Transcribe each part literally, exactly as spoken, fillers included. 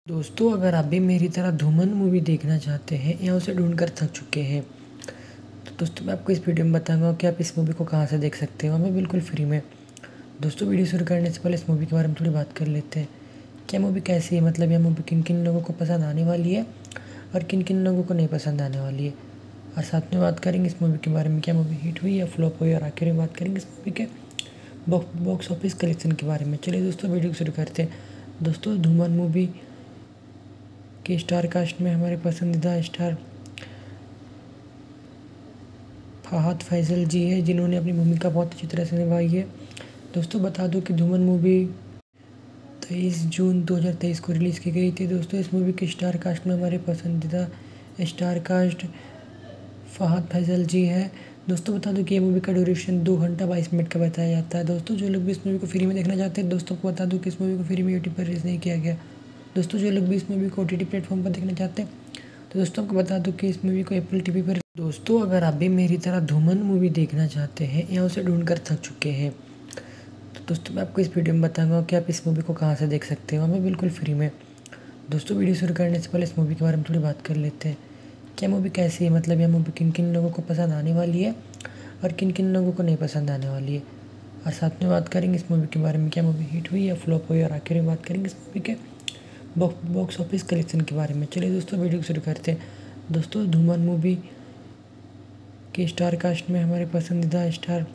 दोस्तों, अगर आप भी मेरी तरह धूमन मूवी देखना चाहते हैं या उसे ढूंढकर थक चुके हैं तो दोस्तों मैं आपको इस वीडियो में बताऊंगा कि आप इस मूवी को कहां से देख सकते हो, हमें बिल्कुल फ्री में। दोस्तों, वीडियो शुरू करने से पहले इस मूवी के बारे में थोड़ी बात कर लेते हैं। क्या मूवी कैसी है, मतलब यह मूवी किन किन लोगों को पसंद आने वाली है और किन किन लोगों को नहीं पसंद आने वाली है, और साथ में बात करेंगे इस मूवी के बारे में, क्या मूवी हिट हुई या फ्लॉप हुई, और आखिर में बात करेंगे इस मूवी के बॉक्स ऑफिस कलेक्शन के बारे में। चलिए दोस्तों वीडियो शुरू करते हैं। दोस्तों, धूमन मूवी के स्टार कास्ट में हमारे पसंदीदा स्टार फहद फैजल जी है, जिन्होंने अपनी भूमिका बहुत अच्छी तरह से निभाई है। दोस्तों बता दूं कि धूमन मूवी तेईस जून दो हज़ार तेईस को रिलीज़ की गई थी। दोस्तों इस मूवी के स्टार कास्ट में हमारे पसंदीदा स्टार कास्ट फहद फैजल जी है। दोस्तों बता दूं कि ये मूवी का ड्यूरेशन दो घंटा बाईस मिनट का बताया जाता है। दोस्तों जो लोग भी इस मूवी को फ्री में देखना चाहते हैं, दोस्तों को बता दूं कि इस मूवी को फ्री में यूट्यूब पर रिलीज़ नहीं किया गया। दोस्तों जो लोग भी इस मूवी को ओ टी टी प्लेटफॉर्म पर देखना चाहते हैं, तो दोस्तों आपको बता दूं कि इस मूवी को एप्पल टीवी पर। दोस्तों अगर आप भी मेरी तरह धूमन मूवी देखना चाहते हैं या उसे ढूंढकर थक चुके हैं तो दोस्तों मैं आपको इस वीडियो में बताऊंगा कि आप इस मूवी को कहां से देख सकते हो, हमें बिल्कुल फ्री में। दोस्तों वीडियो शुरू करने से पहले इस मूवी के बारे में थोड़ी बात कर लेते हैं। क्या मूवी कैसी है, मतलब यह मूवी किन किन लोगों को पसंद आने वाली है और किन किन लोगों को नहीं पसंद आने वाली है, और साथ में बात करेंगे इस मूवी के बारे में, क्या मूवी हिट हुई या फ्लॉप हुई, और आखिर में बात करेंगे इस मूवी के बॉक्स ऑफिस कलेक्शन के बारे में। चलिए दोस्तों वीडियो शुरू करते हैं। दोस्तों धूमन मूवी के स्टार कास्ट में हमारे पसंदीदा स्टार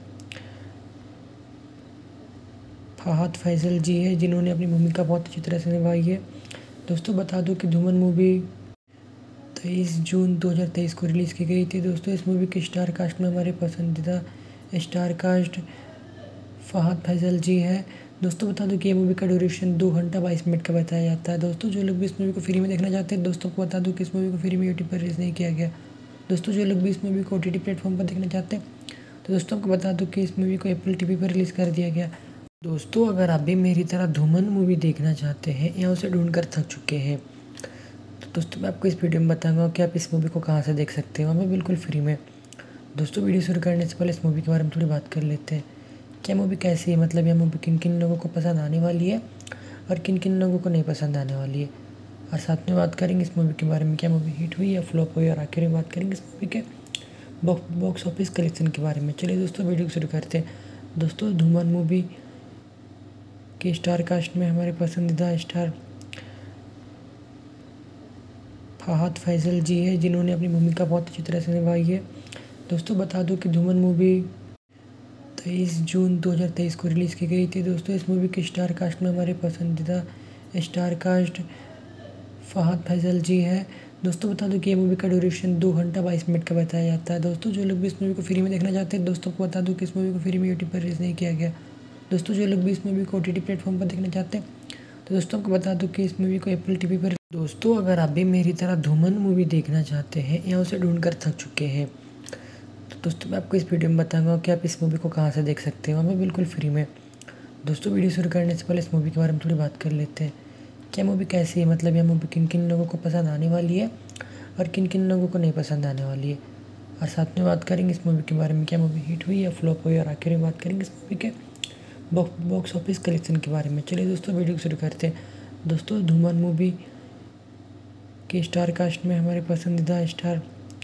फहद फैजल जी है, जिन्होंने अपनी भूमिका बहुत अच्छी तरह से निभाई है। दोस्तों बता दूं कि धूमन मूवी तेईस जून दो हज़ार तेईस को रिलीज़ की गई थी। दोस्तों इस मूवी के स्टार कास्ट में हमारे पसंदीदा स्टार कास्ट फहद फैजल जी है। दोस्तों बता दूं कि ये मूवी का ड्यूरेशन दो घंटा बाईस मिनट का बताया जाता है। दोस्तों जो लोग भी इस मूवी को फ्री में देखना चाहते हैं, दोस्तों को बता दूं कि इस मूवी को फ्री में यूट्यूब पर रिलीज़ नहीं किया गया। दोस्तों जो लोग भी इस मूवी को ओ टी टी प्लेटफॉर्म पर देखना चाहते हैं, तो दोस्तों आपको बता दूं कि इस मूवी को एप्पल टीवी पर रिलीज़ कर दिया गया। दोस्तों अगर आप भी मेरी तरह धूमन मूवी देखना चाहते हैं या उसे ढूंढकर थक चुके हैं तो दोस्तों मैं आपको इस वीडियो में बताऊंगा कि आप इस मूवी को कहां से देख सकते हो, हमें बिल्कुल फ्री में। दोस्तों वीडियो शुरू करने से पहले इस मूवी के बारे में थोड़ी बात कर लेते हैं। क्या मूवी कैसी है, मतलब यह मूवी किन किन लोगों को पसंद आने वाली है और किन किन लोगों को नहीं पसंद आने वाली है, और साथ में बात करेंगे इस मूवी के बारे में, क्या मूवी हिट हुई या फ्लॉप हुई, और आखिर में बात करेंगे इस मूवी के बॉक्स ऑफिस कलेक्शन के बारे में। चलिए दोस्तों वीडियो शुरू करते हैं। दोस्तों धूमन मूवी के स्टार कास्ट में हमारे पसंदीदा स्टार फहद फैजल जी है, जिन्होंने अपनी भूमिका बहुत अच्छी तरह से निभाई है। दोस्तों बता दूं कि धूमन मूवी तेईस जून दो हज़ार तेईस को रिलीज़ की गई थी। दोस्तों इस मूवी के स्टार कास्ट में हमारे पसंदीदा स्टार कास्ट फहद फैजल जी है। दोस्तों बता दूं कि ये मूवी का ड्यूरेशन दो घंटा बाईस मिनट का बताया जाता है। दोस्तों जो लोग भी इस मूवी को फ्री में देखना चाहते हैं, दोस्तों को बता दूं कि इस मूवी को फ्री में यूट्यूब पर रिलीज़ नहीं किया गया। दोस्तों जो लोग भी इस मूवी को ओ टी टी प्लेटफॉर्म पर देखना चाहते हैं, तो दोस्तों आपको बता दूं कि इस मूवी को एप्पल टीवी पर। दोस्तों अगर आप भी मेरी तरह धूमन मूवी देखना चाहते हैं या उसे ढूंढकर थक चुके हैं तो दोस्तों मैं आपको इस वीडियो में बताऊंगा कि आप इस मूवी को कहां से देख सकते हो, हमें बिल्कुल फ्री में। दोस्तों वीडियो शुरू करने से पहले इस मूवी के बारे में थोड़ी बात कर लेते हैं। क्या मूवी कैसी है, मतलब यह मूवी किन किन लोगों को पसंद आने वाली है और किन किन लोगों को नहीं पसंद आने वाली है, और साथ में बात करेंगे इस मूवी के बारे में, क्या मूवी हिट हुई या फ्लॉप हुई, और आखिर में बात करेंगे इस मूवी के बॉक्स ऑफिस कलेक्शन के बारे में। चलिए दोस्तों वीडियो शुरू करते हैं। दोस्तों धूमन मूवी के स्टार कास्ट में हमारे पसंदीदा स्टार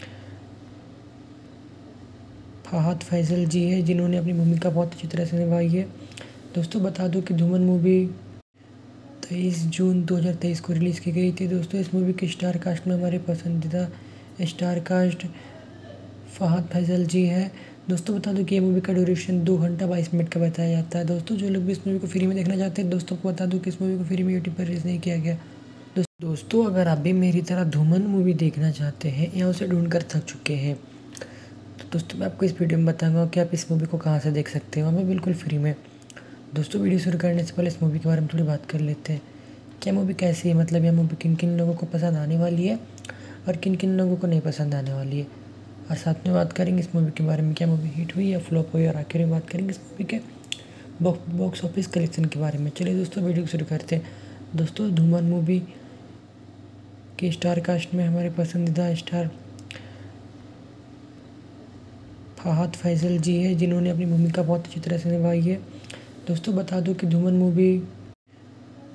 फहद फैजल जी है, जिन्होंने अपनी भूमिका बहुत अच्छी तरह से निभाई है। दोस्तों बता दूं कि धूमन मूवी तेईस जून दो हज़ार तेईस को रिलीज़ की गई थी। दोस्तों इस मूवी के स्टार कास्ट में हमारे पसंदीदा स्टार कास्ट फहद फैजल जी है। दोस्तों बता दूं कि ये मूवी का ड्यूरेशन दो घंटा बाईस मिनट का बताया जाता है। दोस्तों जो लोग भी इस मूवी को फ्री में देखना चाहते हैं, दोस्तों को बता दूं कि इस मूवी को फ्री में यूट्यूब पर रिलीज़ नहीं किया गया। दोस्तों अगर आप भी मेरी तरह धूमन मूवी देखना चाहते हैं या उसे ढूंढकर थक चुके हैं तो दोस्तों मैं आपको इस वीडियो में बताऊंगा कि आप इस मूवी को कहां से देख सकते हो, हमें बिल्कुल फ्री में। दोस्तों वीडियो शुरू करने से पहले इस मूवी के बारे में थोड़ी बात कर लेते हैं। क्या मूवी कैसी है, मतलब यह मूवी किन किन लोगों को पसंद आने वाली है और किन किन लोगों को नहीं पसंद आने वाली है, और साथ में बात करेंगे इस मूवी के बारे में, क्या मूवी हिट हुई या फ्लॉप हुई, और आखिर में बात करेंगे इस मूवी के बॉक्स ऑफिस कलेक्शन के बारे में। चलिए दोस्तों वीडियो शुरू करते हैं। दोस्तों धूमन मूवी के स्टार कास्ट में हमारे पसंदीदा स्टार फहद फैजल जी है, जिन्होंने अपनी भूमिका बहुत अच्छी तरह से निभाई है। दोस्तों बता दूं कि धूमन मूवी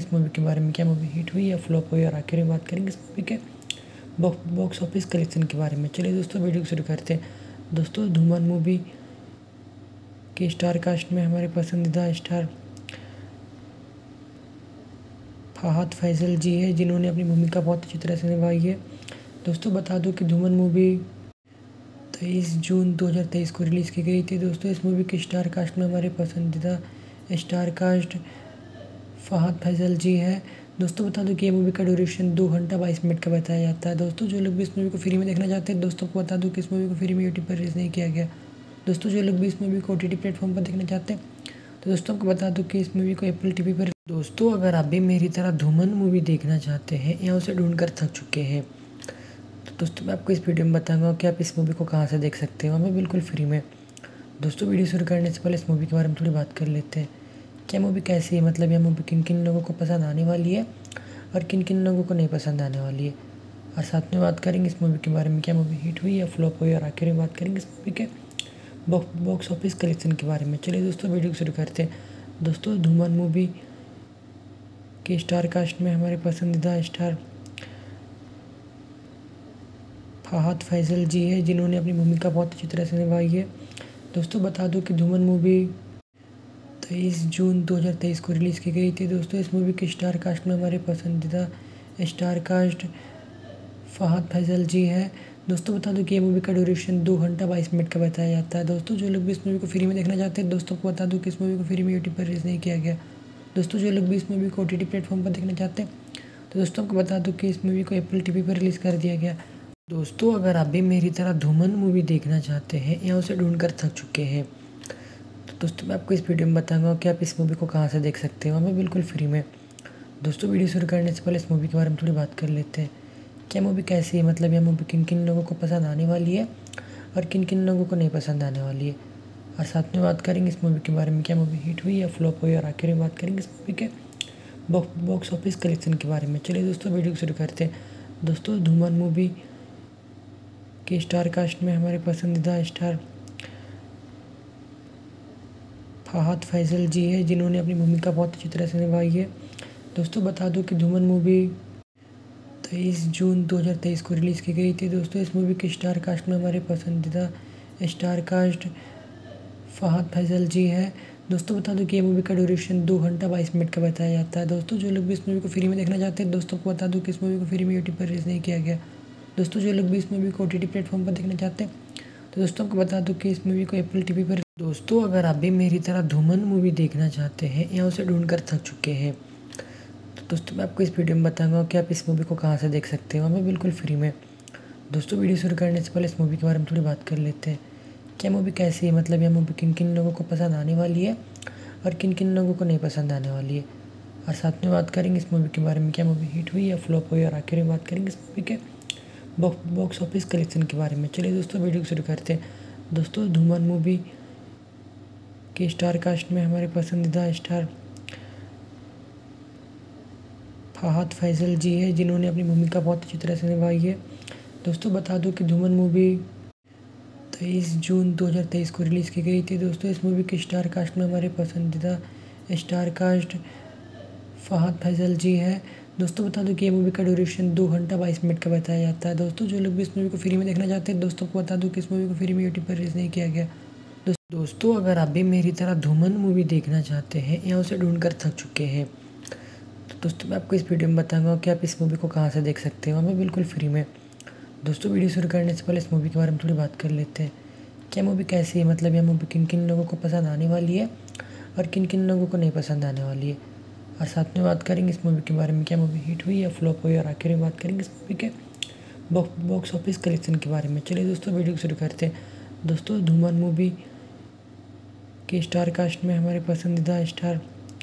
इस मूवी के बारे में, क्या मूवी हिट हुई या फ्लॉप हुई, और आखिर में बात करेंगे इस मूवी के बॉक्स ऑफिस कलेक्शन के बारे में। चलिए दोस्तों वीडियो शुरू करते हैं। दोस्तों धूमन मूवी के स्टार कास्ट में हमारे पसंदीदा स्टार फहद फैसल जी है, जिन्होंने अपनी भूमिका बहुत अच्छी तरह से निभाई है। दोस्तों बता दूं कि धूमन मूवी तेईस जून दो हज़ार तेईस को रिलीज़ की गई थी। दोस्तों इस मूवी के स्टार कास्ट में हमारे पसंदीदा स्टार कास्ट फहद फैसल जी है। दोस्तों बता दूं कि ये मूवी का ड्यूरेशन दो घंटा बाईस मिनट का बताया जाता है। दोस्तों जो लोग भी इस मूवी को फ्री में देखना चाहते हैं, दोस्तों को बता दूं कि इस मूवी को फ्री में यूट्यूब पर रिलीज़ नहीं किया गया। दोस्तों जो लोग भी इस मूवी को ओ टी टी प्लेटफॉर्म पर देखना चाहते हैं, तो दोस्तों आपको बता दूं कि इस मूवी को एप्पल टीवी पर। दोस्तों अगर आप भी मेरी तरह धूमन मूवी देखना चाहते हैं या उसे ढूंढ कर थक चुके हैं, तो दोस्तों मैं आपको इस वीडियो में बताऊंगा कि आप इस मूवी को कहां से देख सकते हो, हमें बिल्कुल फ्री में। दोस्तों वीडियो शुरू करने से पहले इस मूवी के बारे में थोड़ी बात कर लेते हैं। क्या मूवी कैसी है, मतलब यह मूवी किन किन लोगों को पसंद आने वाली है और किन किन लोगों को नहीं पसंद आने वाली है। और साथ में बात करेंगे इस मूवी के बारे में, क्या मूवी हिट हुई या फ्लॉप हुई, और आखिर में बात करेंगे इस मूवी के बॉक्स ऑफिस कलेक्शन के बारे में। चलिए दोस्तों वीडियो को शुरू करते हैं। दोस्तों धूमन मूवी के स्टार कास्ट में हमारे पसंदीदा स्टार फहद फैसल जी है, जिन्होंने अपनी भूमिका बहुत अच्छी तरह से निभाई है। दोस्तों बता दूं कि धूमन मूवी तेईस जून दो हज़ार तेईस को रिलीज़ की गई थी। दोस्तों इस मूवी के स्टार कास्ट में हमारे पसंदीदा स्टार कास्ट फहद फैसल जी है। दोस्तों बता दूं कि ये मूवी का ड्यूरेशन दो घंटा बाईस मिनट का बताया जाता है। दोस्तों जो लोग भी इस मूवी को फ्री में देखना चाहते हैं, दोस्तों को बता दूं कि इस मूवी को फ्री में यूट्यूब पर रिलीज़ नहीं किया गया। दोस्तों जो लोग भी इस मूवी को ओ टी टी प्लेटफॉर्म पर देखना चाहते हैं, तो दोस्तों आपको बता दूं कि इस मूवी को एप्पल टीवी पर रिलीज़ कर दिया गया। दोस्तों अगर आप भी मेरी तरह धूमन मूवी देखना चाहते हैं या उसे ढूंढ कर थक चुके हैं, तो दोस्तों मैं आपको इस वीडियो में बताऊंगा कि आप इस मूवी को कहां से देख सकते हो, हमें बिल्कुल फ्री में। दोस्तों वीडियो शुरू करने से पहले इस मूवी के बारे में थोड़ी बात कर लेते हैं। क्या मूवी कैसी है, मतलब यह मूवी किन किन लोगों को पसंद आने वाली है और किन किन लोगों को नहीं पसंद आने वाली है, और साथ में बात करेंगे इस मूवी के बारे में, क्या मूवी हिट हुई या फ्लॉप हुई, और आखिर में बात करेंगे इस मूवी के बॉक्स ऑफिस कलेक्शन के बारे में। चलिए दोस्तों वीडियो शुरू करते हैं। दोस्तों धूमन मूवी के स्टार कास्ट में हमारे पसंदीदा स्टार फहद फैसल जी है, जिन्होंने अपनी भूमिका बहुत अच्छी तरह से निभाई है। दोस्तों बता दूं कि धूमन मूवी तेईस जून दो हज़ार तेईस को रिलीज़ की गई थी। दोस्तों इस मूवी के स्टार कास्ट में हमारे पसंदीदा स्टार कास्ट फहद फैसल जी है। दोस्तों बता दूं कि ये मूवी का ड्यूरेशन दो घंटा बाईस मिनट का बताया जाता है। दोस्तों जो लोग भी इस मूवी को फ्री में देखना चाहते हैं, दोस्तों को बता दूं कि इस मूवी को फ्री में यूट्यूब पर रिलीज़ नहीं किया गया। दोस्तों जो लोग भी इस मूवी को ओ टी टी प्लेटफॉर्म पर देखना चाहते हैं, तो दोस्तों आपको बता दूं कि इस मूवी को एप्पल टीवी पर। दोस्तों अगर आप भी मेरी तरह धूमन मूवी देखना चाहते हैं या उसे ढूंढ कर थक चुके हैं, तो दोस्तों मैं आपको इस वीडियो में बताऊंगा कि आप इस मूवी को कहां से देख सकते हो, हमें बिल्कुल फ्री में। दोस्तों वीडियो शुरू करने से पहले इस मूवी के बारे में थोड़ी बात कर लेते हैं। क्या मूवी कैसी है, मतलब यह मूवी किन किन लोगों को पसंद आने वाली है और किन किन लोगों को नहीं पसंद आने वाली है, और साथ में बात करेंगे इस मूवी के बारे में, क्या मूवी हिट हुई या फ्लॉप हुई, और आखिर में बात करेंगे इस मूवी के बॉक्स ऑफिस कलेक्शन के बारे में। चलिए दोस्तों वीडियो शुरू करते हैं। दोस्तों धूमन मूवी के स्टार कास्ट में हमारे पसंदीदा स्टार फहद फैसल जी है, जिन्होंने अपनी भूमिका बहुत अच्छी तरह से निभाई है। दोस्तों बता दूं कि धूमन मूवी तेईस जून दो हज़ार तेईस को रिलीज़ की गई थी। दोस्तों इस मूवी के स्टार कास्ट में हमारे पसंदीदा स्टार कास्ट फहद फैसल जी है। दोस्तों बता दूं कि ये मूवी का ड्यूरेशन दो घंटा बाईस मिनट का बताया जाता है। दोस्तों जो लोग भी इस मूवी को फ्री में देखना चाहते हैं, दोस्तों को बता दूं कि इस मूवी को फ्री में यूट्यूब पर रिलीज़ नहीं किया गया। दोस्तों अगर आप भी मेरी तरह धूमन मूवी देखना चाहते हैं या उसे ढूंढ कर थक चुके हैं, तो दोस्तों मैं आपको इस वीडियो में बताऊंगा कि आप इस मूवी को कहां से देख सकते हो, हमें बिल्कुल फ्री में। दोस्तों वीडियो शुरू करने से पहले इस मूवी के बारे में थोड़ी बात कर लेते हैं। क्या मूवी कैसी है, मतलब यह मूवी किन किन लोगों को पसंद आने वाली है और किन किन लोगों को नहीं पसंद आने वाली है, और साथ में बात करेंगे इस मूवी के बारे में, क्या मूवी हिट हुई या फ्लॉप हुई, और आखिर में बात करेंगे इस मूवी के बॉक्स ऑफिस कलेक्शन के बारे में। चलिए दोस्तों वीडियो शुरू करते हैं। दोस्तों धूमन मूवी के स्टार कास्ट में हमारे पसंदीदा स्टार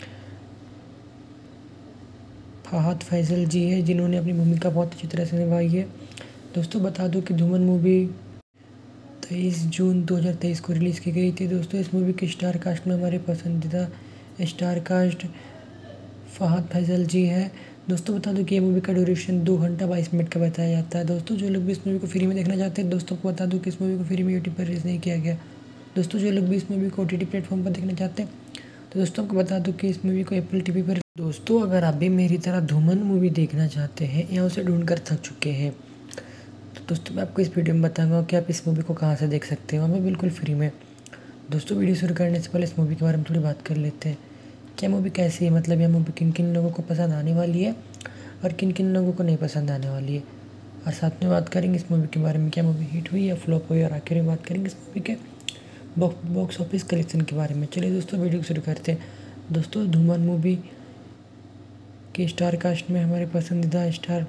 फहद फैसल जी है, जिन्होंने अपनी भूमिका बहुत अच्छी तरह से निभाई है। दोस्तों बता दूं कि धूमन मूवी तेईस जून दो हज़ार तेईस को रिलीज़ की गई थी। दोस्तों इस मूवी के स्टार कास्ट में हमारे पसंदीदा स्टार कास्ट फहद फैसल जी है। दोस्तों बता दूं कि ये मूवी का ड्यूरेशन दो घंटा बाईस मिनट का बताया जाता है। दोस्तों जो लोग भी इस मूवी को फ्री में देखना चाहते हैं, दोस्तों को बता दूं कि इस मूवी को फ्री में यूट्यूब पर रिलीज़ नहीं किया गया। दोस्तों जो लोग भी इस मूवी को ओ टी टी प्लेटफॉर्म पर देखना चाहते हैं, तो दोस्तों आपको बता दूं कि इस मूवी को एप्पल टीवी पर। दोस्तों अगर आप भी मेरी तरह धूमन मूवी देखना चाहते हैं या उसे ढूंढ कर थक चुके हैं, तो दोस्तों मैं आपको इस वीडियो में बताऊंगा कि आप इस मूवी को कहां से देख सकते हो, हमें बिल्कुल फ्री में। दोस्तों वीडियो शुरू करने से पहले इस मूवी के बारे में थोड़ी बात कर लेते हैं। क्या मूवी कैसी है, मतलब यह मूवी किन किन लोगों को पसंद आने वाली है और किन किन लोगों को नहीं पसंद आने वाली है, और साथ में बात करेंगे इस मूवी के बारे में, क्या मूवी हिट हुई या फ्लॉप हुई, और आखिर में बात करेंगे इस मूवी के बॉक्स ऑफिस कलेक्शन के बारे में। चलिए दोस्तों वीडियो शुरू करते हैं। दोस्तों धूमन मूवी के स्टार कास्ट में हमारे पसंदीदा स्टार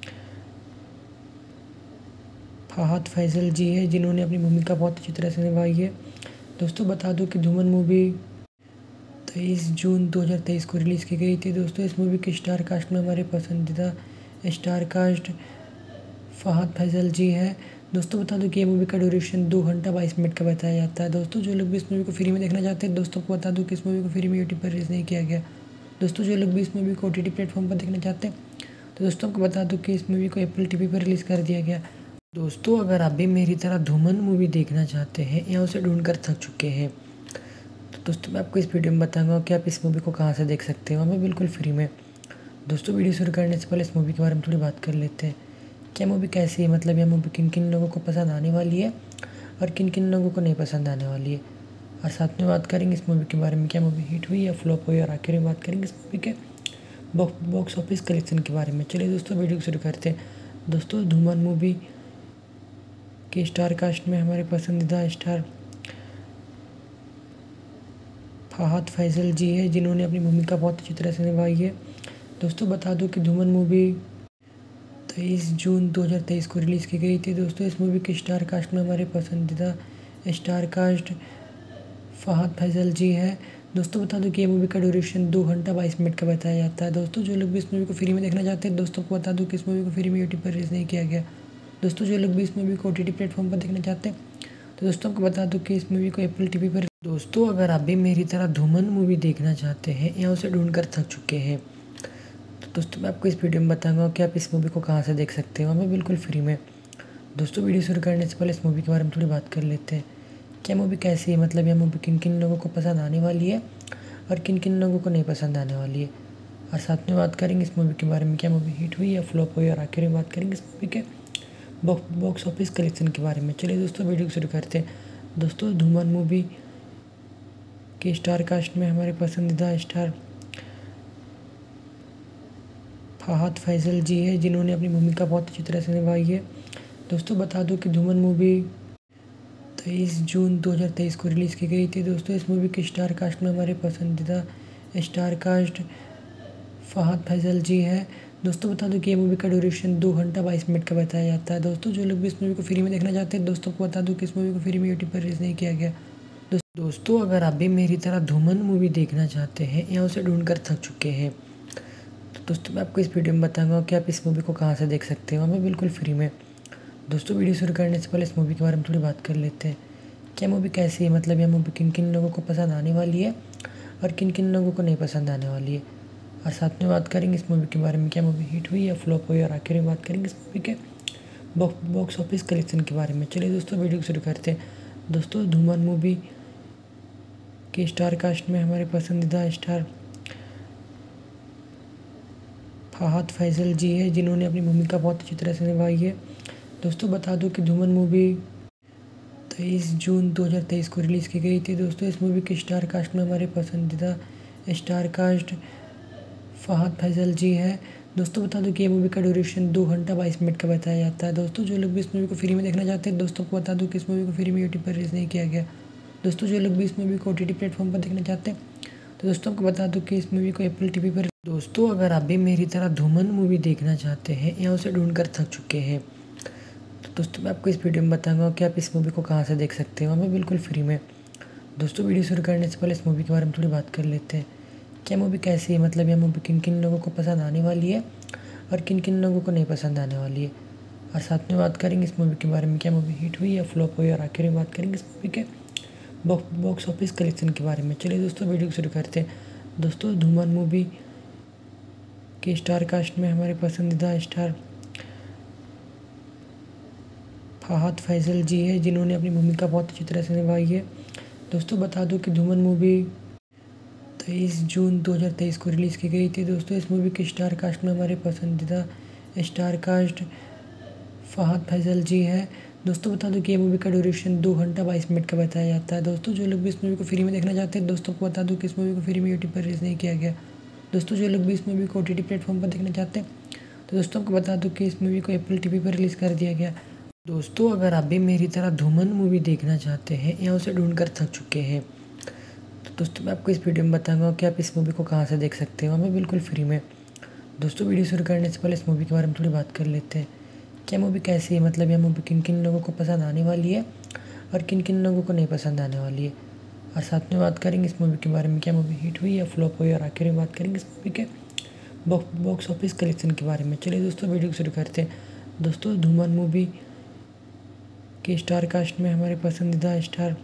फहद फैसल जी है, जिन्होंने अपनी भूमिका बहुत अच्छी तरह से निभाई है। दोस्तों बता दूं कि धूमन मूवी तेईस जून दो हज़ार तेईस को रिलीज़ की गई थी। दोस्तों इस मूवी के स्टार कास्ट में हमारे पसंदीदा स्टार कास्ट फहद फैसल जी है। दोस्तों बता दूं कि ये मूवी का ड्यूरेशन दो घंटा बाईस मिनट का बताया जाता है। दोस्तों जो लोग भी इस मूवी को फ्री में देखना चाहते हैं, दोस्तों को बता दूं कि इस मूवी को फ्री में यूट्यूब पर रिलीज़ नहीं किया गया। दोस्तों जो लोग भी इस मूवी को ओ टी टी प्लेटफॉर्म पर देखना चाहते हैं, तो दोस्तों आपको बता दूं कि इस मूवी को एप्पल टीवी पर रिलीज़ कर दिया गया। दोस्तों अगर आप भी मेरी तरह धूमन मूवी देखना चाहते हैं या उसे ढूंढ कर थक चुके हैं, तो दोस्तों मैं आपको इस वीडियो में बताऊंगा कि आप इस मूवी को कहां से देख सकते हो, हमें बिल्कुल फ्री में। दोस्तों वीडियो शुरू करने से पहले इस मूवी के बारे में थोड़ी बात कर लेते हैं। क्या मूवी कैसी है, मतलब यह मूवी किन किन लोगों को पसंद आने वाली है और किन किन लोगों को नहीं पसंद आने वाली है, और साथ में बात करेंगे इस मूवी के बारे में, क्या मूवी हिट हुई या फ्लॉप हुई, और आखिर में बात करेंगे इस मूवी के बॉक्स ऑफिस कलेक्शन के बारे में। चलिए दोस्तों वीडियो शुरू करते हैं। दोस्तों धूमन मूवी के स्टार कास्ट में हमारे पसंदीदा स्टार फहद फैसल जी है, जिन्होंने अपनी भूमिका बहुत अच्छी तरह से निभाई है। दोस्तों बता दूं कि धूमन मूवी तेईस जून दो हज़ार तेईस को रिलीज़ की गई थी। दोस्तों इस मूवी के स्टार कास्ट में हमारे पसंदीदा स्टार कास्ट फहद फैसल जी है। दोस्तों बता दूं कि ये मूवी का ड्यूरेशन दो घंटा बाईस मिनट का बताया जाता है। दोस्तों जो लोग भी इस मूवी को फ्री में देखना चाहते हैं, दोस्तों को बता दूं कि इस मूवी को फ्री में यूट्यूब पर रिलीज़ नहीं किया गया। दोस्तों जो लोग भी इस मूवी को ओटीटी प्लेटफॉर्म पर देखना चाहते हैं, तो दोस्तों आपको बता दूं कि इस मूवी को एप्पल टीवी पर। दोस्तों अगर आप भी मेरी तरह धूमन मूवी देखना चाहते हैं या उसे ढूंढ कर थक चुके हैं, तो दोस्तों मैं आपको इस वीडियो में बताऊंगा कि आप इस मूवी को कहां से देख सकते हो, हमें बिल्कुल फ्री में। दोस्तों वीडियो शुरू करने से पहले इस मूवी के बारे में थोड़ी बात कर लेते हैं। क्या मूवी कैसी है, मतलब यह मूवी किन किन लोगों को पसंद आने वाली है और किन किन लोगों को नहीं पसंद आने वाली है, और साथ में बात करेंगे इस मूवी के बारे में, क्या मूवी हिट हुई या फ्लॉप हुई, और आखिर में बात करेंगे इस मूवी के बॉक्स ऑफिस कलेक्शन के बारे में। चलिए दोस्तों वीडियो शुरू करते हैं। दोस्तों धूमन मूवी के स्टार कास्ट में हमारे पसंदीदा स्टार फहद फैसल जी है, जिन्होंने अपनी भूमिका बहुत अच्छी तरह से निभाई है। दोस्तों बता दूं कि धूमन मूवी तेईस जून दो हज़ार तेईस को रिलीज़ की गई थी। दोस्तों इस मूवी के स्टार कास्ट में हमारे पसंदीदा स्टार कास्ट फहद फैसल जी है। दोस्तों बता दूं कि ये मूवी का ड्यूरेशन दो घंटा बाईस मिनट का बताया जाता है। दोस्तों जो लोग भी इस मूवी को फ्री में देखना चाहते हैं, दोस्तों को बता दूं कि इस मूवी को फ्री में यूट्यूब पर रिलीज़ नहीं किया गया। दोस्तों अगर आप भी मेरी तरह धूमन मूवी देखना चाहते हैं या उसे ढूंढ कर थक चुके हैं, तो दोस्तों मैं आपको इस वीडियो में बताऊंगा कि आप इस मूवी को कहां से देख सकते हो, हमें बिल्कुल फ्री में। दोस्तों वीडियो शुरू करने से पहले इस मूवी के बारे में थोड़ी बात कर लेते हैं। क्या मूवी कैसी है, मतलब यह मूवी किन किन लोगों को पसंद आने वाली है और किन किन लोगों को नहीं पसंद आने वाली है, और साथ में बात करेंगे इस मूवी के बारे में, क्या मूवी हिट हुई या फ्लॉप हुई, और आखिर में बात करेंगे इस मूवी के बॉक्स ऑफिस कलेक्शन के बारे में। चलिए दोस्तों वीडियो शुरू करते हैं। दोस्तों धूमन मूवी के स्टार कास्ट में हमारे पसंदीदा स्टार फहद फैसल जी है, जिन्होंने अपनी भूमिका बहुत अच्छी तरह से निभाई है। दोस्तों बता दूं कि धूमन मूवी तेईस जून दो हज़ार तेईस को रिलीज़ की गई थी। दोस्तों इस मूवी के स्टार कास्ट में हमारे पसंदीदा स्टार कास्ट फहद फैसल जी है। दोस्तों बता दूं कि ये मूवी का ड्यूरेशन दो घंटा बाईस मिनट का बताया जाता है। दोस्तों जो लोग भी इस मूवी को फ्री में देखना चाहते हैं, दोस्तों को बता दूं कि इस मूवी को फ्री में यूट्यूब पर रिलीज़ नहीं किया गया। दोस्तों जो लोग भी इस मूवी को ओटीटी प्लेटफॉर्म पर देखना चाहते हैं, तो दोस्तों आपको बता दूं कि इस मूवी को एप्पल टीवी पर। दोस्तों अगर आप भी मेरी तरह धूमन मूवी देखना चाहते हैं या उसे ढूंढ कर थक चुके हैं, तो दोस्तों मैं आपको इस वीडियो में बताऊंगा कि आप इस मूवी को कहां से देख सकते हो, हमें बिल्कुल फ्री में। दोस्तों वीडियो शुरू करने से पहले इस मूवी के बारे में थोड़ी बात कर लेते हैं। क्या मूवी कैसी है, मतलब यह मूवी किन किन लोगों को पसंद आने वाली है और किन किन लोगों को नहीं पसंद आने वाली है, और साथ में बात करेंगे इस मूवी के बारे में, क्या मूवी हिट हुई या फ्लॉप हुई, और आखिर में बात करेंगे इस मूवी के बॉक्स ऑफिस कलेक्शन के बारे में। चलिए दोस्तों वीडियो शुरू करते हैं। दोस्तों धूमन मूवी के स्टार कास्ट में हमारे पसंदीदा स्टार फहद फैसल जी है, जिन्होंने अपनी भूमिका बहुत अच्छी तरह से निभाई है। दोस्तों बता दूं कि धूमन मूवी तेईस जून दो हज़ार तेईस को रिलीज़ की गई थी। दोस्तों इस मूवी के स्टार कास्ट में हमारे पसंदीदा स्टार कास्ट फहद फैसल जी है। दोस्तों बता दूं कि ये मूवी का ड्यूरेशन दो घंटा बाईस मिनट का बताया जाता है। दोस्तों जो लोग भी इस मूवी को फ्री में देखना चाहते हैं, दोस्तों को बता दूं कि इस मूवी को फ्री में यूट्यूब पर रिलीज़ नहीं किया गया। दोस्तों जो लोग भी इस मूवी को ओटीटी प्लेटफॉर्म पर देखना चाहते हैं, तो दोस्तों आपको बता दूं कि इस मूवी को एप्पल टीवी पर रिलीज़ कर दिया गया। दोस्तों अगर आप भी मेरी तरह धूमन मूवी देखना चाहते हैं या उसे ढूंढ कर थक चुके हैं, तो दोस्तों मैं आपको इस वीडियो में बताऊंगा कि आप इस मूवी को कहां से देख सकते हो, हमें बिल्कुल फ्री में। दोस्तों वीडियो शुरू करने से पहले इस मूवी के बारे में थोड़ी बात कर लेते हैं। क्या मूवी कैसी है, मतलब यह मूवी किन किन लोगों को पसंद आने वाली है और किन किन लोगों को नहीं पसंद आने वाली है, और साथ में बात करेंगे इस मूवी के बारे में, क्या मूवी हिट हुई या फ्लॉप हुई, और आखिर में बात करेंगे इस मूवी के बॉक्स ऑफिस कलेक्शन के बारे में। चलिए दोस्तों वीडियो शुरू करते हैं। दोस्तों धूमन मूवी के स्टार कास्ट में हमारे पसंदीदा स्टार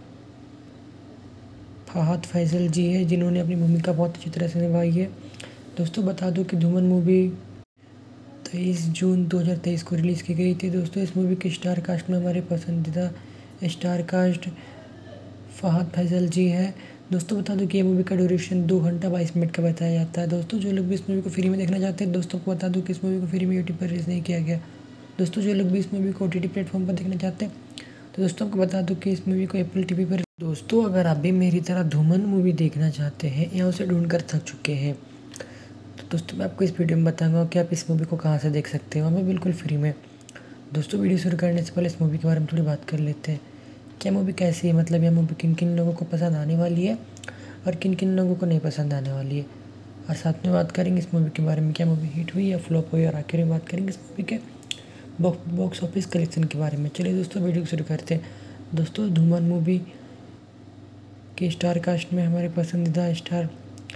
फहद फैसल जी है, जिन्होंने अपनी भूमिका बहुत अच्छी तरह से निभाई है। दोस्तों बता दूं कि धूमन मूवी तेईस जून दो हज़ार तेईस को रिलीज़ की गई थी। दोस्तों इस मूवी के स्टार कास्ट में हमारे पसंदीदा स्टार कास्ट फहद फैजल जी है। दोस्तों बता दूं कि ये मूवी का ड्यूरेशन दो घंटा बाईस मिनट का बताया जाता है। दोस्तों जो लोग भी इस मूवी को फ्री में देखना चाहते हैं, दोस्तों को बता दूं कि इस मूवी को फ्री में यूट्यूब पर रिलीज़ नहीं किया गया। दोस्तों जो लोग भी इस मूवी को ओ टी टी प्लेटफॉर्म पर देखना चाहते हैं, तो दोस्तों को बता दूं कि इस मूवी को एप्पल टीवी पर दोस्तों अगर आप भी मेरी तरह धूमन मूवी देखना चाहते हैं या उसे ढूंढ कर थक चुके हैं, तो दोस्तों मैं आपको इस वीडियो में बताऊंगा कि आप इस मूवी को कहाँ से देख सकते हो, हमें बिल्कुल फ्री में। दोस्तों वीडियो शुरू करने से पहले इस मूवी के बारे में थोड़ी बात कर लेते हैं। क्या मूवी कैसी है, मतलब यह मूवी किन किन लोगों को पसंद आने वाली है और किन किन लोगों को नहीं पसंद आने वाली है, और साथ में बात करेंगे इस मूवी के बारे में, क्या मूवी हिट हुई या फ्लॉप हुई, और आखिर में बात करेंगे इस मूवी के बॉक्स ऑफिस कलेक्शन के बारे में। चलिए दोस्तों वीडियो शुरू करते हैं। दोस्तों धूमन मूवी के स्टार कास्ट में हमारे पसंदीदा स्टार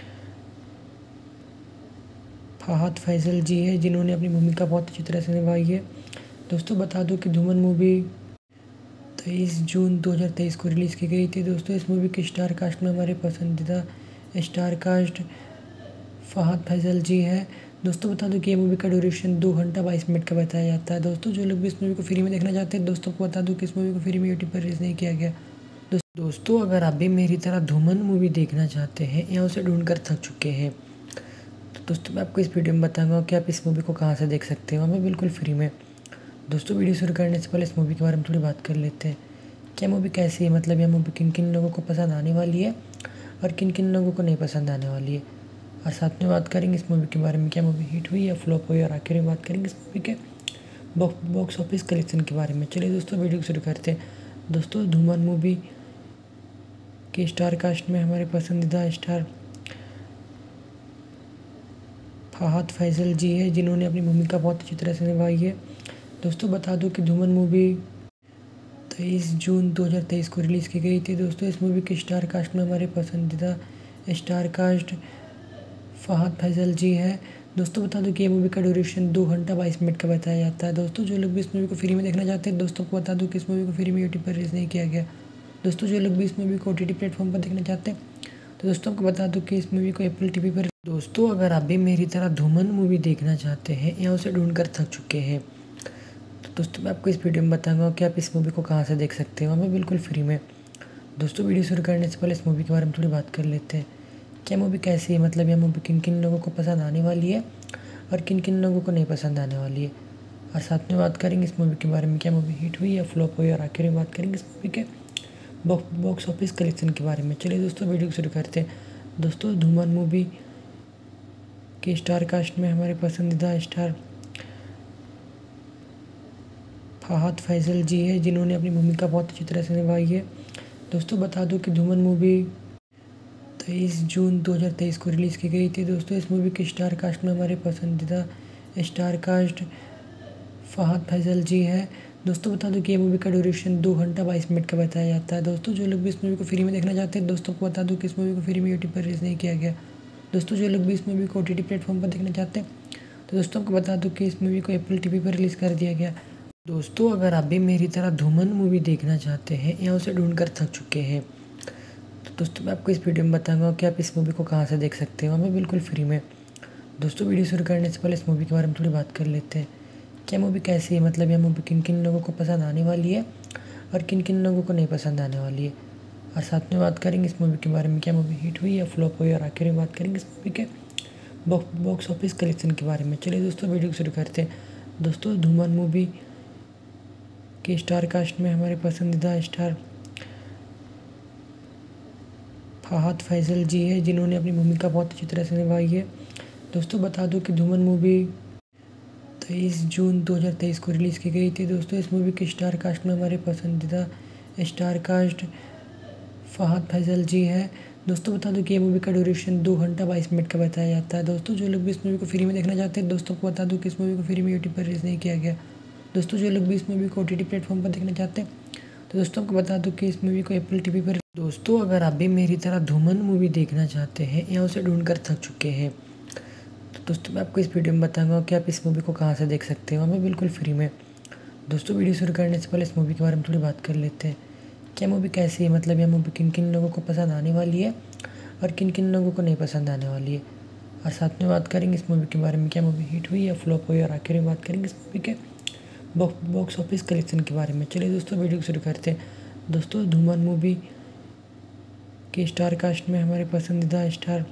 फहद फैजल जी है, जिन्होंने अपनी भूमिका बहुत अच्छी तरह से निभाई है। दोस्तों बता दूं कि धूमन मूवी तेईस जून दो हज़ार तेईस को रिलीज़ की गई थी। दोस्तों इस मूवी के स्टार कास्ट में हमारे पसंदीदा स्टार कास्ट फहद फैजल जी है। दोस्तों बता दूं कि ये मूवी का ड्यूरेशन दो घंटा बाईस मिनट का बताया जाता है। दोस्तों जो लोग भी इस मूवी को फ्री में देखना चाहते हैं, दोस्तों को बता दूं कि इस मूवी को फ्री में यूट्यूब पर रिलीज़ नहीं किया गया। दोस्तों अगर आप भी मेरी तरह धूमन मूवी देखना चाहते हैं या उसे ढूंढ कर थक चुके हैं, तो दोस्तों मैं आपको इस वीडियो में बताऊंगा कि आप इस मूवी को कहाँ से देख सकते हो, हमें बिल्कुल फ्री में। दोस्तों वीडियो शुरू करने से पहले इस मूवी के बारे में थोड़ी बात कर लेते हैं। क्या मूवी कैसी है, मतलब यह मूवी किन किन लोगों को पसंद आने वाली है और किन किन लोगों को नहीं पसंद आने वाली है, और साथ में बात करेंगे इस मूवी के बारे में, क्या मूवी हिट हुई या फ्लॉप हुई, और आखिर में बात करेंगे इस मूवी के बॉक्स ऑफिस कलेक्शन के बारे में। चलिए दोस्तों वीडियो शुरू करते हैं। दोस्तों धूमन मूवी के स्टार कास्ट में हमारे पसंदीदा स्टार फहद फैजल जी है, जिन्होंने अपनी भूमिका बहुत अच्छी तरह से निभाई है। दोस्तों बता दूं कि धूमन मूवी तेईस जून दो हज़ार तेईस को रिलीज़ की गई थी। दोस्तों इस मूवी के स्टार कास्ट में हमारे पसंदीदा स्टार कास्ट फहद फैजल जी है। दोस्तों बता दूं कि ये मूवी का ड्यूरेशन दो घंटा बाईस मिनट का बताया जाता है। दोस्तों जो लोग भी इस मूवी को फ्री में देखना चाहते हैं, दोस्तों को बता दूं कि इस मूवी को फ्री में यूट्यूब पर रिलीज़ नहीं किया गया। दोस्तों जो लोग भी इस मूवी को ओ टी टी प्लेटफॉर्म पर देखना चाहते हैं, तो दोस्तों को बता दूं कि इस मूवी को एप्पल टीवी पर दोस्तों अगर आप भी मेरी तरह धूमन मूवी देखना चाहते हैं या उसे ढूंढ कर थक चुके हैं, तो दोस्तों मैं आपको इस वीडियो में बताऊंगा कि आप इस मूवी को कहाँ से देख सकते हो, हमें बिल्कुल फ्री में। दोस्तों वीडियो शुरू करने से पहले इस मूवी के बारे में थोड़ी बात कर लेते हैं। क्या मूवी कैसी है, मतलब यह मूवी किन किन लोगों को पसंद आने वाली है और किन किन लोगों को नहीं पसंद आने वाली है, और साथ में बात करेंगे इस मूवी के बारे में, क्या मूवी हिट हुई या फ्लॉप हुई, और आखिर में बात करेंगे इस मूवी के बॉक्स ऑफिस कलेक्शन के बारे में। चलिए दोस्तों वीडियो शुरू करते हैं। दोस्तों धूमन मूवी के स्टार कास्ट में हमारे पसंदीदा स्टार फहद फैजल जी है, जिन्होंने अपनी भूमिका बहुत अच्छी तरह से निभाई है। दोस्तों बता दूं कि धूमन मूवी तेईस जून दो हज़ार तेईस को रिलीज़ की गई थी। दोस्तों इस मूवी के स्टार कास्ट में हमारे पसंदीदा स्टार कास्ट फहद फैजल जी है। दोस्तों बता दूं कि ये मूवी का ड्यूरेशन दो घंटा बाईस मिनट का बताया जाता है। दोस्तों जो लोग भी इस मूवी को फ्री में देखना चाहते हैं, दोस्तों को बता दूं कि इस मूवी को फ्री में यूट्यूब पर रिलीज़ नहीं किया गया। दोस्तों जो लोग भी इस मूवी को ओ टी टी प्लेटफॉर्म पर देखना चाहते हैं, तो दोस्तों को बता दूं कि इस मूवी को एप्पल टीवी पर रिलीज़ कर दिया गया। दोस्तों अगर आप भी मेरी तरह धूमन मूवी देखना चाहते हैं या उसे ढूंढ कर थक चुके हैं, तो दोस्तों मैं आपको इस वीडियो में बताऊंगा कि आप इस मूवी को कहाँ से देख सकते हो, हमें बिल्कुल फ्री में। दोस्तों वीडियो शुरू करने से पहले इस मूवी के बारे में थोड़ी बात कर लेते हैं। क्या मूवी कैसी है, मतलब यह मूवी किन किन लोगों को पसंद आने वाली है और किन किन लोगों को नहीं पसंद आने वाली है, और साथ में बात करेंगे इस मूवी के बारे में, क्या मूवी हिट हुई या फ्लॉप हुई, और आखिर में बात करेंगे इस मूवी के बॉक्स ऑफिस कलेक्शन के बारे में। चलिए दोस्तों वीडियो शुरू करते हैं। दोस्तों धूमन मूवी के स्टार कास्ट में हमारे पसंदीदा स्टार फहद फैजल जी है, जिन्होंने अपनी भूमिका बहुत अच्छी तरह से निभाई है। दोस्तों बता दूं कि धूमन मूवी तेईस जून दो हज़ार तेईस को रिलीज़ की गई थी। दोस्तों इस मूवी के स्टार कास्ट में हमारे पसंदीदा स्टार कास्ट फहद फैजल जी है। दोस्तों बता दूं कि ये मूवी का ड्यूरेशन दो घंटा बाईस मिनट का बताया जाता है। दोस्तों जो लोग भी इस मूवी को फ्री में देखना चाहते हैं, दोस्तों को बता दूं कि इस मूवी को फ्री में यूट्यूब पर रिलीज़ नहीं किया गया। दोस्तों जो लोग भी इस मूवी को ओ टी टी प्लेटफॉर्म पर देखना चाहते हैं, तो दोस्तों को बता दूं कि इस मूवी को एप्पल टीवी पर दोस्तों अगर आप भी मेरी तरह धूमन मूवी देखना चाहते हैं या उसे ढूंढ कर थक चुके हैं, तो दोस्तों मैं आपको इस वीडियो में बताऊंगा कि आप इस मूवी को कहाँ से देख सकते हो, हमें बिल्कुल फ्री में। दोस्तों वीडियो शुरू करने से पहले इस मूवी के बारे में थोड़ी बात कर लेते हैं। क्या मूवी कैसी है, मतलब यह मूवी किन किन लोगों को पसंद आने वाली है और किन किन लोगों को नहीं पसंद आने वाली है, और साथ में बात करेंगे इस मूवी के बारे में, क्या मूवी हिट हुई या फ्लॉप हुई, और आखिर में बात करेंगे इस मूवी के बॉक्स ऑफिस कलेक्शन के बारे में। चलिए दोस्तों वीडियो को शुरू करते हैं। दोस्तों धूमन मूवी के स्टार कास्ट में हमारे पसंदीदा स्टार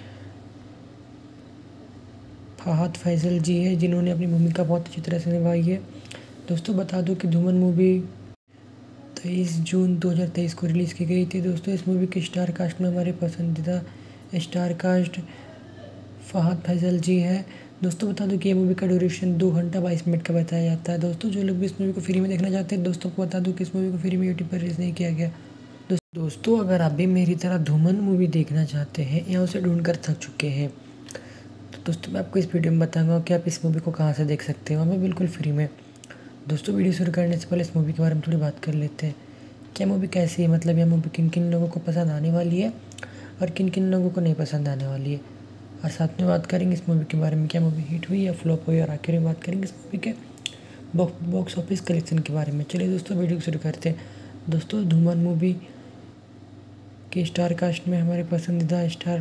फहद फैसल जी है, जिन्होंने अपनी भूमिका बहुत अच्छी तरह से निभाई है। दोस्तों बता दूं कि धूमन मूवी तेईस जून दो हज़ार तेईस को रिलीज़ की गई थी। दोस्तों इस मूवी के स्टार कास्ट में हमारे पसंदीदा स्टार कास्ट फहद फैसल जी है। दोस्तों बता दूं कि ये मूवी का ड्यूरेशन दो घंटा बाईस मिनट का बताया जाता है। दोस्तों जो लोग भी इस मूवी को फ्री में देखना चाहते हैं, दोस्तों को बता दूं कि इस मूवी को फ्री में यूट्यूब पर रिलीज़ नहीं किया गया। दोस्तों अगर आप भी मेरी तरह धूमन मूवी देखना चाहते हैं या उसे ढूंढ कर थक चुके हैं, तो दोस्तों मैं आपको इस वीडियो में बताऊंगा कि आप इस मूवी को कहां से देख सकते हो, हमें बिल्कुल फ्री में। दोस्तों वीडियो शुरू करने से पहले इस मूवी के बारे में थोड़ी बात कर लेते हैं। क्या मूवी कैसी है, मतलब यह मूवी किन किन लोगों को पसंद आने वाली है और किन किन लोगों को नहीं पसंद आने वाली है, और साथ में बात करेंगे इस मूवी के बारे में, क्या मूवी हिट हुई या फ्लॉप हुई, और आखिर में बात करेंगे इस मूवी के बॉक्स ऑफिस कलेक्शन के बारे में। चलिए दोस्तों वीडियो शुरू करते हैं। दोस्तों धूमन मूवी के स्टार कास्ट में हमारे पसंदीदा स्टार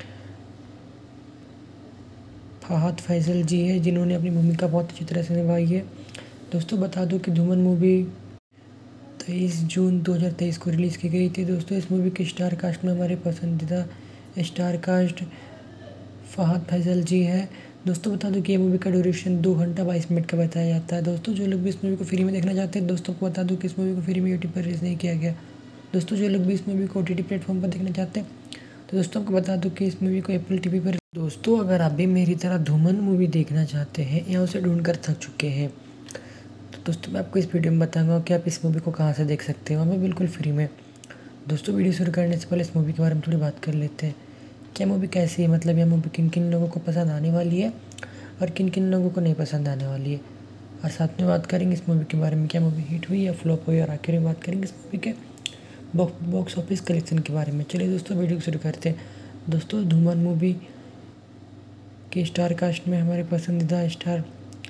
फहद फैसल जी है, जिन्होंने अपनी भूमिका बहुत अच्छी तरह से निभाई है। दोस्तों बता दूं कि धूमन मूवी तेईस जून दो हज़ार तेईस को रिलीज़ की गई थी। दोस्तों इस मूवी के स्टार कास्ट में हमारे पसंदीदा स्टार कास्ट फहद फैसल जी है। दोस्तों बता दूं कि ये मूवी का ड्यूरेशन दो घंटा बाईस मिनट का बताया जाता है। दोस्तों जो लोग भी इस मूवी को फ्री में देखना चाहते हैं, दोस्तों को बता दूं कि इस मूवी को फ्री में यूट्यूब पर रिलीज़ नहीं किया गया। दोस्तों जो लोग भी इस मूवी को ओ टी टी प्लेटफॉर्म पर देखना चाहते हैं, तो दोस्तों आपको बता दूं कि इस मूवी को एप्पल टीवी पर। दोस्तों अगर आप भी मेरी तरह धूमन मूवी देखना चाहते हैं या उसे ढूंढ कर थक चुके हैं, तो दोस्तों मैं आपको इस वीडियो में बताऊंगा कि आप इस मूवी को कहां से देख सकते हो, हमें बिल्कुल फ्री में। दोस्तों वीडियो शुरू करने से पहले इस मूवी के बारे में थोड़ी बात कर लेते हैं। क्या मूवी कैसी है, मतलब यह मूवी किन किन लोगों को पसंद आने वाली है और किन किन लोगों को नहीं पसंद आने वाली है, और साथ में बात करेंगे इस मूवी के बारे में, क्या मूवी हिट हुई या फ्लॉप हुई, और आखिर में बात करेंगे इस मूवी के बॉक्स ऑफिस कलेक्शन के बारे में। चलिए दोस्तों वीडियो शुरू करते हैं। दोस्तों धूमन मूवी के स्टार कास्ट में हमारे पसंदीदा स्टार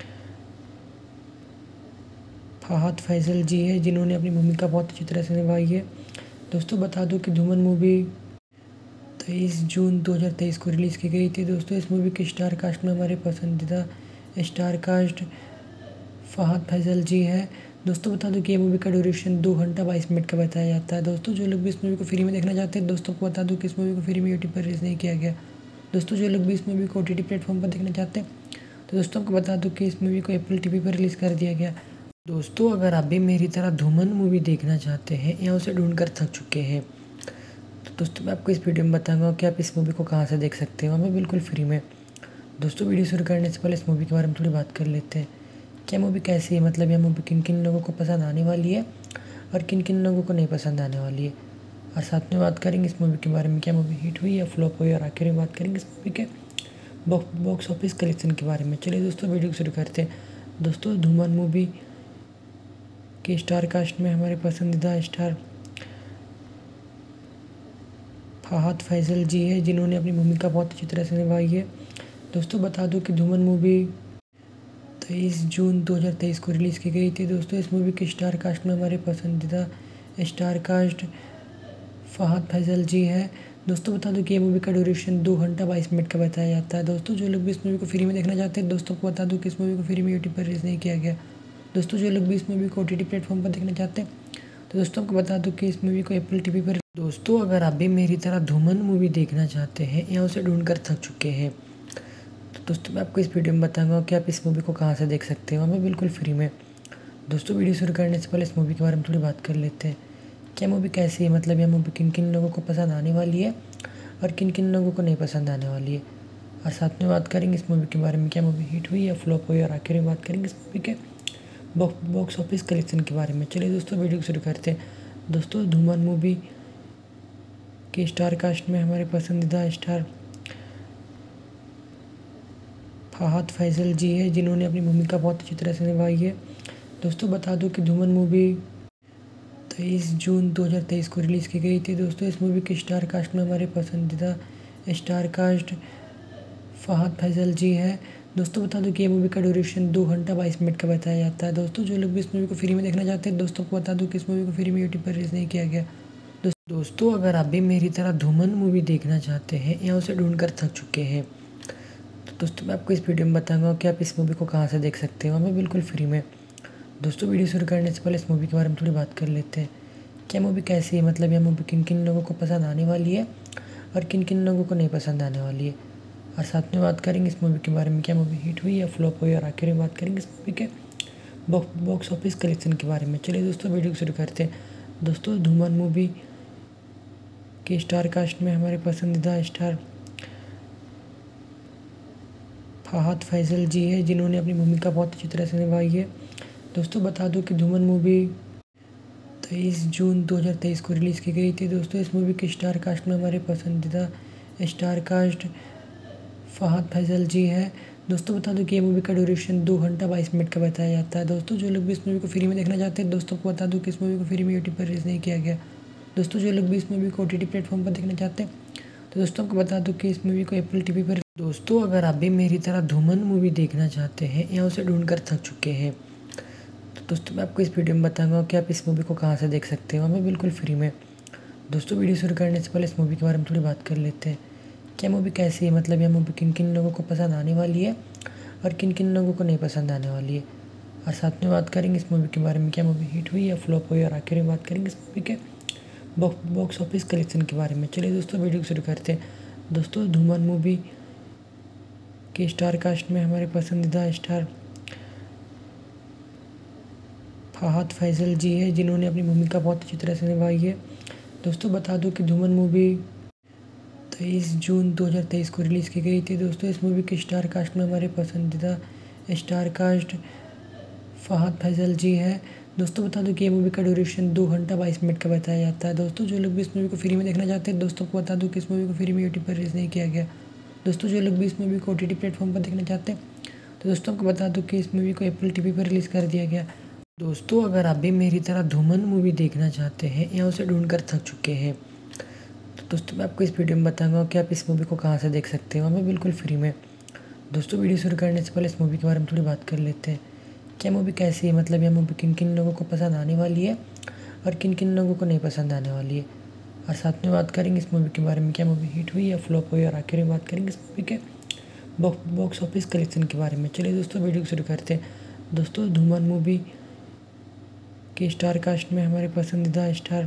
फहद फैसल जी है, जिन्होंने अपनी भूमिका बहुत अच्छी तरह से निभाई है। दोस्तों बता दूं कि धूमन मूवी तेईस जून दो हज़ार तेईस को रिलीज़ की गई थी। दोस्तों इस मूवी के स्टार कास्ट में हमारे पसंदीदा स्टार कास्ट फहद फैसल जी है। दोस्तों बता दूं कि ये मूवी का ड्यूरेशन दो घंटा बाईस मिनट का बताया जाता है। दोस्तों जो लोग भी इस मूवी को फ्री में देखना चाहते हैं, दोस्तों को बता दूं कि इस मूवी को फ्री में यूट्यूब पर रिलीज़ नहीं किया गया। दोस्तों जो लोग भी इस मूवी को ओ टी टी प्लेटफॉर्म पर देखना चाहते हैं, तो दोस्तों आपको बता दूं कि इस मूवी को एप्पल टीवी पर रिलीज़ कर दिया गया। दोस्तों अगर आप भी मेरी तरह धूमन मूवी देखना चाहते हैं या उसे ढूंढ कर थक चुके हैं, तो दोस्तों मैं आपको इस वीडियो में बताऊंगा कि आप इस मूवी को कहां से देख सकते हो, हमें बिल्कुल फ्री में। दोस्तों वीडियो शुरू करने से पहले इस मूवी के बारे में थोड़ी बात कर लेते हैं। क्या मूवी कैसी है, मतलब यह मूवी किन किन लोगों को पसंद आने वाली है और किन किन लोगों को नहीं पसंद आने वाली है, और साथ में बात करेंगे इस मूवी के बारे में, क्या मूवी हिट हुई या फ्लॉप हुई, और आखिर में बात करेंगे इस मूवी के बॉक्स ऑफिस कलेक्शन के बारे में। चलिए दोस्तों वीडियो शुरू करते हैं। दोस्तों धूमन मूवी के स्टार कास्ट में हमारे पसंदीदा स्टार फहद फैसल जी है, जिन्होंने अपनी भूमिका बहुत अच्छी तरह से निभाई है। दोस्तों बता दूं कि धूमन मूवी तेईस जून दो हज़ार तेईस को रिलीज़ की गई थी। दोस्तों इस मूवी के स्टार कास्ट में हमारे पसंदीदा स्टार कास्ट फहद फैसल जी है। दोस्तों बता दूं कि ये मूवी का ड्यूरेशन दो घंटा बाईस मिनट का बताया जाता है। दोस्तों जो लोग भी इस मूवी को फ्री में देखना चाहते हैं, दोस्तों को बता दूं कि इस मूवी को फ्री में यूट्यूब पर रिलीज़ नहीं किया गया। दोस्तों जो लोग भी इस मूवी को ओ टी टी प्लेटफॉर्म पर देखना चाहते हैं, तो दोस्तों आपको बता दूं कि इस मूवी को एप्पल टीवी पर। दोस्तों अगर आप भी मेरी तरह धूमन मूवी देखना चाहते हैं या उसे ढूंढ कर थक चुके हैं, तो दोस्तों मैं आपको इस वीडियो में बताऊंगा कि आप इस मूवी को कहां से देख सकते हो, हमें बिल्कुल फ्री में। दोस्तों वीडियो शुरू करने से पहले इस मूवी के बारे में थोड़ी बात कर लेते हैं। क्या मूवी कैसी है, मतलब यह मूवी किन किन लोगों को पसंद आने वाली है और किन किन लोगों को नहीं पसंद आने वाली है, और साथ में बात करेंगे इस मूवी के बारे में, क्या मूवी हिट हुई या फ्लॉप हुई, और आखिर में बात करेंगे इस मूवी के बॉक्स ऑफिस कलेक्शन के बारे में। चलिए दोस्तों वीडियो शुरू करते हैं। दोस्तों धूमन मूवी के स्टार कास्ट में हमारे पसंदीदा स्टार फहद फैसल जी है, जिन्होंने अपनी भूमिका बहुत अच्छी तरह से निभाई है। दोस्तों बता दूं कि धूमन मूवी तेईस जून दो हज़ार तेईस को रिलीज़ की गई थी। दोस्तों इस मूवी के स्टार कास्ट में हमारे पसंदीदा स्टार कास्ट फहद फैसल जी है। दोस्तों बता दूं कि ये मूवी का ड्यूरेशन दो घंटा बाईस मिनट का बताया जाता है। दोस्तों जो लोग भी इस मूवी को फ्री में देखना चाहते हैं, दोस्तों को बता दूं कि इस मूवी को फ्री में यूट्यूब पर रिलीज़ नहीं किया गया। दोस्तों अगर आप भी मेरी तरह धूमन मूवी देखना चाहते हैं या उसे ढूंढ कर थक चुके हैं, तो दोस्तों मैं आपको इस वीडियो में बताऊंगा कि आप इस मूवी को कहाँ से देख सकते हो, हमें बिल्कुल फ्री में। दोस्तों वीडियो शुरू करने से पहले इस मूवी के बारे में थोड़ी बात कर लेते हैं। क्या मूवी कैसी है, मतलब यह मूवी किन किन लोगों को पसंद आने वाली है और किन किन लोगों को नहीं पसंद आने वाली है, और साथ में बात करेंगे इस मूवी के बारे में, क्या मूवी हिट हुई या फ्लॉप हुई, और आखिर में बात करेंगे इस मूवी के बॉक्स ऑफिस कलेक्शन के बारे में। चलिए दोस्तों वीडियो शुरू करते हैं। दोस्तों धूमन मूवी के स्टार कास्ट में हमारे पसंदीदा स्टार फहद फैसल जी है, जिन्होंने अपनी भूमिका बहुत अच्छी तरह से निभाई है। दोस्तों बता दूं कि धूमन मूवी तेईस जून दो हज़ार तेईस को रिलीज़ की गई थी। दोस्तों इस मूवी के स्टार कास्ट में हमारे पसंदीदा स्टार कास्ट फहद फैसल जी है। दोस्तों बता दूं कि ये मूवी का ड्यूरेशन दो घंटा बाईस मिनट का बताया जाता है। दोस्तों जो लोग भी इस मूवी को फ्री में देखना चाहते हैं, दोस्तों को बता दूं कि इस मूवी को फ्री में यूट्यूब पर रिलीज़ नहीं किया गया। दोस्तों जो लोग भी इस मूवी को ओ टी टी प्लेटफॉर्म पर देखना चाहते हैं, तो दोस्तों आपको बता दूं कि इस मूवी को एप्पल टीवी पर। दोस्तों अगर आप भी मेरी तरह धूमन मूवी देखना चाहते हैं या उसे ढूंढ कर थक चुके हैं, तो दोस्तों मैं आपको इस वीडियो में बताऊंगा कि आप इस मूवी को कहाँ से देख सकते हो, हमें बिल्कुल फ्री में। दोस्तों वीडियो शुरू करने से पहले इस मूवी के बारे में थोड़ी बात कर लेते हैं। क्या मूवी कैसी है, मतलब यह मूवी किन किन लोगों को पसंद आने वाली है और किन किन लोगों को नहीं पसंद आने वाली है, और साथ में बात करेंगे इस मूवी के बारे में, क्या मूवी हिट हुई या फ्लॉप हुई, और आखिर में बात करेंगे इस मूवी के बॉक्स ऑफिस कलेक्शन के बारे में। चलिए दोस्तों वीडियो शुरू करते हैं। दोस्तों धूमन मूवी के स्टार कास्ट में हमारे पसंदीदा स्टार फहद फैसल जी है, जिन्होंने अपनी भूमिका बहुत अच्छी तरह से निभाई है। दोस्तों बता दूं कि धूमन मूवी तेईस जून दो हज़ार तेईस को रिलीज़ की गई थी। दोस्तों इस मूवी के स्टार कास्ट में हमारे पसंदीदा स्टार कास्ट फहद फैसल जी है। दोस्तों बता दूं कि ये मूवी का ड्यूरेशन दो घंटा बाईस मिनट का बताया जाता है। दोस्तों जो लोग भी इस मूवी को फ्री में देखना चाहते हैं, दोस्तों को बता दूं कि इस मूवी को फ्री में यूट्यूब पर रिलीज़ नहीं किया गया। दोस्तों जो लोग भी इस मूवी को ओ टी टी प्लेटफॉर्म पर देखना चाहते हैं, तो दोस्तों आपको बता दूं कि इस मूवी को एप्पल टीवी पर रिलीज़ कर दिया गया। दोस्तों अगर आप भी मेरी तरह धूमन मूवी देखना चाहते हैं या उसे ढूंढ कर थक चुके हैं, तो दोस्तों मैं आपको इस वीडियो में बताऊंगा कि आप इस मूवी को कहाँ से देख सकते हो, हमें बिल्कुल फ्री में। दोस्तों वीडियो शुरू करने से पहले इस मूवी के बारे में थोड़ी बात कर लेते हैं। क्या मूवी कैसी है, मतलब यह मूवी किन किन लोगों को पसंद आने वाली है और किन किन लोगों को नहीं पसंद आने वाली है, और साथ में बात करेंगे इस मूवी के बारे में, क्या मूवी हिट हुई या फ्लॉप हुई, और आखिर में बात करेंगे इस मूवी के बॉक्स ऑफिस कलेक्शन के बारे में। चलिए दोस्तों वीडियो शुरू करते हैं। दोस्तों धूमन मूवी के स्टार कास्ट में हमारे पसंदीदा स्टार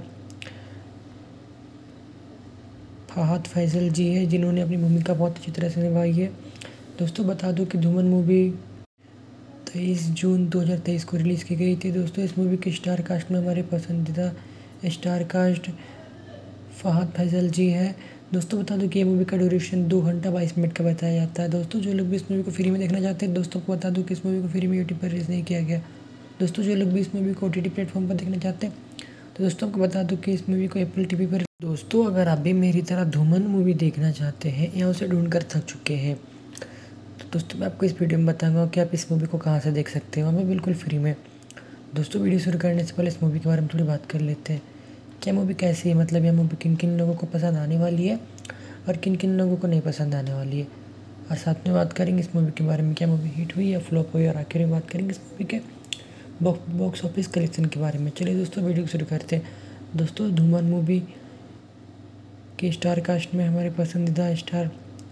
फहद फैसल जी है, जिन्होंने अपनी भूमिका बहुत अच्छी तरह से निभाई है। दोस्तों बता दूं कि धूमन मूवी तेईस जून दो हज़ार तेईस को रिलीज़ की गई थी। दोस्तों इस मूवी के स्टार कास्ट में हमारे पसंदीदा स्टार कास्ट फहद फैसल जी है। दोस्तों बता दूं कि ये मूवी का ड्यूरेशन दो घंटा बाईस मिनट का बताया जाता है। दोस्तों जो लोग भी इस मूवी को फ्री में देखना चाहते हैं, दोस्तों को बता दूं कि इस मूवी को फ्री में यूट्यूब पर रिलीज़ नहीं किया गया। दोस्तों जो लोग भी इस मूवी को ओ टी टी प्लेटफॉर्म पर देखना चाहते हैं, तो दोस्तों आपको बता दूं कि इस मूवी को एप्पल टीवी पर। दोस्तों अगर आप भी मेरी तरह धूमन मूवी देखना चाहते हैं या उसे ढूंढ कर थक चुके हैं, तो दोस्तों मैं आपको इस वीडियो में बताऊंगा कि आप इस मूवी को कहाँ से देख सकते हो, हमें बिल्कुल फ्री में। दोस्तों वीडियो शुरू करने से पहले इस मूवी के बारे में थोड़ी बात कर लेते हैं। क्या मूवी कैसी है, मतलब यह मूवी किन किन लोगों को पसंद आने वाली है और किन किन लोगों को नहीं पसंद आने वाली है, और साथ में बात करेंगे इस मूवी के बारे में, क्या मूवी हिट हुई या फ्लॉप हुई, और आखिर में बात करेंगे इस मूवी के बॉक्स ऑफिस कलेक्शन के बारे में। चलिए दोस्तों वीडियो शुरू करते हैं। दोस्तों धूमन मूवी के स्टार कास्ट में हमारे पसंदीदा स्टार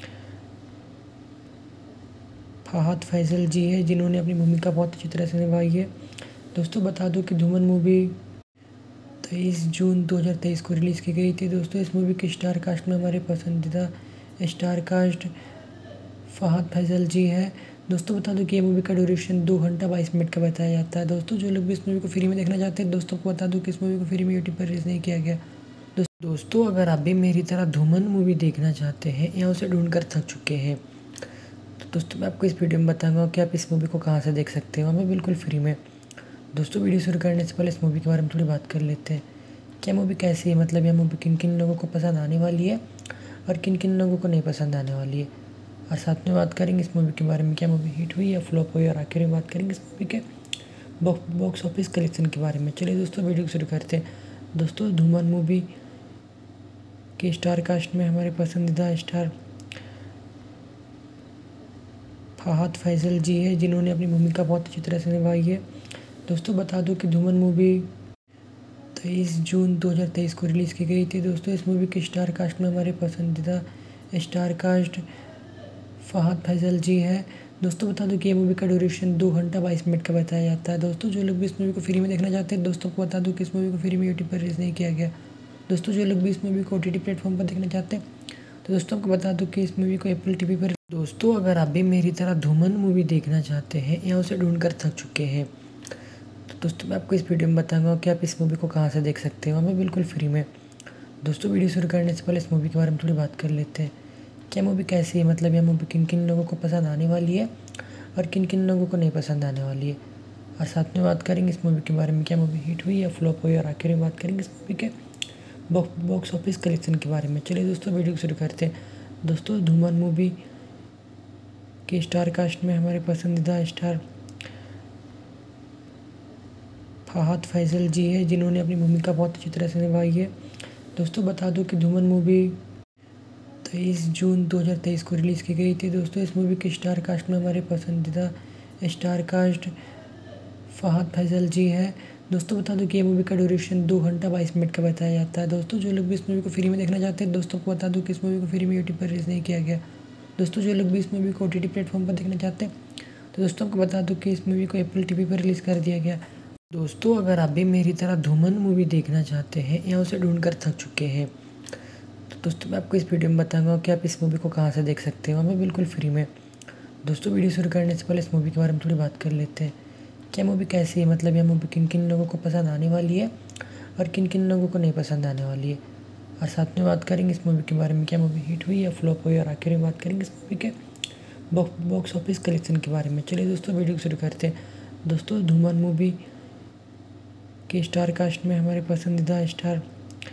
फहद फैसल जी है, जिन्होंने अपनी भूमिका बहुत अच्छी तरह से निभाई है। दोस्तों बता दूं कि धूमन मूवी तेईस जून दो हज़ार तेईस को रिलीज़ की गई थी। दोस्तों इस मूवी के स्टार कास्ट में हमारे पसंदीदा स्टार कास्ट फहद फैसल जी है। दोस्तों बता दूं कि ये मूवी का ड्यूरेशन दो घंटा बाईस मिनट का बताया जाता है। दोस्तों जो लोग भी इस मूवी को फ्री में देखना चाहते हैं, दोस्तों को बता दूं कि इस मूवी को फ्री में यूट्यूब पर रिलीज़ नहीं किया गया। दोस्तों अगर आप भी मेरी तरह धूमन मूवी देखना चाहते हैं या उसे ढूंढ कर थक चुके हैं, तो दोस्तों मैं आपको इस वीडियो में बताऊंगा कि आप इस मूवी को कहाँ से देख सकते हो, हमें बिल्कुल फ्री में। दोस्तों वीडियो शुरू करने से पहले इस मूवी के बारे में थोड़ी बात कर लेते हैं। क्या मूवी कैसी है, मतलब यह मूवी किन किन लोगों को पसंद आने वाली है और किन किन लोगों को नहीं पसंद आने वाली है, और साथ में बात करेंगे इस मूवी के बारे में, क्या मूवी हिट हुई या फ्लॉप हुई, और आखिर में बात करेंगे इस मूवी के बॉक्स ऑफिस कलेक्शन के बारे में। चलिए दोस्तों वीडियो शुरू करते हैं। दोस्तों धूमन मूवी के स्टार कास्ट में हमारे पसंदीदा स्टार फहद फैसल जी है, जिन्होंने अपनी भूमिका बहुत अच्छी तरह से निभाई है। दोस्तों बता दूं कि धूमन मूवी तेईस जून दो हज़ार तेईस को रिलीज़ की गई थी। दोस्तों इस मूवी के स्टार कास्ट में हमारे पसंदीदा स्टार कास्ट फहद फैजल जी है। दोस्तों बता दूं कि ये मूवी का ड्यूरेशन दो घंटा बाईस मिनट का बताया जाता है। दोस्तों जो लोग भी इस मूवी को फ्री में देखना चाहते हैं, दोस्तों को बता दूं कि इस मूवी को फ्री में यूट्यूब पर रिलीज़ नहीं किया गया। दोस्तों जो लोग भी इस मूवी को ओटीटी प्लेटफॉर्म पर देखना चाहते हैं, तो दोस्तों आपको बता दूं कि इस मूवी को एप्पल टीवी पर दोस्तों अगर आप भी मेरी तरह धूमन मूवी देखना चाहते हैं या उसे ढूंढ कर थक चुके हैं, तो दोस्तों मैं आपको इस वीडियो में बताऊंगा कि आप इस मूवी को कहाँ से देख सकते हो, हमें बिल्कुल फ्री में। दोस्तों वीडियो शुरू करने से पहले इस मूवी के बारे में थोड़ी बात कर लेते हैं। क्या मूवी कैसी है, मतलब यह मूवी किन किन लोगों को पसंद आने वाली है और किन किन लोगों को नहीं पसंद आने वाली है, और साथ में बात करेंगे इस मूवी के बारे में, क्या मूवी हिट हुई या फ्लॉप हुई, और आखिर में बात करेंगे इस मूवी के बॉक्स ऑफिस कलेक्शन के बारे में। चलिए दोस्तों वीडियो शुरू करते हैं। दोस्तों धूमन मूवी के स्टार कास्ट में हमारे पसंदीदा स्टार फहद फैजल जी है, जिन्होंने अपनी भूमिका बहुत अच्छी तरह से निभाई है। दोस्तों बता दूं कि धूमन मूवी तेईस जून दो हज़ार तेईस को रिलीज़ की गई थी। दोस्तों इस मूवी के स्टार कास्ट में हमारे पसंदीदा स्टार कास्ट फहद फैजल जी है। दोस्तों बता दूं कि ये मूवी का ड्यूरेशन दो घंटा बाईस मिनट का बताया जाता है। दोस्तों जो लोग भी इस मूवी को फ्री में देखना चाहते हैं, दोस्तों को बता दूं कि इस मूवी को फ्री में यूट्यूब पर रिलीज़ नहीं किया गया। दोस्तों जो लोग भी इस मूवी को ओटीटी प्लेटफॉर्म पर देखना चाहते हैं, तो दोस्तों आपको बता दूं कि इस मूवी को एप्पल टीवी पर रिलीज़ कर दिया गया। दोस्तों अगर आप भी मेरी तरह धूमन मूवी देखना चाहते हैं या उसे ढूंढ कर थक चुके हैं, तो दोस्तों मैं आपको इस वीडियो में बताऊंगा कि आप इस मूवी को कहाँ से देख सकते हो, हमें बिल्कुल फ्री में। दोस्तों वीडियो शुरू करने से पहले इस मूवी के बारे में थोड़ी बात कर लेते हैं। क्या मूवी कैसी है, मतलब यह मूवी किन किन लोगों को पसंद आने वाली है और किन किन लोगों को नहीं पसंद आने वाली है, और साथ में बात करेंगे इस मूवी के बारे में, क्या मूवी हिट हुई या फ्लॉप हुई, और आखिर में बात करेंगे इस मूवी के बॉक्स ऑफिस कलेक्शन के बारे में। चलिए दोस्तों वीडियो शुरू करते हैं। दोस्तों धूमन मूवी के स्टार कास्ट में हमारे पसंदीदा स्टार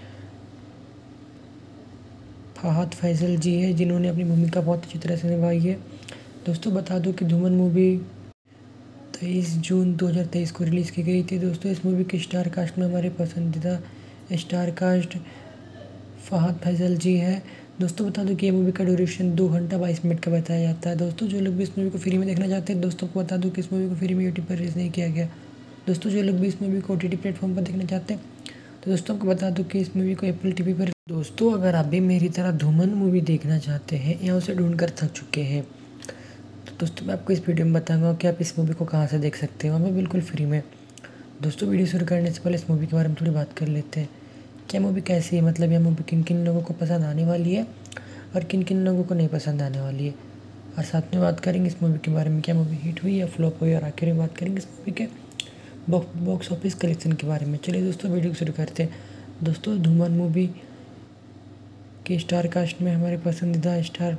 फहद फैजल जी है, जिन्होंने अपनी भूमिका बहुत अच्छी तरह से निभाई है। दोस्तों बता दूं कि धूमन मूवी तेईस जून दो हज़ार तेईस को रिलीज़ की गई थी। दोस्तों इस मूवी के स्टार कास्ट में हमारे पसंदीदा स्टार कास्ट फहद फैजल जी है। दोस्तों बता दूं कि ये मूवी का ड्यूरेशन दो घंटा बाईस मिनट का बताया जाता है। दोस्तों जो लोग भी इस मूवी को फ्री में देखना चाहते हैं, दोस्तों को बता दूं कि इस मूवी को फ्री में यूट्यूब पर रिलीज़ नहीं किया गया। दोस्तों जो लोग भी इस मूवी को ओटीटी प्लेटफॉर्म पर देखना चाहते हैं, तो दोस्तों आपको बता दूं कि इस मूवी को एप्पल टीवी पर दोस्तों अगर आप भी मेरी तरह धूमन मूवी देखना चाहते हैं या उसे ढूंढ कर थक चुके हैं, तो दोस्तों मैं आपको इस वीडियो में बताऊंगा कि आप इस मूवी को कहाँ से देख सकते हो, हमें बिल्कुल फ्री में। दोस्तों वीडियो शुरू करने से पहले इस मूवी के बारे में थोड़ी बात कर लेते हैं। क्या मूवी कैसी है, मतलब यह मूवी किन किन लोगों को पसंद आने वाली है और किन किन लोगों को नहीं पसंद आने वाली है, और साथ में बात करेंगे इस मूवी के बारे में, क्या मूवी हिट हुई या फ्लॉप हुई, और आखिर में बात करेंगे इस मूवी के बॉक्स ऑफिस कलेक्शन के बारे में। चलिए दोस्तों वीडियो शुरू करते हैं। दोस्तों धूमन मूवी के स्टार कास्ट में हमारे पसंदीदा स्टार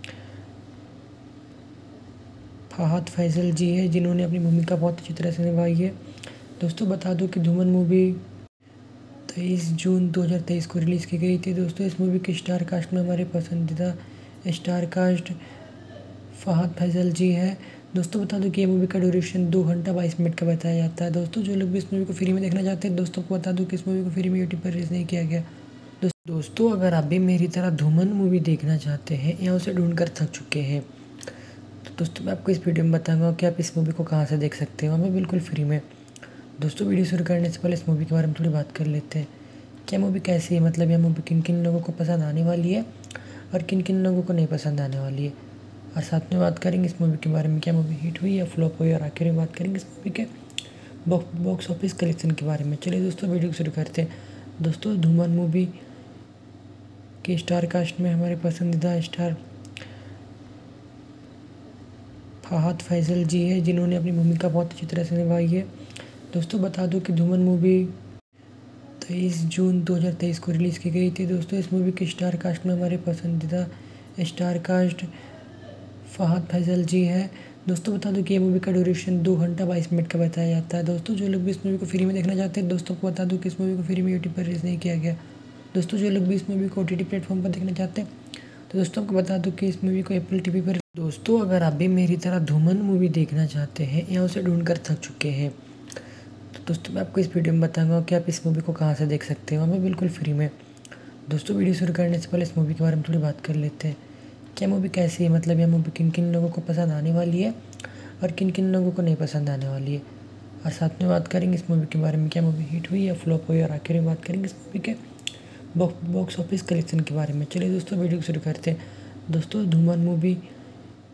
फहद फैजल जी है, जिन्होंने अपनी भूमिका बहुत अच्छी तरह से निभाई है। दोस्तों बता दूं कि धूमन मूवी तेईस जून दो हज़ार तेईस को रिलीज़ की गई थी। दोस्तों इस मूवी के स्टार कास्ट में हमारे पसंदीदा स्टार कास्ट फहद फैजल जी है। दोस्तों बता दूं कि ये मूवी का ड्यूरेशन दो घंटा बाईस मिनट का बताया जाता है। दोस्तों जो लोग भी इस मूवी को फ्री में देखना चाहते हैं, दोस्तों को बता दूं कि इस मूवी को फ्री में यूट्यूब पर रिलीज़ नहीं किया गया। दोस्तों अगर आप भी मेरी तरह धूमन मूवी देखना चाहते हैं या उसे ढूंढ कर थक चुके हैं, तो दोस्तों मैं आपको इस वीडियो में बताऊंगा कि आप इस मूवी को कहाँ से देख सकते हो, हमें बिल्कुल फ्री में। दोस्तों वीडियो शुरू करने से पहले इस मूवी के बारे में थोड़ी बात कर लेते हैं। क्या मूवी कैसी है, मतलब यह मूवी किन किन लोगों को पसंद आने वाली है और किन किन लोगों को नहीं पसंद आने वाली है, और साथ में बात करेंगे इस मूवी के बारे में, क्या मूवी हिट हुई या फ्लॉप हुई, और आखिर में बात करेंगे इस मूवी के बॉक्स ऑफिस कलेक्शन के बारे में। चलिए दोस्तों वीडियो शुरू करते हैं। दोस्तों धूमन मूवी के स्टार कास्ट में हमारे पसंदीदा स्टार फहद फैजल जी है, जिन्होंने अपनी भूमिका बहुत अच्छी तरह से निभाई है। दोस्तों बता दूं कि धूमन मूवी तेईस जून दो हज़ार तेईस को रिलीज़ की गई थी। दोस्तों इस मूवी के स्टार कास्ट में हमारे पसंदीदा स्टार कास्ट फहद फैजल जी है। दोस्तों बता दूं कि ये मूवी का ड्यूरेशन दो घंटा बाईस मिनट का बताया जाता है। दोस्तों जो लोग भी इस मूवी को फ्री में देखना चाहते हैं, दोस्तों को बता दूं कि इस मूवी को फ्री में यूट्यूब पर रिलीज़ नहीं किया गया। दोस्तों जो लोग भी इस मूवी को ओटीटी प्लेटफॉर्म पर देखना चाहते हैं, तो दोस्तों आपको बता दूं कि इस मूवी को एप्पल टीवी पर दोस्तों अगर आप भी मेरी तरह धूमन मूवी देखना चाहते हैं या उसे ढूंढ कर थक चुके हैं, तो दोस्तों मैं आपको इस वीडियो में बताऊंगा कि आप इस मूवी को कहाँ से देख सकते हो, हमें बिल्कुल फ्री में। दोस्तों वीडियो शुरू करने से पहले इस मूवी के बारे में थोड़ी बात कर लेते हैं। क्या मूवी कैसी है, मतलब यह मूवी किन किन लोगों को पसंद आने वाली है और किन किन लोगों को नहीं पसंद आने वाली है, और साथ में बात करेंगे इस मूवी के बारे में, क्या मूवी हिट हुई या फ्लॉप हुई, और आखिर में बात करेंगे इस मूवी के बॉक्स ऑफिस कलेक्शन के बारे में। चलिए दोस्तों वीडियो शुरू करते हैं। दोस्तों धूमन मूवी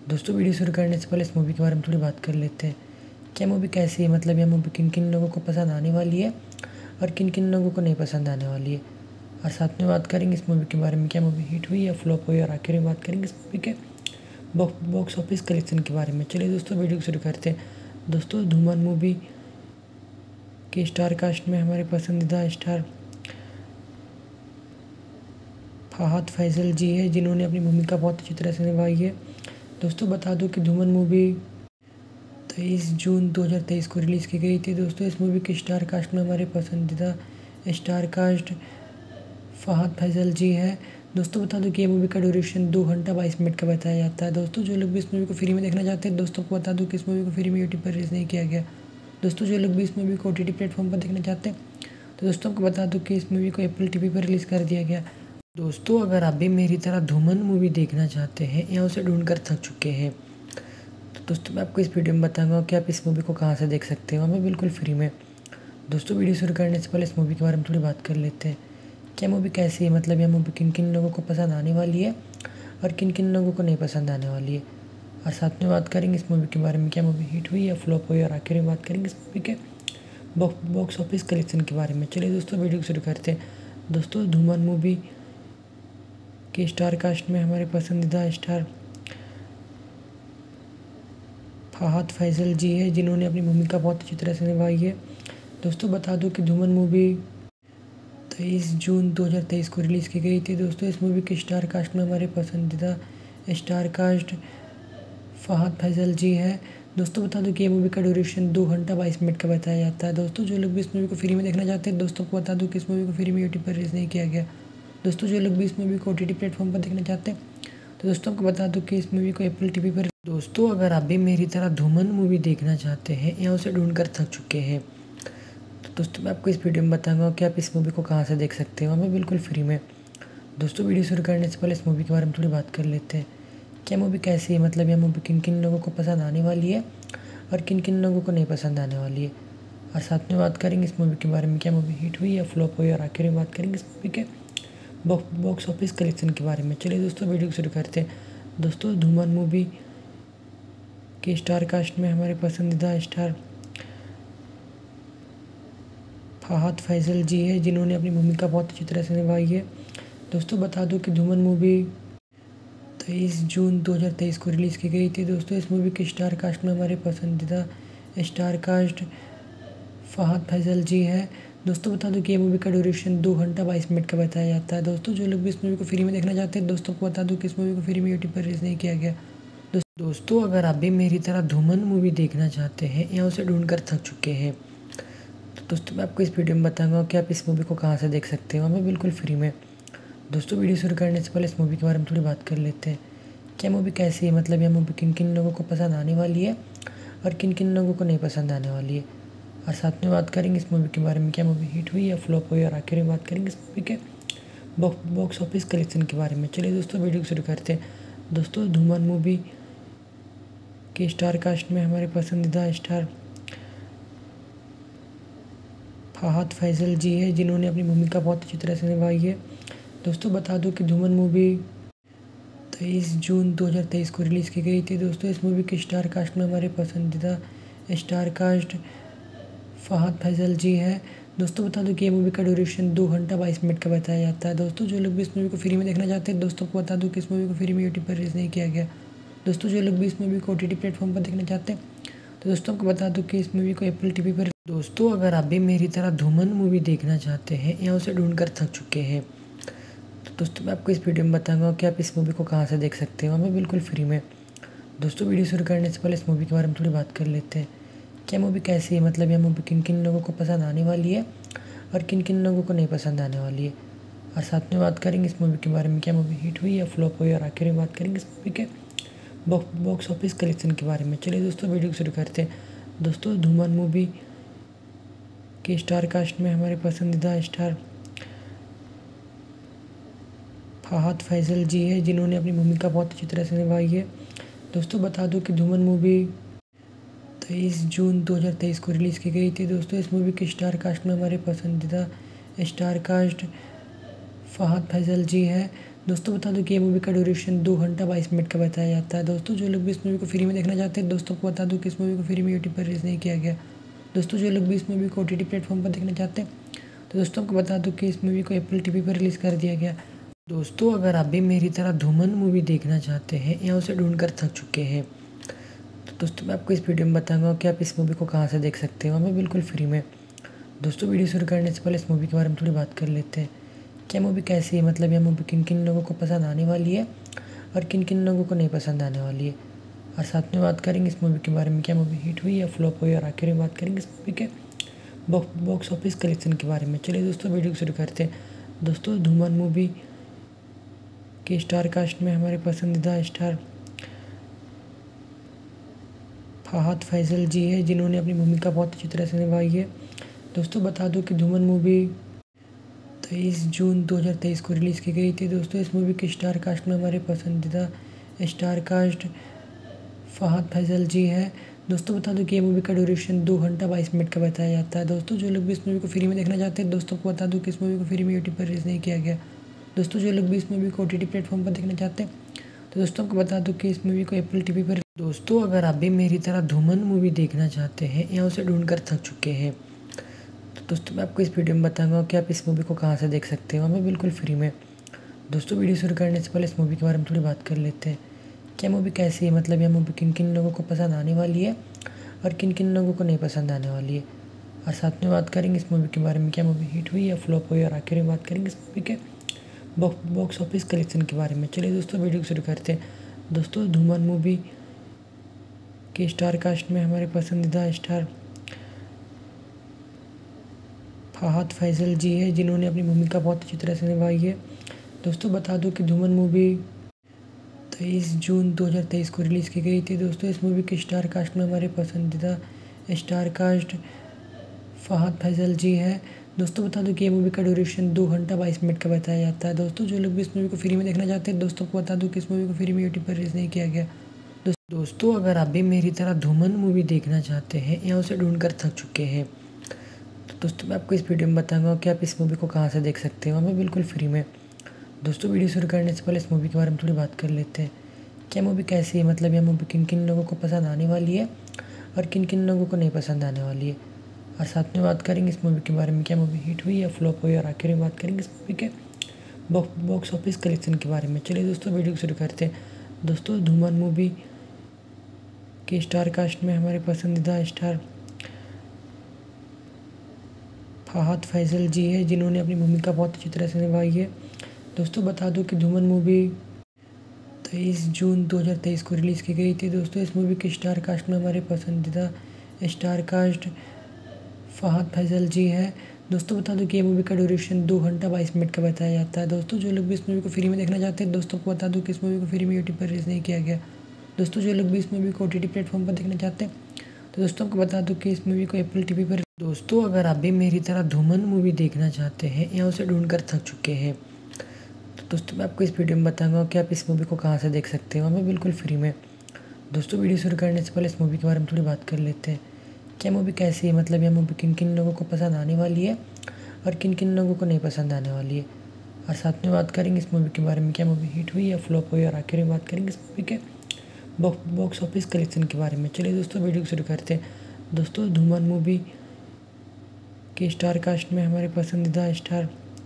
दोस्तों वीडियो शुरू करने से पहले इस मूवी के बारे में थोड़ी बात कर लेते हैं। क्या मूवी कैसी है, मतलब यह मूवी किन किन लोगों को पसंद आने वाली है और किन किन लोगों को नहीं पसंद आने वाली है, और साथ में बात करेंगे इस मूवी के बारे में, क्या मूवी हिट हुई या फ्लॉप हुई, और आखिर में बात करेंगे इस मूवी के बॉक्स ऑफिस कलेक्शन के बारे में। चलिए दोस्तों वीडियो शुरू करते हैं। दोस्तों धूमन मूवी के स्टार कास्ट में हमारे पसंदीदा स्टार फहद फैसल जी है, जिन्होंने अपनी भूमिका बहुत अच्छी तरह से निभाई है। दोस्तों बता दूं कि धूमन मूवी तेईस जून दो हज़ार तेईस को रिलीज़ की गई थी। दोस्तों इस मूवी के स्टार कास्ट में हमारे पसंदीदा स्टार कास्ट फहद फैसल जी है। दोस्तों बता दूं कि ये मूवी का ड्यूरेशन दो घंटा बाईस मिनट का बताया जाता है। दोस्तों जो लोग भी इस मूवी को फ्री में देखना चाहते हैं, दोस्तों को बता दूं कि इस मूवी को फ्री में यूट्यूब पर रिलीज़ नहीं किया गया। दोस्तों जो लोग भी इस मूवी को ओ टी टी प्लेटफॉर्म पर देखना चाहते हैं, तो दोस्तों आपको बता दूं कि इस मूवी को एप्पल टीवी पर रिलीज़ कर दिया गया। दोस्तों अगर आप भी मेरी तरह धूमन मूवी देखना चाहते हैं या उसे ढूंढ कर थक चुके हैं, तो दोस्तों मैं आपको इस वीडियो में बताऊंगा कि आप इस मूवी को कहां से देख सकते हो, हमें बिल्कुल फ्री में। दोस्तों वीडियो शुरू करने से पहले इस मूवी के बारे में थोड़ी बात कर लेते हैं। क्या मूवी कैसी है, मतलब यह मूवी किन किन लोगों को पसंद आने वाली है और किन किन लोगों को नहीं पसंद आने वाली है, और साथ में बात करेंगे इस मूवी के बारे में, क्या मूवी हिट हुई या फ्लॉप हुई, और आखिर में बात करेंगे इस मूवी के बॉक्स ऑफिस कलेक्शन के बारे में। चलिए दोस्तों वीडियो शुरू करते हैं। दोस्तों धूमन मूवी के स्टार कास्ट में हमारे पसंदीदा स्टार फहद फैसल जी है, जिन्होंने अपनी भूमिका बहुत अच्छी तरह से निभाई है। दोस्तों बता दूं कि धूमन मूवी तेईस जून दो हज़ार तेईस को रिलीज़ की गई थी। दोस्तों इस मूवी के स्टार कास्ट में हमारे पसंदीदा स्टार कास्ट फहद फैसल जी है। दोस्तों बता दूं कि ये मूवी का ड्यूरेशन दो घंटा बाईस मिनट का बताया जाता है। दोस्तों जो लोग भी इस मूवी को फ्री में देखना चाहते हैं, दोस्तों को बता दूं कि इस मूवी को फ्री में यूट्यूब पर रिलीज़ नहीं किया गया। दोस्तों जो लोग भी इस मूवी को ओ टी टी प्लेटफॉर्म पर देखना चाहते हैं, तो दोस्तों आपको बता दूं कि इस मूवी को एप्पल टीवी पर दोस्तों अगर आप भी मेरी तरह धूमन मूवी देखना चाहते हैं या उसे ढूंढ कर थक चुके हैं, तो दोस्तों मैं आपको इस वीडियो में बताऊंगा कि आप इस मूवी को कहां से देख सकते हो, हमें बिल्कुल फ्री में। दोस्तों वीडियो शुरू करने से पहले इस मूवी के बारे में थोड़ी बात कर लेते हैं। क्या मूवी कैसी है, मतलब यह मूवी किन किन लोगों को पसंद आने वाली है और किन किन लोगों को नहीं पसंद आने वाली है, और साथ में बात करेंगे इस मूवी के बारे में, क्या मूवी हिट हुई या फ्लॉप हुई, और आखिर में बात करेंगे इस मूवी के बॉक्स ऑफिस कलेक्शन के बारे में। चलिए दोस्तों वीडियो शुरू करते हैं। दोस्तों धूमन मूवी के स्टार कास्ट में हमारे पसंदीदा स्टार फहद फैसल जी है, जिन्होंने अपनी भूमिका बहुत अच्छी तरह से निभाई है। दोस्तों बता दूं कि धूमन मूवी तेईस जून दो हज़ार तेईस को रिलीज़ की गई थी। दोस्तों इस मूवी के स्टार कास्ट में हमारे पसंदीदा स्टार कास्ट फहद फैसल जी है। दोस्तों बता दूं कि ये मूवी का ड्यूरेशन दो घंटा बाईस मिनट का बताया जाता है। दोस्तों जो लोग भी इस मूवी को फ्री में देखना चाहते हैं, दोस्तों को बता दूं कि इस मूवी को फ्री में यूट्यूब पर रिलीज़ नहीं किया गया। दोस्तों अगर आप भी मेरी तरह धूमन मूवी देखना चाहते हैं या उसे ढूंढ कर थक चुके हैं, तो दोस्तों मैं आपको इस वीडियो में बताऊंगा कि आप इस मूवी को कहां से देख सकते हो, हमें बिल्कुल फ्री में। दोस्तों वीडियो शुरू करने से पहले इस मूवी के बारे में थोड़ी बात कर लेते हैं। क्या मूवी कैसी है, मतलब यह मूवी किन किन लोगों को पसंद आने वाली है और किन किन लोगों को नहीं पसंद आने वाली है, और साथ में बात करेंगे इस मूवी के बारे में, क्या मूवी हिट हुई या फ्लॉप हुई, और आखिर में बात करेंगे इस मूवी के बॉक्स ऑफिस कलेक्शन के बारे में। चलिए दोस्तों वीडियो शुरू करते हैं। दोस्तों धूमन मूवी के स्टार कास्ट में हमारे पसंदीदा स्टार फहद फैसल जी है, जिन्होंने अपनी भूमिका बहुत अच्छी तरह से निभाई है। दोस्तों बता दूं कि धूमन मूवी तेईस जून दो हज़ार तेईस को रिलीज़ की गई थी। दोस्तों इस मूवी के स्टार कास्ट में हमारे पसंदीदा स्टार कास्ट फहद फैसल जी है। दोस्तों बता दूं कि ये मूवी का ड्यूरेशन दो घंटा बाईस मिनट का बताया जाता है। दोस्तों जो लोग भी इस मूवी को फ्री में देखना चाहते हैं, दोस्तों को बता दूं कि इस मूवी को फ्री में यूट्यूब पर रिलीज़ नहीं किया गया। दोस्तों जो लोग भी इस मूवी को ओ टी टी प्लेटफॉर्म पर देखना चाहते हैं, तो दोस्तों आपको बता दूं कि इस मूवी को एप्पल टीवी पर दोस्तों अगर आप भी मेरी तरह धूमन मूवी देखना चाहते हैं या उसे ढूंढ कर थक चुके हैं, तो दोस्तों मैं आपको इस वीडियो में बताऊंगा कि आप इस मूवी को कहां से देख सकते हो, हमें बिल्कुल फ्री में। दोस्तों वीडियो शुरू करने से पहले इस मूवी के बारे में थोड़ी बात कर लेते हैं। क्या मूवी कैसी है, मतलब यह मूवी किन किन लोगों को पसंद आने वाली है और किन किन लोगों को नहीं पसंद आने वाली है, और साथ में बात करेंगे इस मूवी के बारे में, क्या मूवी हिट हुई या फ्लॉप हुई, और आखिर में बात करेंगे इस मूवी के बॉक्स ऑफिस कलेक्शन के बारे में। चलिए दोस्तों वीडियो शुरू करते हैं। दोस्तों धूमन मूवी के स्टार कास्ट में हमारे पसंदीदा स्टार फहद फैसल जी है, जिन्होंने अपनी भूमिका बहुत अच्छी तरह से निभाई है। दोस्तों बता दूं कि धूमन मूवी तेईस जून दो हज़ार तेईस को रिलीज़ की गई थी। दोस्तों इस मूवी के स्टार कास्ट में हमारे पसंदीदा स्टार कास्ट फहद फैसल जी है। दोस्तों बता दूं कि ये मूवी का ड्यूरेशन दो घंटा बाईस मिनट का बताया जाता है। दोस्तों जो लोग भी इस मूवी को फ्री में देखना चाहते हैं, दोस्तों को बता दूं कि इस मूवी को फ्री में यूट्यूब पर रिलीज़ नहीं किया गया। दोस्तों जो लोग भी इस मूवी को ओ टी टी प्लेटफॉर्म पर देखना चाहते हैं, तो दोस्तों आपको बता दूं कि इस मूवी को एप्पल टीवी पर रिलीज़ कर दिया गया। दोस्तों अगर आप भी मेरी तरह धूमन मूवी देखना चाहते हैं या उसे ढूंढ कर थक चुके हैं, तो दोस्तों मैं आपको इस वीडियो में बताऊंगा कि आप इस मूवी को कहां से देख सकते हो, हमें बिल्कुल फ्री में। दोस्तों वीडियो शुरू करने से पहले इस मूवी के बारे में थोड़ी बात कर लेते हैं। क्या मूवी कैसी है, मतलब यह मूवी किन किन लोगों को पसंद आने वाली है और किन किन लोगों को नहीं पसंद आने वाली है, और साथ में बात करेंगे इस मूवी के बारे में, क्या मूवी हिट हुई या फ्लॉप हुई, और आखिर में बात करेंगे इस मूवी के बॉक्स ऑफिस कलेक्शन के बारे में। चलिए दोस्तों वीडियो शुरू करते हैं। दोस्तों धूमन मूवी के स्टार कास्ट में हमारे पसंदीदा स्टार फहद फैसल जी है, जिन्होंने अपनी भूमिका बहुत अच्छी तरह से निभाई है। दोस्तों बता दूं कि धूमन मूवी तेईस जून दो हज़ार तेईस को रिलीज़ की गई थी। दोस्तों इस मूवी के स्टार कास्ट में हमारे पसंदीदा स्टार कास्ट फहद फैसल जी है। दोस्तों बता दूं कि ये मूवी का ड्यूरेशन दो घंटा बाईस मिनट का बताया जाता है। दोस्तों जो लोग भी इस मूवी को फ्री में देखना चाहते हैं, दोस्तों को बता दूं कि इस मूवी को फ्री में यूट्यूब पर रिलीज़ नहीं किया गया। दोस्तों जो लोग भी इस मूवी को ओ टी टी प्लेटफॉर्म पर देखना चाहते हैं, तो दोस्तों आपको बता दूं कि इस मूवी को एप्पल टीवी पर दोस्तों अगर आप भी मेरी तरह धूमन मूवी देखना चाहते हैं या उसे ढूंढ कर थक चुके हैं, तो दोस्तों मैं आपको इस वीडियो में बताऊंगा कि आप इस मूवी को कहाँ से देख सकते हो, हमें बिल्कुल फ्री में। दोस्तों वीडियो शुरू करने से पहले इस मूवी के बारे में थोड़ी बात कर लेते हैं। क्या मूवी कैसी है, मतलब यह मूवी किन किन लोगों को पसंद आने वाली है और किन किन लोगों को नहीं पसंद आने वाली है, और साथ में बात करेंगे इस मूवी के बारे में, क्या मूवी हिट हुई या फ्लॉप हुई, और आखिर में बात करेंगे इस मूवी के बॉक्स ऑफिस कलेक्शन के बारे में। चलिए दोस्तों वीडियो शुरू करते हैं। दोस्तों धूमन मूवी के स्टार कास्ट में हमारे पसंदीदा स्टार फहद फैसल जी है, जिन्होंने अपनी भूमिका बहुत अच्छी तरह से निभाई है। दोस्तों बता दूं कि धूमन मूवी तेईस जून दो हज़ार तेईस को रिलीज़ की गई थी। दोस्तों इस मूवी के स्टार कास्ट में हमारे पसंदीदा स्टार कास्ट फहद फैसल जी है। दोस्तों बता दूं कि ये मूवी का ड्यूरेशन दो घंटा बाईस मिनट का बताया जाता है। दोस्तों जो लोग भी इस मूवी को फ्री में देखना चाहते हैं, दोस्तों को बता दूं कि इस मूवी को फ्री में यूट्यूब पर रिलीज़ नहीं किया गया। दोस्तों अगर आप भी मेरी तरह धूमन मूवी देखना चाहते हैं या उसे ढूंढ कर थक चुके हैं, तो दोस्तों मैं आपको इस वीडियो में बताऊंगा कि आप इस मूवी को कहाँ से देख सकते हो, हमें बिल्कुल फ्री में। दोस्तों वीडियो शुरू करने से पहले इस मूवी के बारे में थोड़ी बात कर लेते हैं। क्या मूवी कैसी है, मतलब यह मूवी किन किन लोगों को पसंद आने वाली है और किन किन लोगों को नहीं पसंद आने वाली है, और साथ में बात करेंगे इस मूवी के बारे में, क्या मूवी हिट हुई या फ्लॉप हुई, और आखिर में बात करेंगे इस मूवी के बॉक्स ऑफिस कलेक्शन के बारे में। चलिए दोस्तों वीडियो शुरू करते हैं। दोस्तों धूमन मूवी के स्टार कास्ट में हमारे पसंदीदा स्टार फहद फैसल जी है, जिन्होंने अपनी भूमिका बहुत अच्छी तरह से निभाई है। दोस्तों बता दूं कि धूमन मूवी तेईस जून दो हज़ार तेईस को रिलीज़ की गई थी। दोस्तों इस मूवी के स्टार कास्ट में हमारे पसंदीदा स्टार कास्ट फहद फैसल जी है। दोस्तों बता दूं कि ये मूवी का ड्यूरेशन दो घंटा बाईस मिनट का बताया जाता है। दोस्तों जो लोग भी इस मूवी को फ्री में देखना चाहते हैं, दोस्तों को बता दूं कि इस मूवी को फ्री में यूट्यूब पर रिलीज़ नहीं किया गया। दोस्तों जो लोग भी इस मूवी को ओ टी टी प्लेटफॉर्म पर देखना चाहते हैं, तो दोस्तों आपको बता दूं कि इस मूवी को एप्पल टीवी पर दोस्तों अगर आप भी मेरी तरह धूमन मूवी देखना चाहते हैं या उसे ढूंढ कर थक चुके हैं, तो दोस्तों मैं आपको इस वीडियो में बताऊंगा कि आप इस मूवी को कहाँ से देख सकते हो, हमें बिल्कुल फ्री में। दोस्तों वीडियो शुरू करने से पहले इस मूवी के बारे में थोड़ी बात कर लेते हैं। क्या मूवी कैसी है, मतलब यह मूवी किन किन लोगों को पसंद आने वाली है और किन किन लोगों को नहीं पसंद आने वाली है, और साथ में बात करेंगे इस मूवी के बारे में, क्या मूवी हिट हुई या फ्लॉप हुई, और आखिर में बात करेंगे इस मूवी के बॉक्स ऑफिस कलेक्शन के बारे में। चलिए दोस्तों वीडियो शुरू करते हैं। दोस्तों धूमन मूवी के स्टार कास्ट में हमारे पसंदीदा स्टार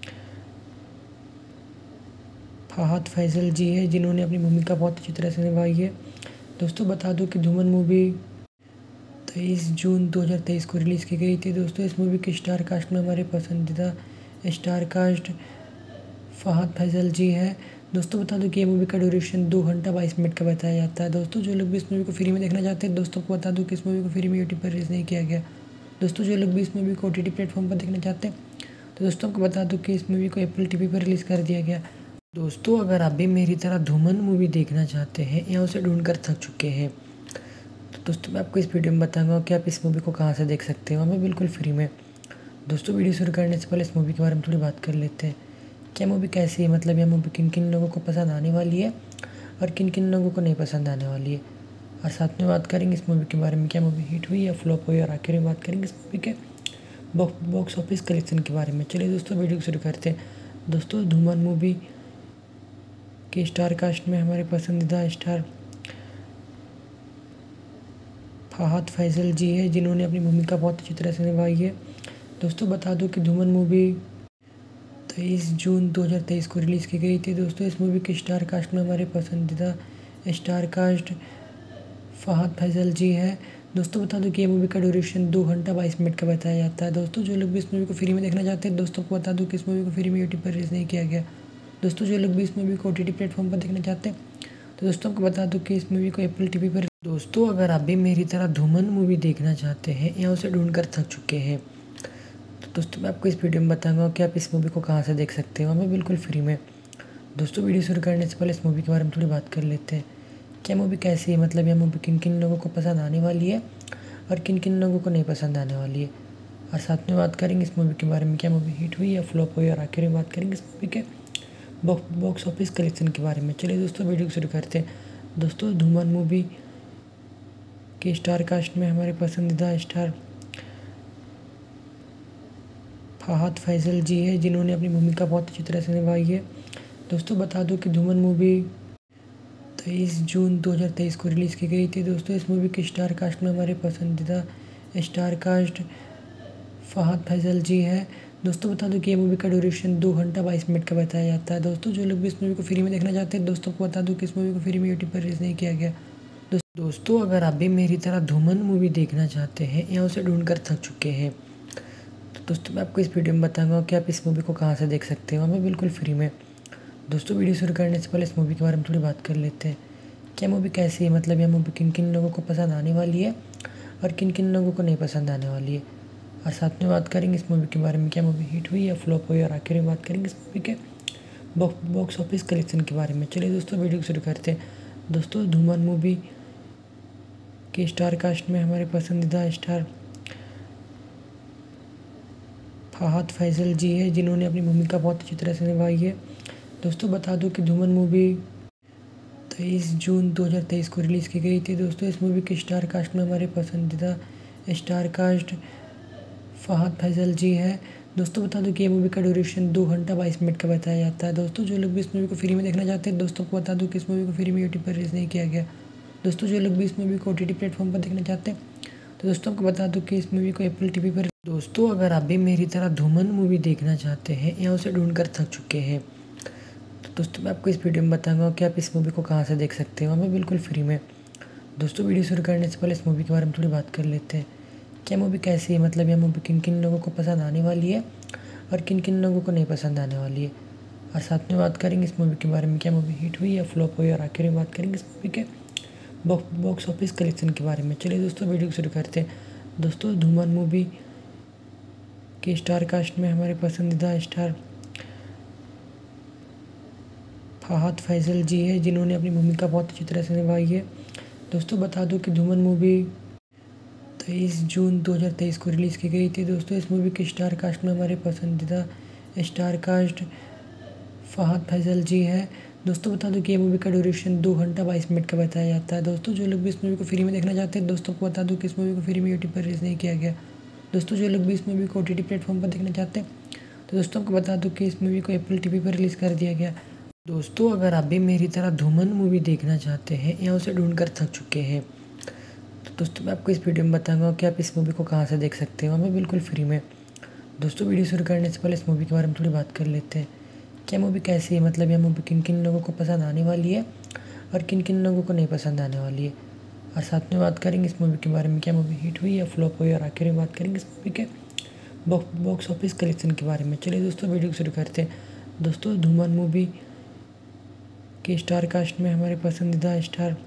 फहद फैसल जी है, जिन्होंने अपनी भूमिका बहुत अच्छी तरह से निभाई है। दोस्तों बता दूं कि धूमन मूवी तेईस जून दो हज़ार तेईस को रिलीज़ की गई थी। दोस्तों इस मूवी के स्टार कास्ट में हमारे पसंदीदा स्टार कास्ट फहद फैसल जी है। दोस्तों बता दूं कि ये मूवी का ड्यूरेशन दो घंटा बाईस मिनट का बताया जाता है। दोस्तों जो लोग भी इस मूवी को फ्री में देखना चाहते हैं, दोस्तों को बता दूं कि इस मूवी को फ्री में यूट्यूब पर रिलीज़ नहीं किया गया। दोस्तों जो लोग भी इस मूवी को ओ टी टी प्लेटफॉर्म पर देखना चाहते हैं, तो दोस्तों आपको बता दूं कि इस मूवी को एप्पल टीवी पर रिलीज़ कर दिया गया। दोस्तों अगर आप भी मेरी तरह धूमन मूवी देखना चाहते हैं या उसे ढूंढ कर थक चुके हैं, तो दोस्तों मैं आपको इस वीडियो में बताऊंगा कि आप इस मूवी को कहाँ से देख सकते हो, हमें बिल्कुल फ्री में। दोस्तों वीडियो शुरू करने से पहले इस मूवी के बारे में थोड़ी बात कर लेते हैं। क्या मूवी कैसी है, मतलब यह मूवी किन किन लोगों को पसंद आने वाली है और किन किन लोगों को नहीं पसंद आने वाली है, और साथ में बात करेंगे इस मूवी के बारे में, क्या मूवी हिट हुई या फ्लॉप हुई, और आखिर में बात करेंगे इस मूवी के बॉक्स ऑफिस कलेक्शन के बारे में। चलिए दोस्तों वीडियो शुरू करते हैं। दोस्तों धूमन मूवी के स्टार कास्ट में हमारे पसंदीदा स्टार फहद फैसल जी है, जिन्होंने अपनी भूमिका बहुत अच्छी तरह से निभाई है। दोस्तों बता दूं कि धूमन मूवी तेईस जून दो हज़ार तेईस को रिलीज़ की गई थी। दोस्तों इस मूवी के स्टार कास्ट में हमारे पसंदीदा स्टार कास्ट फहद फैसल जी है। दोस्तों बता दूं कि ये मूवी का ड्यूरेशन दो घंटा बाईस मिनट का बताया जाता है। दोस्तों जो लोग भी इस मूवी को फ्री में देखना चाहते हैं, दोस्तों को बता दूं कि इस मूवी को फ्री में यूट्यूब पर रिलीज़ नहीं किया गया। दोस्तों जो लोग भी इस मूवी को ओ टी टी प्लेटफॉर्म पर देखना चाहते हैं, तो दोस्तों आपको बता दूं कि इस मूवी को एप्पल टीवी पर दोस्तों अगर आप भी मेरी तरह धूमन मूवी देखना चाहते हैं या उसे ढूंढ कर थक चुके हैं, तो दोस्तों मैं आपको इस वीडियो में बताऊंगा कि आप इस मूवी को कहाँ से देख सकते हो, हमें बिल्कुल फ्री में। दोस्तों वीडियो शुरू करने से पहले इस मूवी के बारे में थोड़ी बात कर लेते हैं। क्या मूवी कैसी है, मतलब यह मूवी किन किन लोगों को पसंद आने वाली है और किन किन लोगों को नहीं पसंद आने वाली है, और साथ में बात करेंगे इस मूवी के बारे में, क्या मूवी हिट हुई या फ्लॉप हुई, और आखिर में बात करेंगे इस मूवी के बॉक्स ऑफिस कलेक्शन के बारे में। चलिए दोस्तों वीडियो शुरू करते हैं। दोस्तों धूमन मूवी के स्टार कास्ट में हमारे पसंदीदा स्टार फहद फैसल जी है, जिन्होंने अपनी भूमिका बहुत अच्छी तरह से निभाई है। दोस्तों बता दूं कि धूमन मूवी तेईस जून दो हज़ार तेईस को रिलीज़ की गई थी। दोस्तों इस मूवी के स्टार कास्ट में हमारे पसंदीदा स्टार कास्ट फहद फैसल जी है। दोस्तों बता दूं कि ये मूवी का ड्यूरेशन दो घंटा बाईस मिनट का बताया जाता है। दोस्तों जो लोग भी इस मूवी को फ्री में देखना चाहते हैं, दोस्तों को बता दूं कि इस मूवी को फ्री में यूट्यूब पर रिलीज़ नहीं किया गया। दोस्तों अगर आप भी मेरी तरह धूमन मूवी देखना चाहते हैं या उसे ढूंढ कर थक चुके हैं, तो दोस्तों मैं आपको इस वीडियो में बताऊंगा कि आप इस मूवी को कहाँ से देख सकते हो, हमें बिल्कुल फ्री में। दोस्तों वीडियो शुरू करने से पहले इस मूवी के बारे में थोड़ी बात कर लेते हैं। क्या मूवी कैसी है, मतलब यह मूवी किन किन लोगों को पसंद आने वाली है और किन किन लोगों को नहीं पसंद आने वाली है, और साथ में बात करेंगे इस मूवी के बारे में, क्या मूवी हिट हुई या फ्लॉप हुई, और आखिर में बात करेंगे इस मूवी के बॉक्स ऑफिस कलेक्शन के बारे में। चलिए दोस्तों वीडियो शुरू करते हैं। दोस्तों धूमन मूवी के स्टार कास्ट में हमारे पसंदीदा स्टार फहद फैसल जी है, जिन्होंने अपनी भूमिका बहुत अच्छी तरह से निभाई है। दोस्तों बता दूं कि धूमन मूवी तेईस जून दो हज़ार तेईस को रिलीज़ की गई थी। दोस्तों इस मूवी के स्टार कास्ट में हमारे पसंदीदा स्टार कास्ट फहद फैसल जी है। दोस्तों बता दूं कि ये मूवी का ड्यूरेशन दो घंटा बाईस मिनट का बताया जाता है। दोस्तों जो लोग भी इस मूवी को फ्री में देखना चाहते हैं, दोस्तों को बता दूं कि इस मूवी को फ्री में यूट्यूब पर रिलीज़ नहीं किया गया। दोस्तों जो लोग भी इस मूवी को ओटीटी प्लेटफॉर्म पर देखना चाहते हैं, तो दोस्तों आपको बता दूं कि इस मूवी को एप्पल टीवी पर। दोस्तों अगर आप भी मेरी तरह धूमन मूवी देखना चाहते हैं या उसे ढूंढ कर थक चुके हैं, तो दोस्तों मैं आपको इस वीडियो में बताऊंगा कि आप इस मूवी को कहाँ से देख सकते हो, हमें बिल्कुल फ्री में। दोस्तों वीडियो शुरू करने से पहले इस मूवी के बारे में थोड़ी बात कर लेते हैं। क्या मूवी कैसी है, मतलब यह मूवी किन किन लोगों को पसंद आने वाली है और किन किन लोगों को नहीं पसंद आने वाली है, और साथ में बात करेंगे इस मूवी के बारे में, क्या मूवी हिट हुई या फ्लॉप हुई, और आखिर में बात करेंगे इस मूवी के बॉक्स ऑफिस कलेक्शन के बारे में। चलिए दोस्तों वीडियो शुरू करते हैं। दोस्तों धूमन मूवी के स्टार कास्ट में हमारे पसंदीदा स्टार फहद फैसल जी है, जिन्होंने अपनी भूमिका बहुत अच्छी तरह से निभाई है। दोस्तों बता दूं कि धूमन मूवी तेईस जून दो हज़ार तेईस को रिलीज़ की गई थी। दोस्तों इस मूवी के स्टार कास्ट में हमारे पसंदीदा स्टार कास्ट फहद फैसल जी है। दोस्तों बता दूं कि ये मूवी का ड्यूरेशन दो घंटा बाईस मिनट का बताया जाता है। दोस्तों जो लोग भी इस मूवी को फ्री में देखना चाहते हैं, दोस्तों को बता दूं कि इस मूवी को फ्री में यूट्यूब पर रिलीज़ नहीं किया गया। दोस्तों जो लोग भी इस मूवी को ओटीटी प्लेटफॉर्म पर देखना चाहते हैं, तो दोस्तों आपको बता दूं कि इस मूवी को एप्पल टीवी पर रिलीज़ कर दिया गया। दोस्तों अगर आप भी मेरी तरह धूमन मूवी देखना चाहते हैं या उसे ढूंढ कर थक चुके हैं, तो दोस्तों मैं आपको इस वीडियो में बताऊंगा कि आप इस मूवी को कहाँ से देख सकते हो, हमें बिल्कुल फ्री में। दोस्तों वीडियो शुरू करने से पहले इस मूवी के बारे में थोड़ी बात कर लेते हैं। क्या मूवी कैसी है, मतलब यह मूवी किन किन लोगों को पसंद आने वाली है और किन किन लोगों को नहीं पसंद आने वाली है, और साथ में बात करेंगे इस मूवी के बारे में, क्या मूवी हिट हुई या फ्लॉप हुई, और आखिर में बात करेंगे इस मूवी के बॉक्स ऑफिस कलेक्शन के बारे में। चलिए दोस्तों वीडियो शुरू करते हैं। दोस्तों धूमन मूवी के स्टार कास्ट में हमारे पसंदीदा स्टार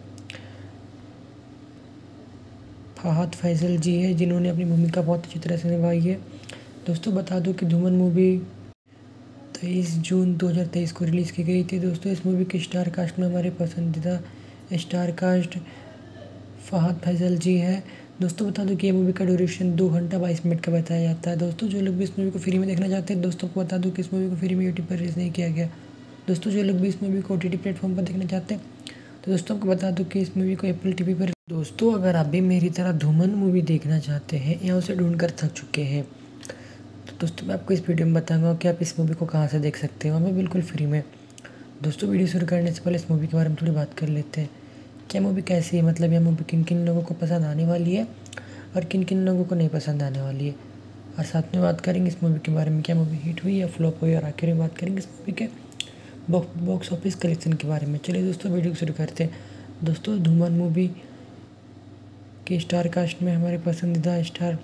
फहद फैसल जी है, जिन्होंने अपनी भूमिका बहुत अच्छी तरह से निभाई है। दोस्तों बता दूं कि धूमन मूवी तेईस जून दो हज़ार तेईस को रिलीज़ की गई थी। दोस्तों इस मूवी के स्टार कास्ट में हमारे पसंदीदा स्टार कास्ट फहद फैसल जी है। दोस्तों बता दूं कि ये मूवी का ड्यूरेशन दो घंटा बाईस मिनट का बताया जाता है। दोस्तों जो लोग भी इस मूवी को फ्री में देखना चाहते हैं, दोस्तों को बता दूं कि इस मूवी को फ्री में यूट्यूब पर रिलीज़ नहीं किया गया। दोस्तों जो लोग भी इस मूवी को ओटीटी प्लेटफॉर्म पर देखना चाहते हैं, तो दोस्तों आपको बता दूं कि इस मूवी को एप्पल टीवी पर। दोस्तों अगर आप भी मेरी तरह धूमन मूवी देखना चाहते हैं या उसे ढूंढ कर थक चुके हैं, तो दोस्तों मैं आपको इस वीडियो में बताऊंगा कि आप इस मूवी को कहाँ से देख सकते हो, हमें बिल्कुल फ्री में। दोस्तों वीडियो शुरू करने से पहले इस मूवी के बारे में थोड़ी बात कर लेते हैं। क्या मूवी कैसी है, मतलब यह मूवी किन किन लोगों को पसंद आने वाली है और किन किन लोगों को नहीं पसंद आने वाली है, और साथ में बात करेंगे इस मूवी के बारे में, क्या मूवी हिट हुई या फ्लॉप हुई, और आखिर में बात करेंगे इस मूवी के बॉक्स ऑफिस कलेक्शन के बारे में। चलिए दोस्तों वीडियो शुरू करते हैं। दोस्तों धूमन मूवी के स्टार कास्ट में हमारे पसंदीदा स्टार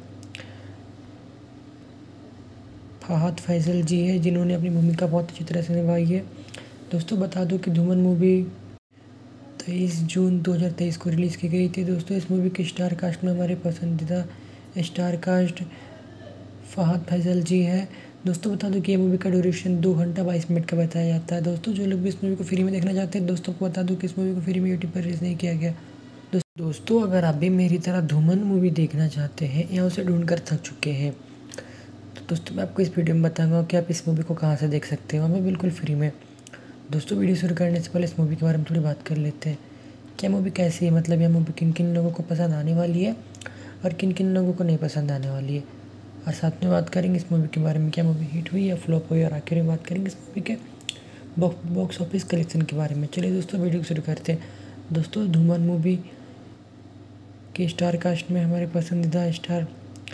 फहद फैसल जी है, जिन्होंने अपनी भूमिका बहुत अच्छी तरह से निभाई है। दोस्तों बता दूं कि धूमन मूवी तेईस जून दो हज़ार तेईस को रिलीज़ की गई थी। दोस्तों इस मूवी के स्टार कास्ट में हमारे पसंदीदा स्टार कास्ट फहद फैसल जी है। दोस्तों बता दूं कि ये मूवी का ड्यूरेशन दो घंटा बाईस मिनट का बताया जाता है। दोस्तों जो लोग भी इस मूवी को फ्री में देखना चाहते हैं, दोस्तों को बता दूं कि इस मूवी को फ्री में यूट्यूब पर रिलीज़ नहीं किया गया। दोस्तों अगर आप भी मेरी तरह धूमन मूवी देखना चाहते हैं या उसे ढूंढ कर थक चुके हैं, तो दोस्तों मैं आपको इस वीडियो में बताऊंगा कि आप इस मूवी को कहाँ से देख सकते हो, हमें बिल्कुल फ्री में। दोस्तों वीडियो शुरू करने से पहले इस मूवी के बारे में थोड़ी बात कर लेते हैं। क्या मूवी कैसी है, मतलब यह मूवी किन किन लोगों को पसंद आने वाली है और किन किन लोगों को नहीं पसंद आने वाली है। और साथ में बात करेंगे इस मूवी के बारे में, क्या मूवी हिट हुई या फ्लॉप हुई, और आखिर में बात करेंगे इस मूवी के बॉक्स ऑफिस कलेक्शन के बारे में। चलिए दोस्तों वीडियो को शुरू करते हैं। दोस्तों धूमन मूवी के स्टार कास्ट में हमारे पसंदीदा स्टार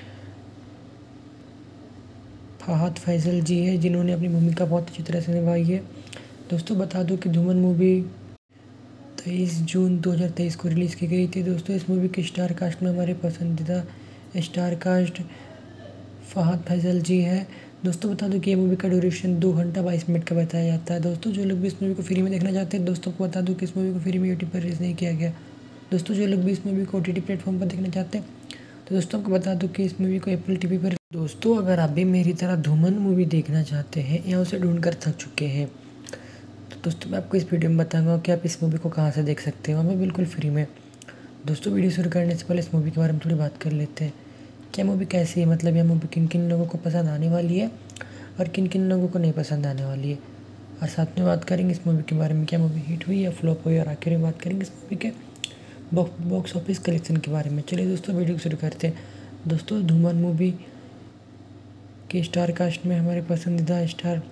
फहद फैसल जी है, जिन्होंने अपनी भूमिका बहुत अच्छी तरह से निभाई है। दोस्तों बता दूं कि धूमन मूवी तेईस जून दो हज़ार तेईस को रिलीज़ की गई थी। दोस्तों इस मूवी के स्टार कास्ट में हमारे पसंदीदा स्टार कास्ट फहद फैसल जी है। दोस्तों बता दूं कि ये मूवी का ड्यूरेशन दो घंटा बाईस मिनट का बताया जाता है। दोस्तों जो लोग भी इस मूवी को फ्री में देखना चाहते हैं, दोस्तों को बता दूं कि इस मूवी को फ्री में यूट्यूब पर रिलीज़ नहीं किया गया। दोस्तों जो लोग भी इस मूवी को ओ टी टी प्लेटफॉर्म पर देखना चाहते हैं, तो दोस्तों को बता दूं कि इस मूवी को एप्पल टीवी पर। दोस्तों अगर आप भी मेरी तरह धूमन मूवी देखना चाहते हैं या उसे ढूंढ कर थक चुके हैं, तो दोस्तों मैं आपको इस वीडियो में बताऊंगा कि आप इस मूवी को कहां से देख सकते हो, हमें बिल्कुल फ्री में। दोस्तों वीडियो शुरू करने से पहले इस मूवी के बारे में थोड़ी बात कर लेते हैं। क्या मूवी कैसी है, मतलब यह मूवी किन किन लोगों को पसंद आने वाली है और किन किन लोगों को नहीं पसंद आने वाली है। और साथ में बात करेंगे इस मूवी के बारे में, क्या मूवी हिट हुई या फ्लॉप हुई, और आखिर में बात करेंगे इस मूवी के बॉक्स ऑफिस कलेक्शन के बारे में। चलिए दोस्तों वीडियो को शुरू करते हैं। दोस्तों धूमन मूवी के स्टार कास्ट में हमारे पसंदीदा स्टार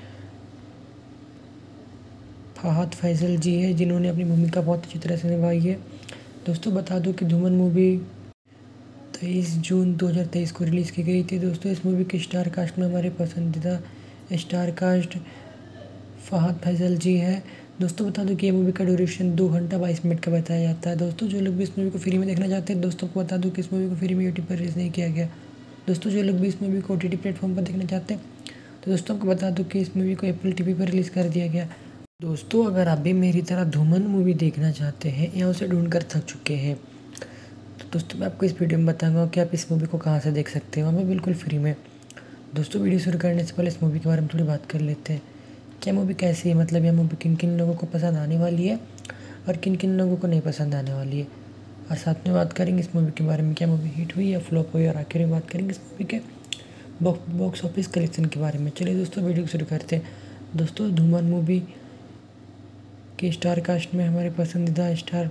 फहद फैसल जी है, जिन्होंने अपनी भूमिका बहुत अच्छी तरह से निभाई है। दोस्तों बता दूं कि धूमन मूवी तेईस जून दो हज़ार तेईस को रिलीज़ की गई थी। दोस्तों इस मूवी के स्टार कास्ट में हमारे पसंदीदा स्टार कास्ट फहद फैसल जी है। दोस्तों बता दूं कि ये मूवी का ड्यूरेशन दो घंटा बाईस मिनट का बताया जाता है। दोस्तों जो लोग भी इस मूवी को फ्री में देखना चाहते हैं, दोस्तों को बता दूं कि इस मूवी को फ्री में यूट्यूब पर रिलीज़ नहीं किया गया। दोस्तों जो लोग भी इस मूवी को ओ टी टी प्लेटफॉर्म पर देखना चाहते हैं, तो दोस्तों को बता दूं कि इस मूवी को एप्पल टीवी पर रिलीज़ कर दिया गया। दोस्तों अगर आप भी मेरी तरह धूमन मूवी देखना चाहते हैं या उसे ढूंढ कर थक चुके हैं, तो दोस्तों मैं आपको इस वीडियो में बताऊंगा कि आप इस मूवी को कहां से देख सकते हो, हमें बिल्कुल फ्री में। दोस्तों वीडियो शुरू करने से पहले इस मूवी के बारे में थोड़ी बात कर लेते हैं। क्या मूवी कैसी है, मतलब यह मूवी किन किन लोगों को पसंद आने वाली है और किन किन लोगों को नहीं पसंद आने वाली है। और साथ में बात करेंगे इस मूवी के बारे में, क्या मूवी हिट हुई या फ्लॉप हुई, और आखिर में बात करेंगे इस मूवी के बॉक्स ऑफिस कलेक्शन के बारे में। चलिए दोस्तों वीडियो को शुरू करते हैं। दोस्तों धूमन मूवी के स्टार कास्ट में हमारे पसंदीदा स्टार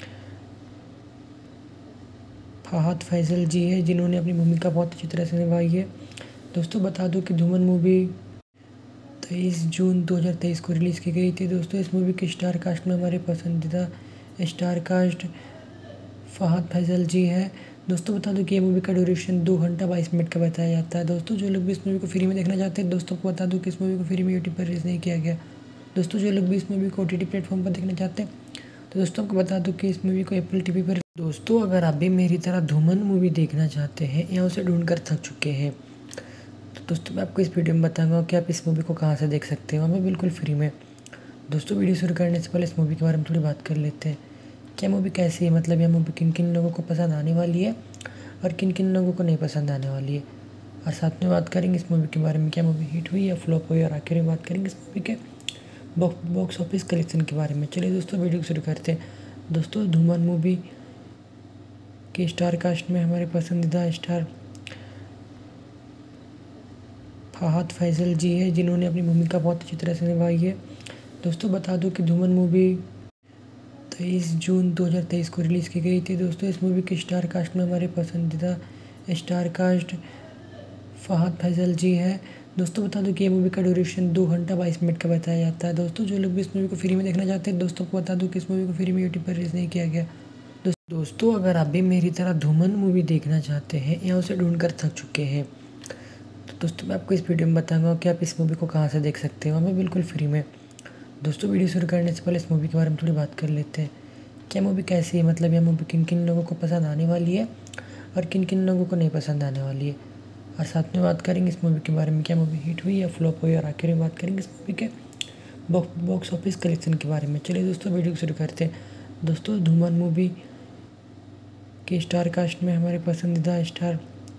फहद फैसल जी है, जिन्होंने अपनी भूमिका बहुत अच्छी तरह से निभाई है। दोस्तों बता दूं कि धूमन मूवी तेईस जून दो हज़ार तेईस को रिलीज़ की गई थी। दोस्तों इस मूवी के स्टार कास्ट में हमारे पसंदीदा स्टार कास्ट फहद फैसल जी है। दोस्तों बता दूं कि ये मूवी का ड्यूरेशन दो घंटा बाईस मिनट का बताया जाता है। दोस्तों जो लोग भी इस मूवी को फ्री में देखना चाहते हैं, दोस्तों को बता दूं कि इस मूवी को फ्री में यूट्यूब पर रिलीज़ नहीं किया गया। दोस्तों जो लोग भी इस मूवी को ओ टी टी प्लेटफॉर्म पर देखना चाहते हैं, तो दोस्तों को बता दूं कि इस मूवी को एप्पल टीवी पर। दोस्तों अगर आप भी मेरी तरह धूमन मूवी देखना चाहते हैं या उसे ढूंढ कर थक चुके हैं, तो दोस्तों मैं आपको इस वीडियो में बताऊंगा कि आप इस मूवी को कहां से देख सकते हो, हमें बिल्कुल फ्री में। दोस्तों वीडियो शुरू करने से पहले इस मूवी के बारे में थोड़ी बात कर लेते हैं। क्या मूवी कैसी है, मतलब यह मूवी किन किन लोगों को पसंद आने वाली है और किन किन लोगों को नहीं पसंद आने वाली है। और साथ में बात करेंगे इस मूवी के बारे में, क्या मूवी हिट हुई या फ्लॉप हुई, और आखिर में बात करेंगे इस मूवी के बॉक्स ऑफिस कलेक्शन के बारे में। चलिए दोस्तों वीडियो को शुरू करते हैं। दोस्तों धूमन मूवी के स्टार कास्ट में हमारे पसंदीदा स्टार फहद फैसल जी है, जिन्होंने अपनी भूमिका बहुत अच्छी तरह से निभाई है। दोस्तों बता दूं कि धूमन मूवी तेईस जून दो हज़ार तेईस को रिलीज़ की गई थी। दोस्तों इस मूवी के स्टार कास्ट में हमारे पसंदीदा स्टार कास्ट फहद फैसल जी है। दोस्तों बता दूं कि ये मूवी का ड्यूरेशन दो घंटा बाईस मिनट का बताया जाता है। दोस्तों जो लोग भी इस मूवी को फ्री में देखना चाहते हैं, दोस्तों को बता दूं कि इस मूवी को फ्री में यूट्यूब पर रिलीज़ नहीं किया गया। दोस्तों अगर आप भी मेरी तरह धूमन मूवी देखना चाहते हैं या उसे ढूंढ कर थक चुके हैं, तो दोस्तों मैं आपको इस वीडियो में बताऊंगा कि आप इस मूवी को कहां से देख सकते हो, हमें बिल्कुल फ्री में। दोस्तों वीडियो शुरू करने से पहले इस मूवी के बारे में थोड़ी बात कर लेते हैं। क्या मूवी कैसी है, मतलब यह मूवी किन किन लोगों को पसंद आने वाली है और किन किन लोगों को नहीं पसंद आने वाली है। और साथ में बात करेंगे इस मूवी के बारे में, क्या मूवी हिट हुई या फ्लॉप हुई, और आखिर में बात करेंगे इस मूवी के बॉक्स ऑफिस कलेक्शन के बारे में। चलिए दोस्तों वीडियो को शुरू करते हैं। दोस्तों धूमन मूवी के स्टार कास्ट में हमारे पसंदीदा स्टार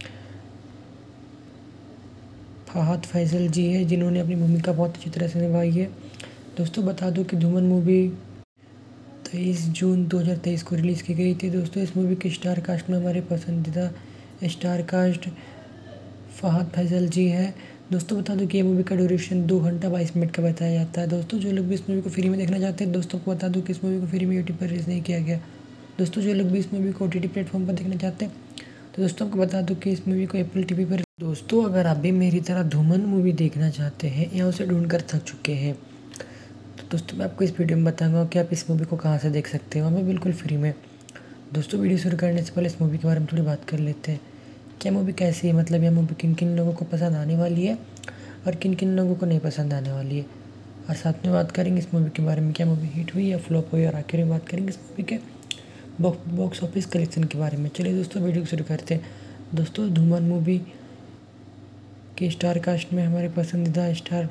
फहद फैसल जी है, जिन्होंने अपनी भूमिका बहुत अच्छी तरह से निभाई है। दोस्तों बता दूं कि धूमन मूवी तेईस जून दो हज़ार तेईस को रिलीज़ की गई थी। दोस्तों इस मूवी के स्टार कास्ट में हमारे पसंदीदा स्टार कास्ट फहद फैसल जी है। दोस्तों बता दूं कि ये मूवी का ड्यूरेशन दो घंटा बाईस मिनट का बताया जाता है। दोस्तों जो लोग भी इस मूवी को फ्री में देखना चाहते हैं, दोस्तों को बता दूं कि इस मूवी को फ्री में यूट्यूब पर रिलीज़ नहीं किया गया। दोस्तों जो लोग भी इस मूवी को ओटीटी प्लेटफॉर्म पर देखना चाहते हैं, तो दोस्तों आपको बता दूं कि इस मूवी को एप्पल टीवी पर दोस्तों अगर आप भी मेरी तरह धूमन मूवी देखना चाहते हैं या उसे ढूंढ कर थक चुके हैं, तो दोस्तों मैं आपको इस वीडियो में बताऊंगा कि आप इस मूवी को कहां से देख सकते हो, हमें बिल्कुल फ्री में। दोस्तों वीडियो शुरू करने से पहले इस मूवी के बारे में थोड़ी बात कर लेते हैं। क्या मूवी कैसी है, मतलब यह मूवी किन किन लोगों को पसंद आने वाली है और किन किन लोगों को नहीं पसंद आने वाली है, और साथ में बात करेंगे इस मूवी के बारे में, क्या मूवी हिट हुई या फ्लॉप हुई, और आखिर में बात करेंगे इस मूवी के बॉक्स ऑफिस कलेक्शन के बारे में। चलिए दोस्तों वीडियो शुरू करते हैं। दोस्तों धूमन मूवी के स्टार कास्ट में हमारे पसंदीदा स्टार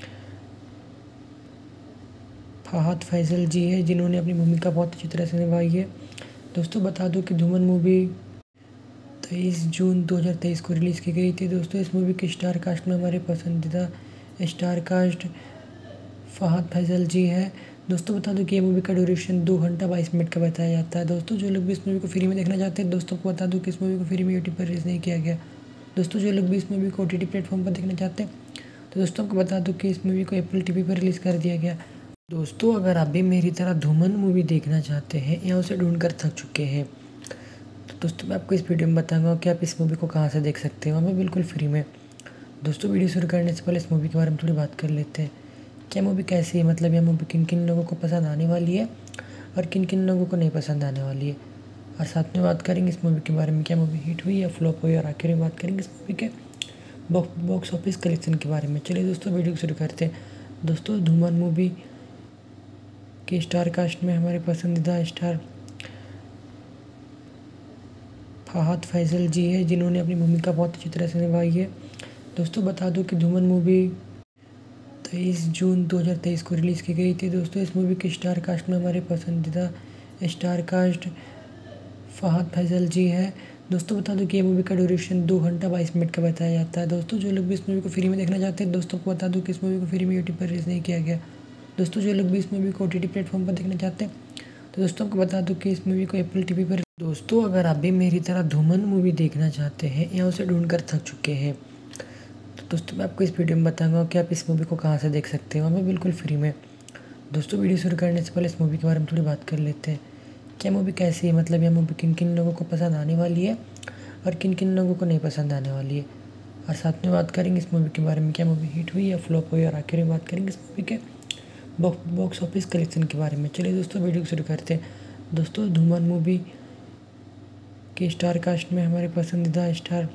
फहद फैसल जी है, जिन्होंने अपनी भूमिका बहुत अच्छी तरह से निभाई है। दोस्तों बता दूं कि धूमन मूवी तेईस जून दो हज़ार तेईस को रिलीज़ की गई थी। दोस्तों इस मूवी के स्टार कास्ट में हमारे पसंदीदा स्टार कास्ट फहद फैसल जी है। दोस्तों बता दूं कि ये मूवी का ड्यूरेशन दो घंटा बाईस मिनट का बताया जाता है। दोस्तों जो लोग भी इस मूवी को फ्री में देखना चाहते हैं, दोस्तों को बता दूं कि इस मूवी को फ्री में यूट्यूब पर रिलीज़ नहीं किया गया। दोस्तों जो लोग भी इस मूवी को ओटीटी प्लेटफॉर्म पर देखना चाहते हैं, तो दोस्तों आपको बता दूं कि इस मूवी को एप्पल टीवी पर रिलीज़ कर दिया गया। दोस्तों अगर आप भी मेरी तरह धूमन मूवी देखना चाहते हैं या उसे ढूंढ कर थक चुके हैं, तो दोस्तों मैं आपको इस वीडियो में बताऊंगा कि आप इस मूवी को कहां से देख सकते हो, हमें बिल्कुल फ्री में। दोस्तों वीडियो शुरू करने से पहले इस मूवी के बारे में थोड़ी बात कर लेते हैं। क्या मूवी कैसी है, मतलब यह मूवी किन किन लोगों को पसंद आने वाली है और किन किन लोगों को नहीं पसंद आने वाली है, और साथ में बात करेंगे इस मूवी के बारे में, क्या मूवी हिट हुई या फ्लॉप हुई, और आखिर में बात करेंगे इस मूवी के बॉक्स ऑफिस कलेक्शन के बारे में। चलिए दोस्तों वीडियो शुरू करते हैं। दोस्तों धूमन मूवी के स्टार कास्ट में हमारे पसंदीदा स्टार फहद फैसल जी है, जिन्होंने अपनी भूमिका बहुत अच्छी तरह से निभाई है। दोस्तों बता दूं कि धूमन मूवी तेईस जून दो हज़ार तेईस को रिलीज़ की गई थी। दोस्तों इस मूवी के स्टार कास्ट में हमारे पसंदीदा स्टार कास्ट फहद फैसल जी है। दोस्तों बता दूं कि ये मूवी का ड्यूरेशन दो घंटा बाईस मिनट का बताया जाता है। दोस्तों जो लोग भी इस मूवी को फ्री में देखना चाहते हैं, दोस्तों को बता दूं कि इस मूवी को फ्री में यूट्यूब पर रिलीज़ नहीं किया गया। दोस्तों जो लोग भी इस मूवी को ओटीटी प्लेटफॉर्म पर देखना चाहते हैं, तो दोस्तों आपको बता दूं कि इस मूवी को एप्पल टीवी पर दोस्तों अगर आप भी मेरी तरह धूमन मूवी देखना चाहते हैं या उसे ढूंढ कर थक चुके हैं, तो दोस्तों मैं आपको इस वीडियो में बताऊंगा कि आप इस मूवी को कहां से देख सकते हो, हमें बिल्कुल फ्री में। दोस्तों वीडियो शुरू करने से पहले इस मूवी के बारे में थोड़ी बात कर लेते हैं। क्या मूवी कैसी है, मतलब यह मूवी किन किन लोगों को पसंद आने वाली है और किन किन लोगों को नहीं पसंद आने वाली है, और साथ में बात करेंगे इस मूवी के बारे में, क्या मूवी हिट हुई या फ्लॉप हुई, और आखिर में बात करेंगे इस मूवी के बॉक्स ऑफिस कलेक्शन के बारे में। चलिए दोस्तों वीडियो शुरू करते हैं। दोस्तों धूमन मूवी के स्टार कास्ट में हमारे पसंदीदा स्टार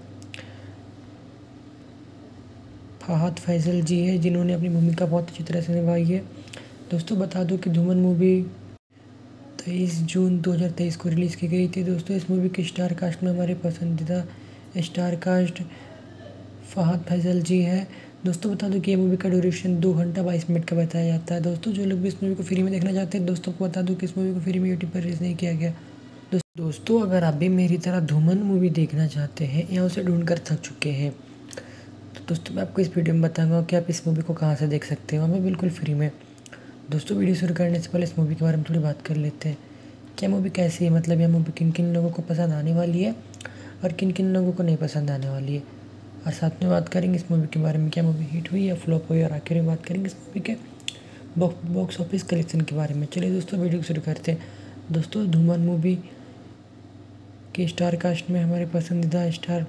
फहद फैसल जी है, जिन्होंने अपनी भूमिका बहुत अच्छी तरह से निभाई है। दोस्तों बता दूं कि धूमन मूवी तेईस जून दो हज़ार तेईस को रिलीज़ की गई थी। दोस्तों इस मूवी के स्टार कास्ट में हमारे पसंदीदा स्टार कास्ट फहद फैसल जी है। दोस्तों बता दूं कि ये मूवी का ड्यूरेशन दो घंटा बाईस मिनट का बताया जाता है। दोस्तों जो लोग भी इस मूवी को फ्री में देखना चाहते हैं, दोस्तों को बता दूं कि इस मूवी को फ्री में यूट्यूब पर रिलीज़ नहीं किया गया। दोस्तों अगर आप भी मेरी तरह धूमन मूवी देखना चाहते हैं या उसे ढूंढ कर थक चुके हैं, तो दोस्तों मैं आपको इस वीडियो में बताऊंगा कि आप इस मूवी को कहां से देख सकते हो, हमें बिल्कुल फ्री में। दोस्तों वीडियो शुरू करने से पहले इस मूवी के बारे में थोड़ी बात कर लेते हैं। क्या मूवी कैसी है, मतलब यह मूवी किन किन लोगों को पसंद आने वाली है और किन किन लोगों को नहीं पसंद आने वाली है, और साथ में बात करेंगे इस मूवी के बारे में, क्या मूवी हिट हुई या फ्लॉप हुई, और आखिर में बात करेंगे इस मूवी के बॉक्स ऑफिस कलेक्शन के बारे में। चलिए दोस्तों वीडियो शुरू करते हैं। दोस्तों धूमन मूवी के स्टार कास्ट में हमारे पसंदीदा स्टार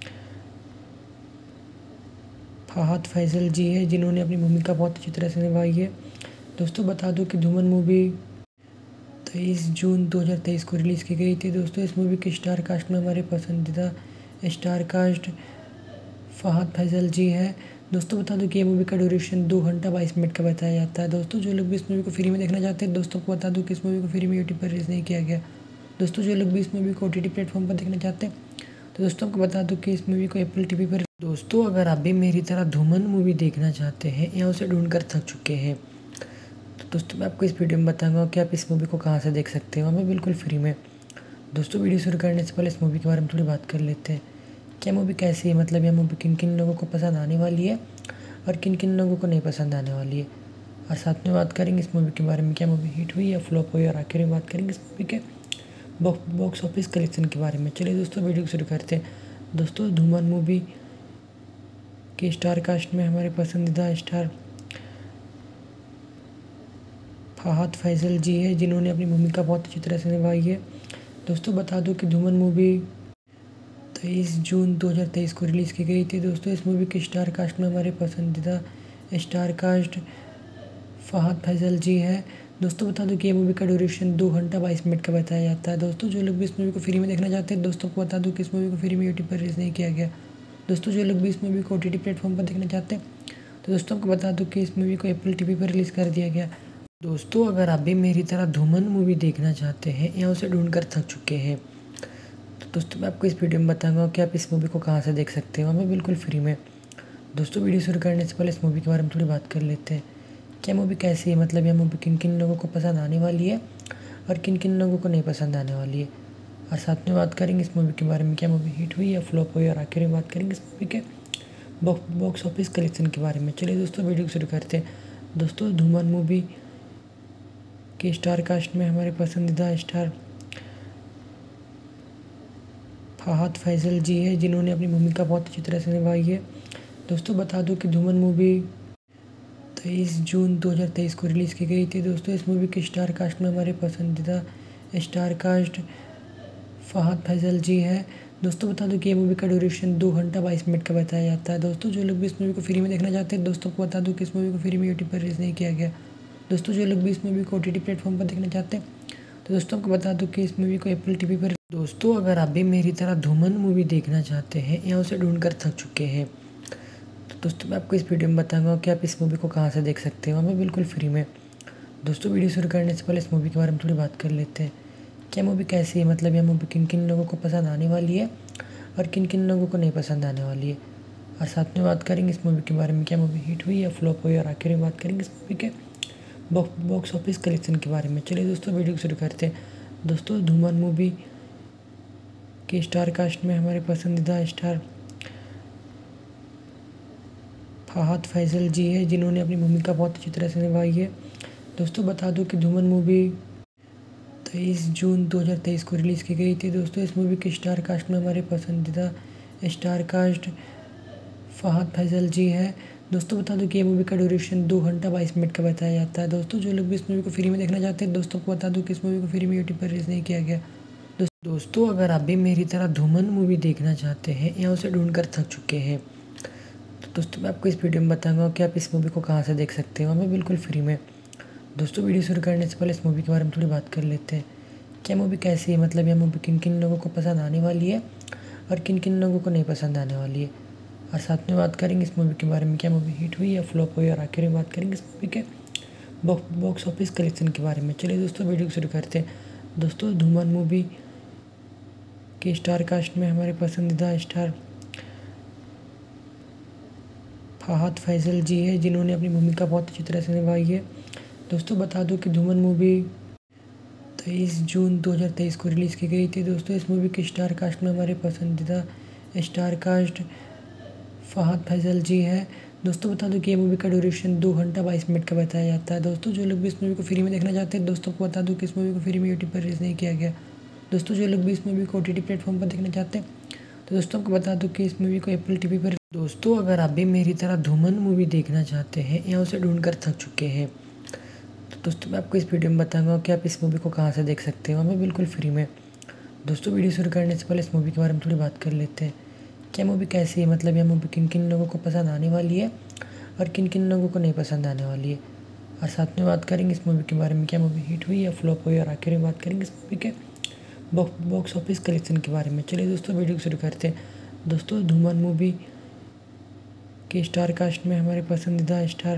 फहद फैसल जी है, जिन्होंने अपनी भूमिका बहुत अच्छी तरह से निभाई है। दोस्तों बता दूं कि धूमन मूवी तेईस जून दो हज़ार तेईस को रिलीज़ की गई थी। दोस्तों इस मूवी के स्टार कास्ट में हमारे पसंदीदा स्टार कास्ट फहद फैसल जी है। दोस्तों बता दूं कि ये मूवी का ड्यूरेशन दो घंटा बाईस मिनट का बताया जाता है। दोस्तों जो लोग भी इस मूवी को फ्री में देखना चाहते हैं, दोस्तों को बता दूं कि इस मूवी को फ्री में यूट्यूब पर रिलीज़ नहीं किया गया। दोस्तों जो लोग भी इस मूवी को ओटीटी प्लेटफॉर्म पर देखना चाहते हैं, तो दोस्तों आपको बता दूं कि इस मूवी को एप्पल टीवी पर दोस्तों अगर आप भी मेरी तरह धूमन मूवी देखना चाहते हैं या उसे ढूंढ कर थक चुके हैं, तो दोस्तों मैं आपको इस वीडियो में बताऊंगा कि आप इस मूवी को कहां से देख सकते हो, हमें बिल्कुल फ्री में। दोस्तों वीडियो शुरू करने से पहले इस मूवी के बारे में थोड़ी बात कर लेते हैं। क्या मूवी कैसी है, मतलब यह मूवी किन किन लोगों को पसंद आने वाली है और किन किन लोगों को नहीं पसंद आने वाली है, और साथ में बात करेंगे इस मूवी के बारे में, क्या मूवी हिट हुई या फ्लॉप हुई, और आखिर में बात करेंगे इस मूवी के बॉक्स ऑफिस कलेक्शन के बारे में। चलिए दोस्तों वीडियो शुरू करते हैं। दोस्तों धूमन मूवी कि स्टार कास्ट में हमारे पसंदीदा स्टार फहद फैसल जी है, जिन्होंने अपनी भूमिका बहुत अच्छी तरह से निभाई है। दोस्तों बता दूं कि धूमन मूवी तेईस जून दो हज़ार तेईस को रिलीज़ की गई थी। दोस्तों इस मूवी के स्टार कास्ट में हमारे पसंदीदा स्टार कास्ट फहद फैसल जी है। दोस्तों बता दूं कि ये मूवी का ड्यूरेशन दो घंटा बाईस मिनट का बताया जाता है। दोस्तों जो लोग भी इस मूवी को फ्री में देखना चाहते हैं, दोस्तों को बता दूं कि इस मूवी को फ्री में यूट्यूब पर रिलीज़ नहीं किया गया। दोस्तों जो लोग भी इस मूवी को ओ टी टी प्लेटफॉर्म पर देखना चाहते हैं, तो दोस्तों आपको बता दूं कि इस मूवी को एप्पल टीवी पर रिलीज़ कर दिया गया। दोस्तों अगर आप भी मेरी तरह धूमन मूवी देखना चाहते हैं या उसे ढूंढ कर थक चुके हैं, तो दोस्तों मैं आपको इस वीडियो में बताऊंगा कि आप इस मूवी को कहाँ से देख सकते हो, हमें बिल्कुल फ्री में। दोस्तों वीडियो शुरू करने से पहले इस मूवी के बारे में थोड़ी बात कर लेते हैं। क्या मूवी कैसी है, मतलब यह मूवी किन किन लोगों को पसंद आने वाली है और किन किन लोगों को नहीं पसंद आने वाली है, और साथ में बात करेंगे इस मूवी के बारे में, क्या मूवी हिट हुई या फ्लॉप हुई, और आखिर में बात करेंगे इस मूवी के बॉक्स ऑफिस कलेक्शन के बारे में। चलिए दोस्तों वीडियो शुरू करते हैं। दोस्तों धूमन मूवी के स्टार कास्ट में हमारे पसंदीदा स्टार फहद फैसल जी है, जिन्होंने अपनी भूमिका बहुत अच्छी तरह से निभाई है। दोस्तों बता दूं कि धूमन मूवी तेईस जून दो हज़ार तेईस को रिलीज़ की गई थी। दोस्तों इस मूवी के स्टार कास्ट में हमारे पसंदीदा स्टार कास्ट फहद फैसल जी है। दोस्तों बता दूं कि ये मूवी का ड्यूरेशन दो घंटा बाईस मिनट का बताया जाता है। दोस्तों जो लोग भी इस मूवी को फ्री में देखना चाहते हैं, दोस्तों को बता दूं कि इस मूवी को फ्री में यूट्यूब पर रिलीज़ नहीं किया गया। दोस्तों जो लोग भी इस मूवी को ओ टी टी प्लेटफॉर्म पर देखना चाहते हैं, तो दोस्तों आपको बता दूं कि इस मूवी को एप्पल टीवी पर। दोस्तों अगर आप भी मेरी तरह धूमन मूवी देखना चाहते हैं या उसे ढूंढ कर थक चुके हैं, तो दोस्तों मैं आपको इस वीडियो में बताऊंगा कि आप इस मूवी को कहाँ से देख सकते हो, हमें बिल्कुल फ्री में। दोस्तों वीडियो शुरू करने से पहले इस मूवी के बारे में थोड़ी बात कर लेते हैं। क्या मूवी कैसी है, मतलब यह मूवी किन किन लोगों को पसंद आने वाली है और किन किन लोगों को नहीं पसंद आने वाली है, और साथ में बात करेंगे इस मूवी के बारे में, क्या मूवी हिट हुई या फ्लॉप हुई, और आखिर में बात करेंगे इस मूवी के बॉक्स ऑफिस कलेक्शन के बारे में। चलिए दोस्तों वीडियो शुरू करते हैं। दोस्तों धूमन मूवी के स्टार कास्ट में हमारे पसंदीदा स्टार फहद फैसल जी है, जिन्होंने अपनी भूमिका बहुत अच्छी तरह से निभाई है। दोस्तों बता दूं कि धूमन मूवी तेईस जून दो हज़ार तेईस को रिलीज़ की गई थी। दोस्तों इस मूवी के स्टार कास्ट में हमारे पसंदीदा स्टार कास्ट फहद फैसल जी है। दोस्तों बता दूं कि ये मूवी का ड्यूरेशन दो घंटा बाईस मिनट का बताया जाता है। दोस्तों जो लोग भी इस मूवी को फ्री में देखना चाहते हैं, दोस्तों को बता दूं कि इस मूवी को फ्री में यूट्यूब पर रिलीज़ नहीं किया गया। दोस्तों अगर आप भी मेरी तरह धूमन मूवी देखना चाहते हैं या उसे ढूंढ कर थक चुके हैं, तो दोस्तों मैं आपको इस वीडियो में बताऊंगा कि आप इस मूवी को कहाँ से देख सकते हो, हमें बिल्कुल फ्री में। दोस्तों वीडियो शुरू करने से पहले इस मूवी के बारे में थोड़ी बात कर लेते हैं। क्या मूवी कैसी है, मतलब यह मूवी किन किन लोगों को पसंद आने वाली है और किन किन लोगों को नहीं पसंद आने वाली है, और साथ में बात करेंगे इस मूवी के बारे में, क्या मूवी हिट हुई या फ्लॉप हुई, और आखिर में बात करेंगे इस मूवी के बॉक्स ऑफिस कलेक्शन के बारे में। चलिए दोस्तों वीडियो शुरू करते हैं। दोस्तों धूमन मूवी के स्टार कास्ट में हमारे पसंदीदा स्टार फहद फैसल जी है, जिन्होंने अपनी भूमिका बहुत अच्छी तरह से निभाई है। दोस्तों बता दूं कि धूमन मूवी तेईस जून दो हज़ार तेईस को रिलीज़ की गई थी। दोस्तों इस मूवी के स्टार कास्ट में हमारे पसंदीदा स्टार कास्ट फहद फैसल जी है। दोस्तों बता दूं कि ये मूवी का ड्यूरेशन दो घंटा बाईस मिनट का बताया जाता है। दोस्तों जो लोग भी इस मूवी को फ्री में देखना चाहते हैं, दोस्तों को बता दूं कि इस मूवी को फ्री में यूट्यूब पर रिलीज़ नहीं किया गया। दोस्तों जो लोग भी इस मूवी को ओ टी टी प्लेटफॉर्म पर देखना चाहते हैं, तो दोस्तों आपको बता दूं कि इस मूवी को एप्पल टीवी पर। दोस्तों अगर आप भी मेरी तरह धूमन मूवी देखना चाहते हैं या उसे ढूंढ कर थक चुके हैं, तो दोस्तों मैं आपको इस वीडियो में बताऊंगा कि आप इस मूवी को कहाँ से देख सकते हो, हमें बिल्कुल फ्री में। दोस्तों वीडियो शुरू करने से पहले इस मूवी के बारे में थोड़ी बात कर लेते हैं। क्या मूवी कैसी है, मतलब यह मूवी किन किन लोगों को पसंद आने वाली है और किन किन लोगों को नहीं पसंद आने वाली है, और साथ में बात करेंगे इस मूवी के बारे में, क्या मूवी हिट हुई या फ्लॉप हुई, और आखिर में बात करेंगे इस मूवी के बॉक्स ऑफिस कलेक्शन के बारे में। चलिए दोस्तों वीडियो शुरू करते हैं। दोस्तों धूमन मूवी के स्टार कास्ट में हमारे पसंदीदा स्टार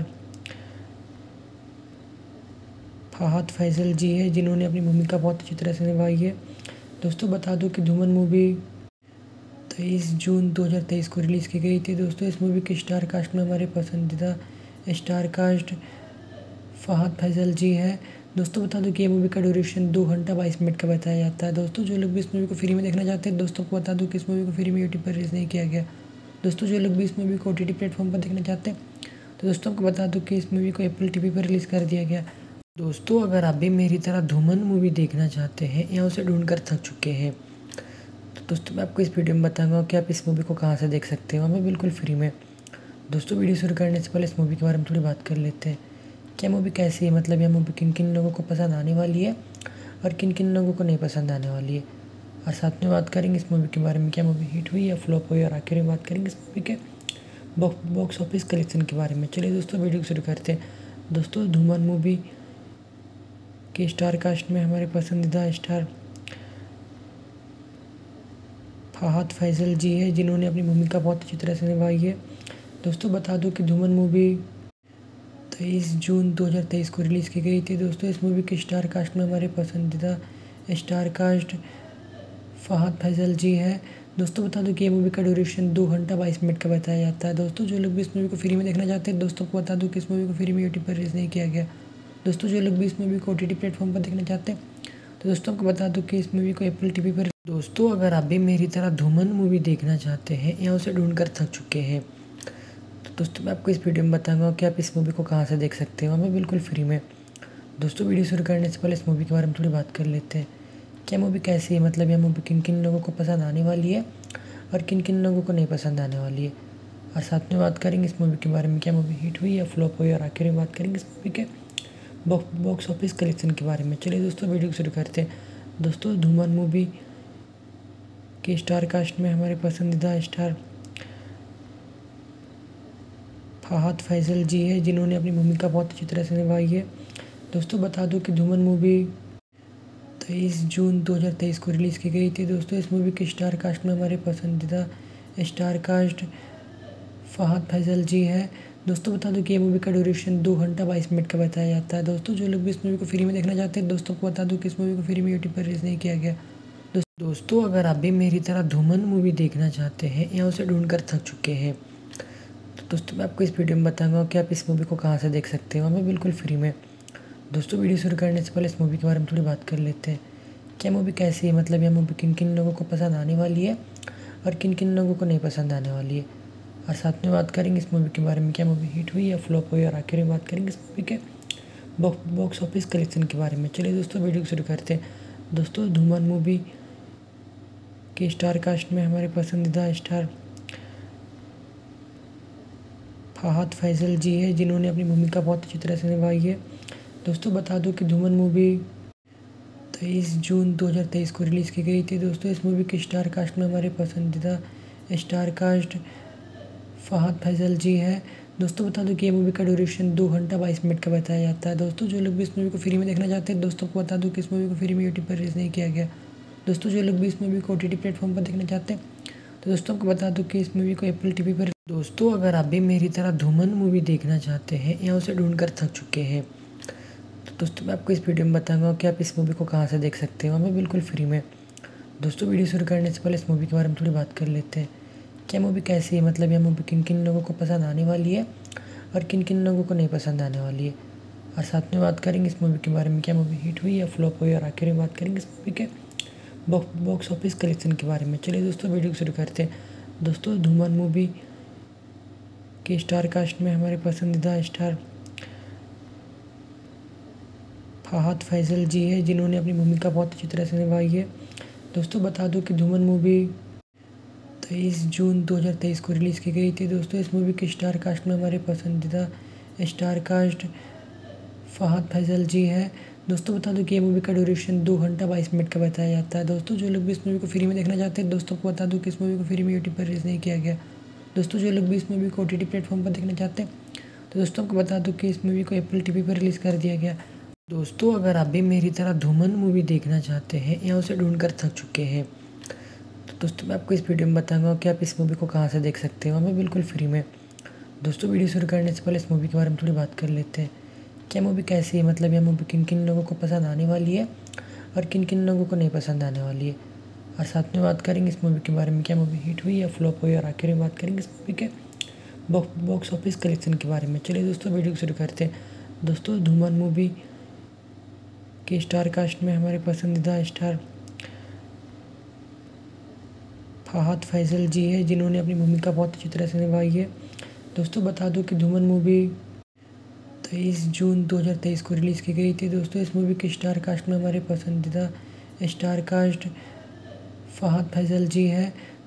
फहद फैसल जी है, जिन्होंने अपनी भूमिका बहुत अच्छी तरह से निभाई है। दोस्तों बता दूं कि धूमन मूवी तेईस जून दो हज़ार तेईस को रिलीज़ की गई थी। दोस्तों इस मूवी के स्टार कास्ट में हमारे पसंदीदा स्टार कास्ट फहद फैसल जी है। दोस्तों बता दूं कि ये मूवी का ड्यूरेशन दो घंटा बाईस मिनट का बताया जाता है। दोस्तों जो लोग भी इस मूवी को फ्री में देखना चाहते हैं, दोस्तों को बता दूं कि इस मूवी को फ्री में यूट्यूब पर रिलीज़ नहीं किया गया। दोस्तों जो लोग भी इस मूवी को ओ टी टी प्लेटफॉर्म पर देखना चाहते हैं, तो दोस्तों आपको बता दूं कि इस मूवी को एप्पल टीवी पर रिलीज़ कर दिया गया। दोस्तों अगर आप भी मेरी तरह धूमन मूवी देखना चाहते हैं या उसे ढूंढ कर थक चुके हैं, तो दोस्तों मैं आपको इस वीडियो में बताऊंगा कि आप इस मूवी को कहाँ से देख सकते हो, हमें बिल्कुल फ्री में। दोस्तों वीडियो शुरू करने से पहले इस मूवी के बारे में थोड़ी बात कर लेते हैं। क्या मूवी कैसी है, मतलब यह मूवी किन किन लोगों को पसंद आने वाली है और किन किन लोगों को नहीं पसंद आने वाली है, और साथ में बात करेंगे इस मूवी के बारे में, क्या मूवी हिट हुई या फ्लॉप हुई, और आखिर में बात करेंगे इस मूवी के बॉक्स ऑफिस कलेक्शन के बारे में। चलिए दोस्तों वीडियो शुरू करते हैं। दोस्तों धूमन मूवी के स्टार कास्ट में हमारे पसंदीदा स्टार फहद फैसल जी है, जिन्होंने अपनी भूमिका बहुत अच्छी तरह से निभाई है। दोस्तों बता दूं कि धूमन मूवी तेईस जून दो हज़ार तेईस को रिलीज़ की गई थी। दोस्तों इस मूवी के स्टार कास्ट में हमारे पसंदीदा स्टार कास्ट फहद फैसल जी है। दोस्तों बता दूं कि ये मूवी का ड्यूरेशन दो घंटा बाईस मिनट का बताया जाता है। दोस्तों जो लोग भी इस मूवी को फ्री में देखना चाहते हैं, दोस्तों को बता दूं कि इस मूवी को फ्री में यूट्यूब पर रिलीज़ नहीं किया गया। दोस्तों जो लोग भी इस मूवी को ओ टी टी प्लेटफॉर्म पर देखना चाहते हैं, तो दोस्तों आपको बता दूं कि इस मूवी को एप्पल टीवी पर। दोस्तों अगर आप भी मेरी तरह धूमन मूवी देखना चाहते हैं या उसे ढूंढ कर थक चुके हैं, तो दोस्तों मैं आपको इस वीडियो में बताऊंगा कि आप इस मूवी को कहां से देख सकते हो, हमें बिल्कुल फ्री में। दोस्तों वीडियो शुरू करने से पहले इस मूवी के बारे में थोड़ी बात कर लेते हैं। क्या मूवी कैसी है, मतलब यह मूवी किन किन लोगों को पसंद आने वाली है और किन किन लोगों को नहीं पसंद आने वाली है, और साथ में बात करेंगे इस मूवी के बारे में, क्या मूवी हिट हुई या फ्लॉप हुई, और आखिर में बात करेंगे इस मूवी के बॉक्स ऑफिस कलेक्शन के बारे में। चलिए दोस्तों वीडियो शुरू करते हैं। दोस्तों धूमन मूवी के स्टार कास्ट में हमारे पसंदीदा स्टार फहद फैसल जी है, जिन्होंने अपनी भूमिका बहुत अच्छी तरह से निभाई है। दोस्तों बता दूं कि धूमन मूवी तेईस जून दो हज़ार तेईस को रिलीज़ की गई थी। दोस्तों इस मूवी के स्टार कास्ट में हमारे पसंदीदा स्टार कास्ट फहद फैसल जी है। दोस्तों बता दूं कि ये मूवी का ड्यूरेशन दो घंटा बाईस मिनट का बताया जाता है। दोस्तों जो लोग भी इस मूवी को फ्री में देखना चाहते हैं, दोस्तों को बता दूं कि इस मूवी को फ्री में यूट्यूब पर रिलीज़ नहीं किया गया। दोस्तों अगर आप भी मेरी तरह धूमन मूवी देखना चाहते हैं या उसे ढूंढ कर थक चुके हैं, तो दोस्तों मैं आपको इस वीडियो में बताऊंगा कि आप इस मूवी को कहां से देख सकते हो, हमें बिल्कुल फ्री में। दोस्तों वीडियो शुरू करने से पहले इस मूवी के बारे में थोड़ी बात कर लेते हैं। क्या मूवी कैसी है, मतलब यह मूवी किन किन लोगों को पसंद आने वाली है और किन किन लोगों को नहीं पसंद आने वाली है, और साथ में बात करेंगे इस मूवी के बारे में, क्या मूवी हिट हुई या फ्लॉप हुई, और आखिर में बात करेंगे इस मूवी के बॉक्स ऑफिस कलेक्शन के बारे में। चलिए दोस्तों वीडियो शुरू करते हैं। दोस्तों धूमन मूवी के स्टार कास्ट में हमारे पसंदीदा स्टार फहद फैसल जी है, जिन्होंने अपनी भूमिका बहुत अच्छी तरह से निभाई है। दोस्तों बता दूं कि धूमन मूवी तेईस जून दो हज़ार तेईस को रिलीज़ की गई थी। दोस्तों इस मूवी के स्टार कास्ट में हमारे पसंदीदा स्टार कास्ट फहद फैसल जी है। दोस्तों बता दूं कि ये मूवी का ड्यूरेशन दो घंटा बाईस मिनट का बताया जाता है। दोस्तों जो लोग भी इस मूवी को फ्री में देखना चाहते हैं, दोस्तों को बता दूं कि इस मूवी को फ्री में यूट्यूब पर रिलीज़ नहीं किया गया। दोस्तों जो लोग भी इस मूवी को ओ टी टी प्लेटफॉर्म पर देखना चाहते हैं, तो दोस्तों आपको बता दूं कि इस मूवी को एप्पल टीवी पर। दोस्तों अगर आप भी मेरी तरह धूमन मूवी देखना चाहते हैं या उसे ढूंढ कर थक चुके हैं, तो दोस्तों मैं आपको इस वीडियो में बताऊंगा कि आप इस मूवी को कहां से देख सकते हो, हमें बिल्कुल फ्री में। दोस्तों वीडियो शुरू करने से पहले इस मूवी के बारे में थोड़ी बात कर लेते हैं। क्या मूवी कैसी है, मतलब यह मूवी किन किन लोगों को पसंद आने वाली है और किन किन लोगों को नहीं पसंद आने वाली है, और साथ में बात करेंगे इस मूवी के बारे में, क्या मूवी हिट हुई या फ्लॉप हुई, और आखिर में बात करेंगे इस मूवी के बॉक्स ऑफिस कलेक्शन के बारे में। चलिए दोस्तों वीडियो शुरू करते हैं। दोस्तों धूमन मूवी के स्टार कास्ट में हमारे पसंदीदा स्टार फहद फैसल जी है, जिन्होंने अपनी भूमिका बहुत अच्छी तरह से निभाई है। दोस्तों बता दूं कि धूमन मूवी तेईस जून दो हज़ार तेईस को रिलीज़ की गई थी। दोस्तों इस मूवी के स्टार कास्ट में हमारे पसंदीदा स्टार कास्ट फहद फैसल जी है। दोस्तों बता दूं कि ये मूवी का ड्यूरेशन दो घंटा बाईस मिनट का बताया जाता है। दोस्तों जो लोग भी इस मूवी को फ्री में देखना चाहते हैं, दोस्तों को बता दूं कि इस मूवी को फ्री में यूट्यूब पर रिलीज़ नहीं किया गया। दोस्तों जो लोग भी इस मूवी को ओ टी टी प्लेटफॉर्म पर देखना चाहते हैं, तो दोस्तों आपको बता दूं कि इस मूवी को एप्पल टीवी पर रिलीज़ कर दिया गया। दोस्तों अगर आप भी मेरी तरह धूमन मूवी देखना चाहते हैं या उसे ढूंढ कर थक चुके हैं, तो दोस्तों मैं आपको इस वीडियो में बताऊंगा कि आप इस मूवी को कहां से देख सकते हो, हमें बिल्कुल फ्री में। दोस्तों वीडियो शुरू करने से पहले इस मूवी के बारे में थोड़ी बात कर लेते हैं। क्या मूवी कैसी है, मतलब यह मूवी किन किन लोगों को पसंद आने वाली है और किन किन लोगों को नहीं पसंद आने वाली है, और साथ में बात करेंगे इस मूवी के बारे में, क्या मूवी हिट हुई या फ्लॉप हुई, और आखिर में बात करेंगे इस मूवी के बॉक्स ऑफिस कलेक्शन के बारे में। चलिए दोस्तों वीडियो शुरू करते हैं। दोस्तों धूमन मूवी के स्टार कास्ट में हमारे पसंदीदा स्टार फहद फैसल जी है, जिन्होंने अपनी भूमिका बहुत अच्छी तरह से निभाई है। दोस्तों बता दूं कि धूमन मूवी तेईस जून दो हज़ार तेईस को रिलीज़ की गई थी। दोस्तों इस मूवी के स्टार कास्ट में हमारे पसंदीदा स्टार कास्ट फहद फैसल जी है।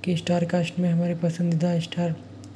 कि स्टार कास्ट में हमारे पसंदीदा स्टार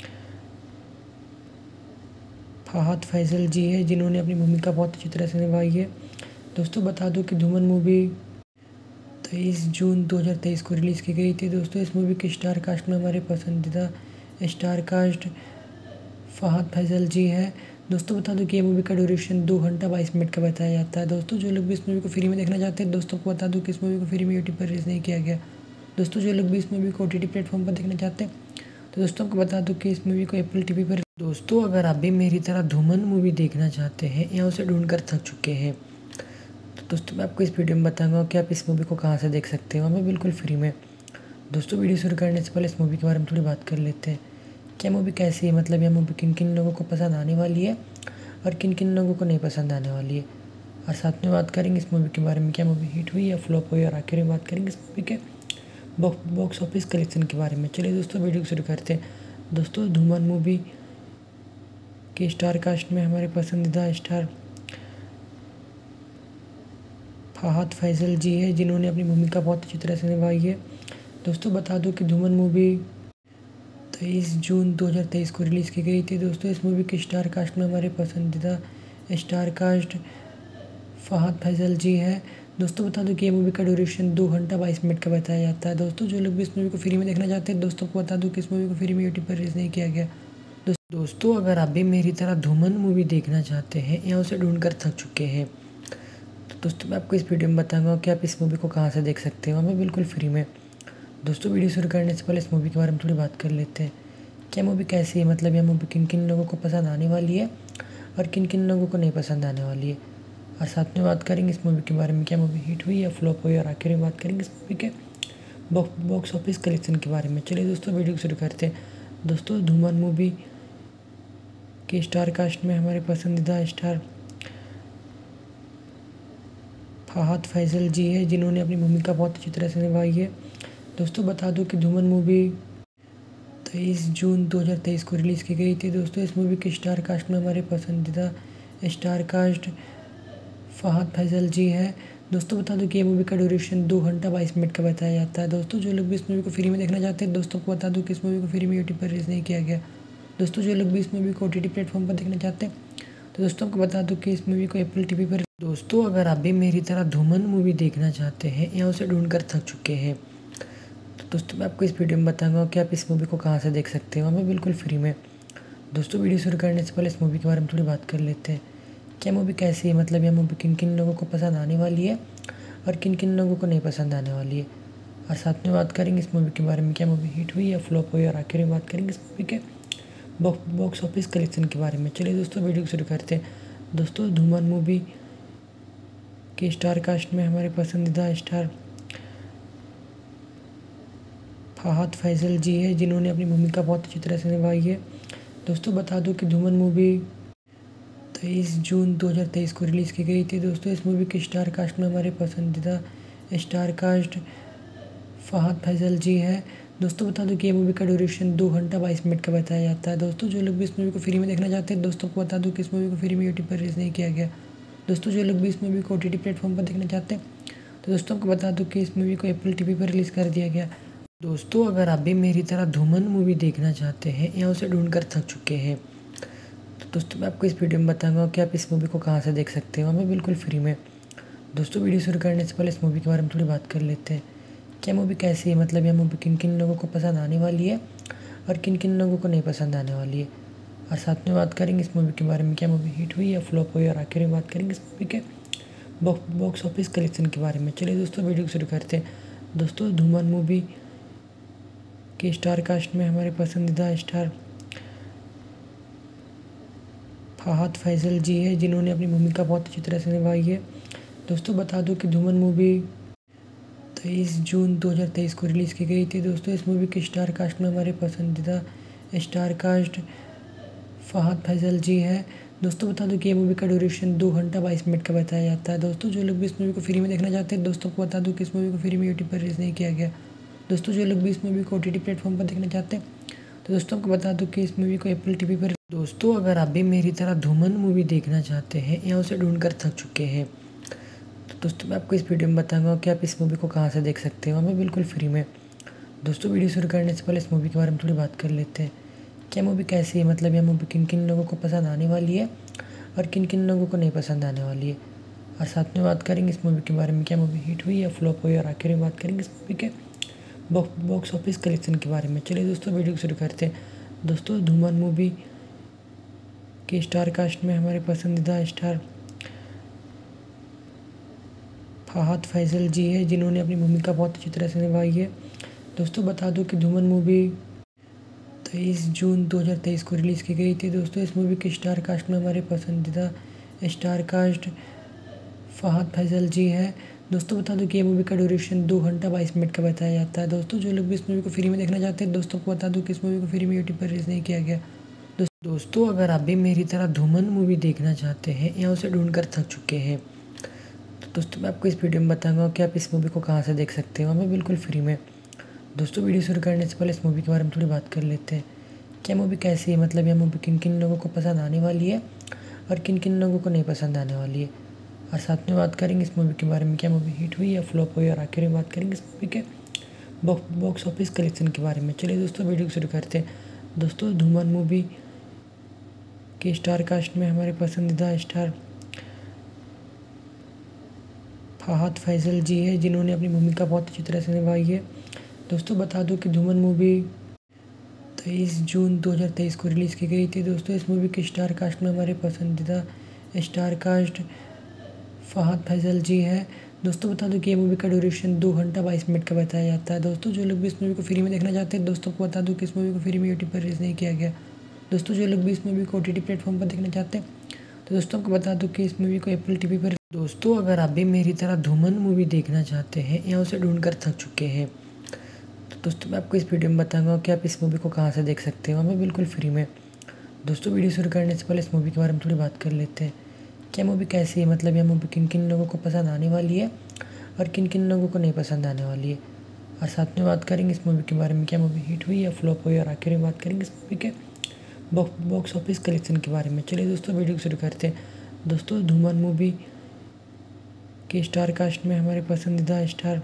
फहद फैसल जी है, जिन्होंने अपनी भूमिका बहुत अच्छी तरह से निभाई है। दोस्तों बता दूं कि धूमन मूवी तेईस जून दो हज़ार तेईस को रिलीज़ की गई थी। दोस्तों इस मूवी के स्टार कास्ट में हमारे पसंदीदा स्टार कास्ट फहद फैसल जी है। दोस्तों बता दूं कि ये मूवी का ड्यूरेशन दो घंटा बाईस मिनट का बताया जाता है। दोस्तों जो लोग भी इस मूवी को फ्री में देखना चाहते हैं, दोस्तों को बता दूं कि इस मूवी को फ्री में यूट्यूब पर रिलीज़ नहीं किया गया। दोस्तों जो लोग भी इस मूवी को ओ टी टी प्लेटफॉर्म पर देखना चाहते हैं, तो दोस्तों आपको बता दूं कि इस मूवी को एप्पल टीवी पर दोस्तों अगर आप भी मेरी तरह धूमन मूवी देखना चाहते हैं या उसे ढूंढ कर थक चुके हैं, तो दोस्तों मैं आपको इस वीडियो में बताऊंगा कि आप इस मूवी को कहाँ से देख सकते हो, हमें बिल्कुल फ्री में। दोस्तों वीडियो शुरू करने से पहले इस मूवी के बारे में थोड़ी बात कर लेते हैं। क्या मूवी कैसी है, मतलब यह मूवी किन किन लोगों को पसंद आने वाली है और किन किन लोगों को नहीं पसंद आने वाली है, और साथ में बात करेंगे इस मूवी के बारे में, क्या मूवी हिट हुई या फ्लॉप हुई, और आखिर में बात करेंगे इस मूवी के बॉक्स ऑफिस कलेक्शन के बारे में। चलिए दोस्तों वीडियो को शुरू करते हैं। दोस्तों धूमन मूवी के स्टार कास्ट में हमारे पसंदीदा स्टार फहद फैसल जी है, जिन्होंने अपनी भूमिका बहुत अच्छी तरह से निभाई है। दोस्तों बता दूं कि धूमन मूवी तेईस जून दो हज़ार तेईस को रिलीज़ की गई थी। दोस्तों इस मूवी के स्टार कास्ट में हमारे पसंदीदा स्टार कास्ट फहद फैसल जी है। दोस्तों बता दूं कि ये मूवी का ड्यूरेशन दो घंटा बाईस मिनट का बताया जाता है। दोस्तों जो लोग भी इस मूवी को फ्री में देखना चाहते हैं, दोस्तों को बता दूं कि इस मूवी को फ्री में यूट्यूब पर रिलीज़ नहीं किया गया। दोस्तों अगर आप भी मेरी तरह धूमन मूवी देखना चाहते हैं या उसे ढूंढ कर थक चुके हैं, तो दोस्तों मैं आपको इस वीडियो में बताऊंगा कि आप इस मूवी को कहां से देख सकते हो, हमें बिल्कुल फ्री में। दोस्तों वीडियो शुरू करने से पहले इस मूवी के बारे में थोड़ी बात कर लेते हैं। क्या मूवी कैसी है, मतलब यह मूवी किन किन लोगों को पसंद आने वाली है और किन किन लोगों को नहीं पसंद आने वाली है, और साथ में बात करेंगे इस मूवी के बारे में, क्या मूवी हिट हुई या फ्लॉप हुई, और आखिर में बात करेंगे इस मूवी के बॉक्स ऑफिस कलेक्शन के बारे में। चलिए दोस्तों वीडियो शुरू करते हैं। दोस्तों धूमन मूवी के स्टार कास्ट में हमारे पसंदीदा स्टार फहद फैसल जी है, जिन्होंने अपनी भूमिका बहुत अच्छी तरह से निभाई है। दोस्तों बता दूं कि धूमन मूवी तेईस जून दो हज़ार तेईस को रिलीज़ की गई थी। दोस्तों इस मूवी के स्टार कास्ट में हमारे पसंदीदा स्टार कास्ट फहद फैसल जी है। दोस्तों बता दूं कि ये मूवी का ड्यूरेशन दो घंटा बाईस मिनट का बताया जाता है। दोस्तों जो लोग भी इस मूवी को फ्री में देखना चाहते हैं, दोस्तों को बता दूं कि इस मूवी को फ्री में यूट्यूब पर रिलीज़ नहीं किया गया। दोस्तों जो लोग भी इस मूवी को ओ टी टी प्लेटफॉर्म पर देखना चाहते हैं, तो दोस्तों आपको बता दूं कि इस मूवी को एप्पल टीवी पर। दोस्तों अगर आप भी मेरी तरह धूमन मूवी देखना चाहते हैं या उसे ढूंढ कर थक चुके हैं, तो दोस्तों मैं आपको इस वीडियो में बताऊंगा कि आप इस मूवी को कहां से देख सकते हो, हमें बिल्कुल फ्री में। दोस्तों वीडियो शुरू करने से पहले इस मूवी के बारे में थोड़ी बात कर लेते हैं। क्या मूवी कैसी है, मतलब यह मूवी किन किन लोगों को पसंद आने वाली है और किन किन लोगों को नहीं पसंद आने वाली है, और साथ में बात करेंगे इस मूवी के बारे में, क्या मूवी हिट हुई या फ्लॉप हुई, और आखिर में बात करेंगे इस मूवी के बॉक्स ऑफिस कलेक्शन के बारे में। चलिए दोस्तों वीडियो शुरू करते हैं। दोस्तों धूमन मूवी के स्टार कास्ट में हमारे पसंदीदा स्टार फहद फैसल जी है, जिन्होंने अपनी भूमिका बहुत अच्छी तरह से निभाई है। दोस्तों बता दूं कि धूमन मूवी तेईस जून दो हज़ार तेईस को रिलीज़ की गई थी। दोस्तों इस मूवी के स्टार कास्ट में हमारे पसंदीदा स्टार कास्ट फहद फैसल जी है। दोस्तों बता दूं कि ये मूवी का ड्यूरेशन दो घंटा बाईस मिनट का बताया जाता है। दोस्तों जो लोग भी इस मूवी को फ्री में देखना चाहते हैं, दोस्तों को बता दूं कि इस मूवी को फ्री में यूट्यूब पर रिलीज़ नहीं किया गया। दोस्तों जो लोग भी इस मूवी को ओ टी टी प्लेटफॉर्म पर देखना चाहते हैं, तो दोस्तों आपको बता दूं कि इस मूवी को एप्पल टीवी पर रिलीज़ कर दिया गया। दोस्तों अगर आप भी मेरी तरह धूमन मूवी देखना चाहते हैं या उसे ढूंढ कर थक चुके हैं, तो दोस्तों मैं आपको इस वीडियो में बताऊंगा कि आप इस मूवी को कहां से देख सकते हो, हमें बिल्कुल फ्री में। दोस्तों वीडियो शुरू करने से पहले इस मूवी के बारे में थोड़ी बात कर लेते हैं। क्या मूवी कैसी है, मतलब यह मूवी किन किन लोगों को पसंद आने वाली है और किन किन लोगों को नहीं पसंद आने वाली है, और साथ में बात करेंगे इस मूवी के बारे में, क्या मूवी हिट हुई या फ्लॉप हुई, और आखिर में बात करेंगे इस मूवी के बॉक्स ऑफिस कलेक्शन के बारे में। चलिए दोस्तों वीडियो शुरू करते हैं। दोस्तों धूमन मूवी के स्टार कास्ट में हमारे पसंदीदा स्टार फहद फैसल जी है, जिन्होंने अपनी भूमिका बहुत अच्छी तरह से निभाई है। दोस्तों बता दूं कि धूमन मूवी तेईस जून दो हज़ार तेईस को रिलीज़ की गई थी। दोस्तों इस मूवी के स्टार कास्ट में हमारे पसंदीदा स्टार कास्ट फहद फैसल जी है। दोस्तों बता दूं कि ये मूवी का ड्यूरेशन दो घंटा बाईस मिनट का बताया जाता है। दोस्तों जो लोग भी इस मूवी को फ्री में देखना चाहते हैं, दोस्तों को बता दूं कि इस मूवी को फ्री में यूट्यूब पर रिलीज़ नहीं किया गया। दोस्तों जो लोग भी इस मूवी को ओ टी टी प्लेटफॉर्म पर देखना चाहते हैं, तो दोस्तों आपको बता दूं कि इस मूवी को एप्पल टीवी पर। दोस्तों अगर आप भी मेरी तरह धूमन मूवी देखना चाहते हैं या उसे ढूंढ कर थक चुके हैं, तो दोस्तों मैं आपको इस वीडियो में बताऊंगा कि आप इस मूवी को कहां से देख सकते हो, हमें बिल्कुल फ्री में। दोस्तों वीडियो शुरू करने से पहले इस मूवी के बारे में थोड़ी बात कर लेते हैं। क्या मूवी कैसी है, मतलब यह मूवी किन किन लोगों को पसंद आने वाली है और किन किन लोगों को नहीं पसंद आने वाली है, और साथ में बात करेंगे इस मूवी के बारे में, क्या मूवी हिट हुई या फ्लॉप हुई, और आखिर में बात करेंगे इस मूवी के बॉक्स ऑफिस कलेक्शन के बारे में। चलिए दोस्तों वीडियो शुरू करते हैं। दोस्तों धूमन मूवी के स्टार कास्ट में हमारे पसंदीदा स्टार फहद फैसल जी है, जिन्होंने अपनी भूमिका बहुत अच्छी तरह से निभाई है। दोस्तों बता दूं कि धूमन मूवी तेईस जून दो हज़ार तेईस को रिलीज़ की गई थी। दोस्तों इस मूवी के स्टार कास्ट में हमारे पसंदीदा स्टार कास्ट फहद फैसल जी है। दोस्तों बता दूं कि ये मूवी का ड्यूरेशन दो घंटा बाईस मिनट का बताया जाता है। दोस्तों जो लोग भी इस मूवी को फ्री में देखना चाहते हैं, दोस्तों को बता दूं कि इस मूवी को फ्री में यूट्यूब पर रिलीज़ नहीं किया गया। दोस्तों अगर आप भी मेरी तरह धूमन मूवी देखना चाहते हैं या उसे ढूंढ कर थक चुके हैं, तो दोस्तों मैं आपको इस वीडियो में बताऊंगा कि आप इस मूवी को कहां से देख सकते हो, हमें बिल्कुल फ्री में। दोस्तों वीडियो शुरू करने से पहले इस मूवी के बारे में थोड़ी बात कर लेते हैं। क्या मूवी कैसी है, मतलब यह मूवी किन किन लोगों को पसंद आने वाली है और किन किन लोगों को नहीं पसंद आने वाली है। और साथ में बात करेंगे इस मूवी के बारे में, क्या मूवी हिट हुई या फ्लॉप हुई, और आखिर में बात करेंगे इस मूवी के बॉक्स ऑफिस कलेक्शन के बारे में। चलिए दोस्तों वीडियो शुरू करते हैं। दोस्तों धूमन मूवी के स्टार कास्ट में हमारे पसंदीदा स्टार फहद फैसल जी है, जिन्होंने अपनी भूमिका बहुत अच्छी तरह से निभाई है। दोस्तों बता दूं कि धूमन मूवी तेईस जून दो हज़ार तेईस को रिलीज़ की गई थी। दोस्तों इस मूवी के स्टार कास्ट में हमारे पसंदीदा स्टार कास्ट फहद फैसल जी है। दोस्तों बता दूं कि ये मूवी का ड्यूरेशन दो घंटा बाईस मिनट का बताया जाता है। दोस्तों जो लोग भी इस मूवी को फ्री में देखना चाहते हैं, दोस्तों को बता दूं कि इस मूवी को फ्री में यूट्यूब पर रिलीज़ नहीं किया गया। दोस्तों जो लोग भी इस मूवी को ओ टी टी प्लेटफॉर्म पर देखना चाहते हैं, तो दोस्तों आपको बता दूं कि इस मूवी को एप्पल टीवी पर दोस्तों अगर आप भी मेरी तरह धूमन मूवी देखना चाहते हैं या उसे ढूंढ कर थक चुके हैं, तो दोस्तों मैं आपको इस वीडियो में बताऊंगा कि आप इस मूवी को कहां से देख सकते हैं, हमें बिल्कुल फ्री में। दोस्तों वीडियो शुरू करने से पहले इस मूवी के बारे में थोड़ी बात कर लेते हैं। क्या मूवी कैसी है, मतलब यह मूवी किन किन लोगों को पसंद आने वाली है और किन किन लोगों को नहीं पसंद आने वाली है। और साथ में बात करेंगे इस मूवी के बारे में, क्या मूवी हिट हुई या फ्लॉप हुई, और आखिर में बात करेंगे इस मूवी के बॉक्स ऑफिस कलेक्शन के बारे में। चलिए दोस्तों वीडियो शुरू करते हैं। दोस्तों धूमन मूवी के स्टार कास्ट में हमारे पसंदीदा स्टार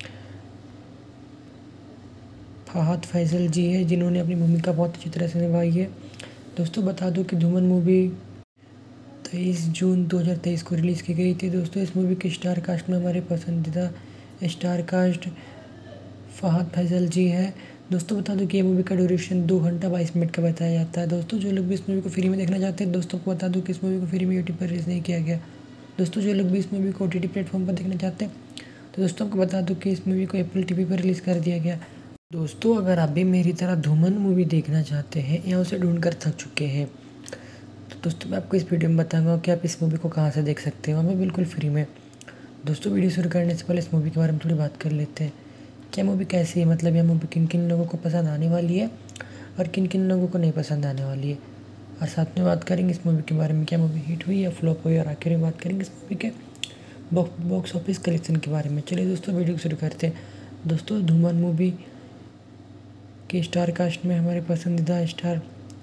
फहद फैसल जी है, जिन्होंने अपनी भूमिका बहुत अच्छी तरह से निभाई है। दोस्तों बता दूं कि धूमन मूवी तेईस जून दो हज़ार तेईस को रिलीज़ की गई थी। दोस्तों इस मूवी के स्टार कास्ट में हमारे पसंदीदा स्टार कास्ट फहद फैसल जी है। दोस्तों बता दूं कि ये मूवी का ड्यूरेशन दो घंटा बाईस मिनट का बताया जाता है। दोस्तों जो लोग भी इस मूवी को फ्री में देखना चाहते हैं, दोस्तों को बता दूं कि इस मूवी को फ्री में यूट्यूब पर रिलीज़ नहीं किया गया। दोस्तों जो लोग भी इस मूवी को ओ टी टी प्लेटफॉर्म पर देखना चाहते हैं, तो दोस्तों आपको बता दूं कि इस मूवी को एप्पल टीवी पर रिलीज़ कर दिया गया। दोस्तों अगर आप भी मेरी तरह धूमन मूवी देखना चाहते हैं या उसे ढूंढ कर थक चुके हैं, तो दोस्तों मैं आपको इस वीडियो में बताऊंगा कि आप इस मूवी को कहां से देख सकते हो, हमें बिल्कुल फ्री में। दोस्तों वीडियो शुरू करने से पहले इस मूवी के बारे में थोड़ी बात कर लेते हैं। क्या मूवी कैसी है, मतलब यह मूवी किन किन लोगों को पसंद आने वाली है और किन किन लोगों को नहीं पसंद आने वाली है। और साथ में बात करेंगे इस मूवी के बारे में, क्या मूवी हिट हुई या फ्लॉप हुई, और आखिर में बात करेंगे इस मूवी के बॉक्स ऑफिस कलेक्शन के बारे में। चलिए दोस्तों वीडियो शुरू करते हैं। दोस्तों धूमन मूवी के स्टार कास्ट में हमारे पसंदीदा स्टार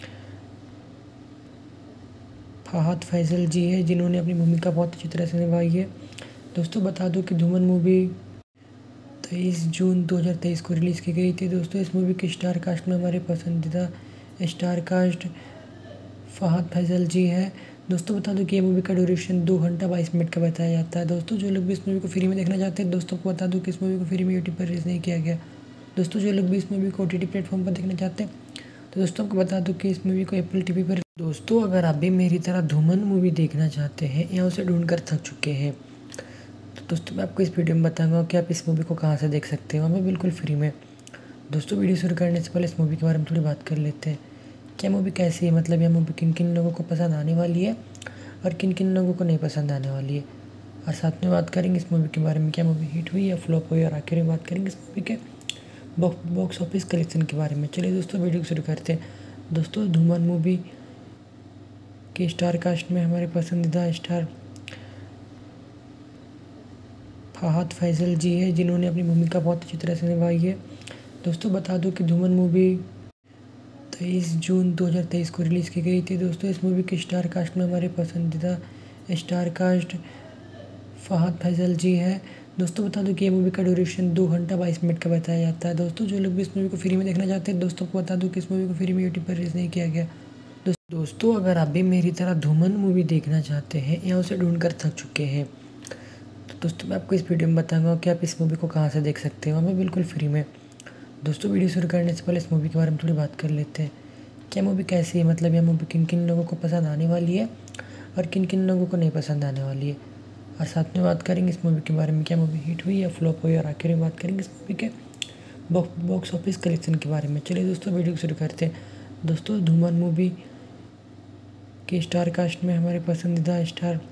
फहद फैसल जी है, जिन्होंने अपनी भूमिका बहुत अच्छी तरह से निभाई है। दोस्तों बता दूं कि धूमन मूवी तेईस जून दो हज़ार तेईस को रिलीज़ की गई थी। दोस्तों इस मूवी के स्टार कास्ट में हमारे पसंदीदा स्टार कास्ट फहद फैसल जी है। दोस्तों बता दूं कि ये मूवी का ड्यूरेशन दो घंटा बाईस मिनट का बताया जाता है। दोस्तों जो लोग भी इस मूवी को फ्री में देखना चाहते हैं, दोस्तों को बता दूं कि इस मूवी को फ्री में यूट्यूब पर रिलीज़ नहीं किया गया। दोस्तों जो लोग भी इस मूवी को ओ टी टी प्लेटफॉर्म पर देखना चाहते हैं, तो दोस्तों आपको बता दूं कि इस मूवी को एप्पल टीवी पर दोस्तों अगर आप भी मेरी तरह धूमन मूवी देखना चाहते हैं या उसे ढूंढ कर थक चुके हैं, तो दोस्तों मैं आपको इस वीडियो में बताऊंगा कि आप इस मूवी को कहां से देख सकते हो, हमें बिल्कुल फ्री में। दोस्तों वीडियो शुरू करने से पहले इस मूवी के बारे में थोड़ी बात कर लेते हैं। क्या मूवी कैसी है, मतलब यह मूवी किन किन लोगों को पसंद आने वाली है और किन किन लोगों को नहीं पसंद आने वाली है। और साथ में बात करेंगे इस मूवी के बारे में, क्या मूवी हिट हुई या फ्लॉप हुई, और आखिर में बात करेंगे इस मूवी के बॉक्स ऑफिस कलेक्शन के बारे में। चलिए दोस्तों वीडियो शुरू करते हैं। दोस्तों धूमन मूवी के स्टार कास्ट में हमारे पसंदीदा स्टार फहद फैसल जी है, जिन्होंने अपनी भूमिका बहुत अच्छी तरह से निभाई है। दोस्तों बता दूं कि धूमन मूवी तेईस जून दो हज़ार तेईस को रिलीज़ की गई थी। दोस्तों इस मूवी के स्टार कास्ट में हमारे पसंदीदा स्टार कास्ट फहद फैसल जी है। दोस्तों बता दूं कि ये मूवी का ड्यूरेशन दो घंटा बाईस मिनट का बताया जाता है। दोस्तों जो लोग भी इस मूवी को फ्री में देखना चाहते हैं, दोस्तों को बता दूं कि इस मूवी को फ्री में यूट्यूब पर रिलीज़ नहीं किया गया। दोस्तों अगर आप भी मेरी तरह धूमन मूवी देखना चाहते हैं या उसे ढूंढ कर थक चुके हैं, तो दोस्तों मैं आपको इस वीडियो में बताऊंगा कि आप इस मूवी को कहां से देख सकते हो, हमें बिल्कुल फ्री में। दोस्तों वीडियो शुरू करने से पहले इस मूवी के बारे में थोड़ी बात कर लेते हैं। क्या मूवी कैसी है, मतलब यह मूवी किन किन लोगों को पसंद आने वाली है और किन किन लोगों को नहीं पसंद आने वाली है। और साथ में बात करेंगे इस मूवी के बारे में, क्या मूवी हिट हुई या फ्लॉप हुई, और आखिर में बात करेंगे इस मूवी के बॉक्स ऑफिस कलेक्शन के बारे में। चलिए दोस्तों वीडियो शुरू करते हैं। दोस्तों धूमन मूवी के स्टार कास्ट में हमारे पसंदीदा स्टार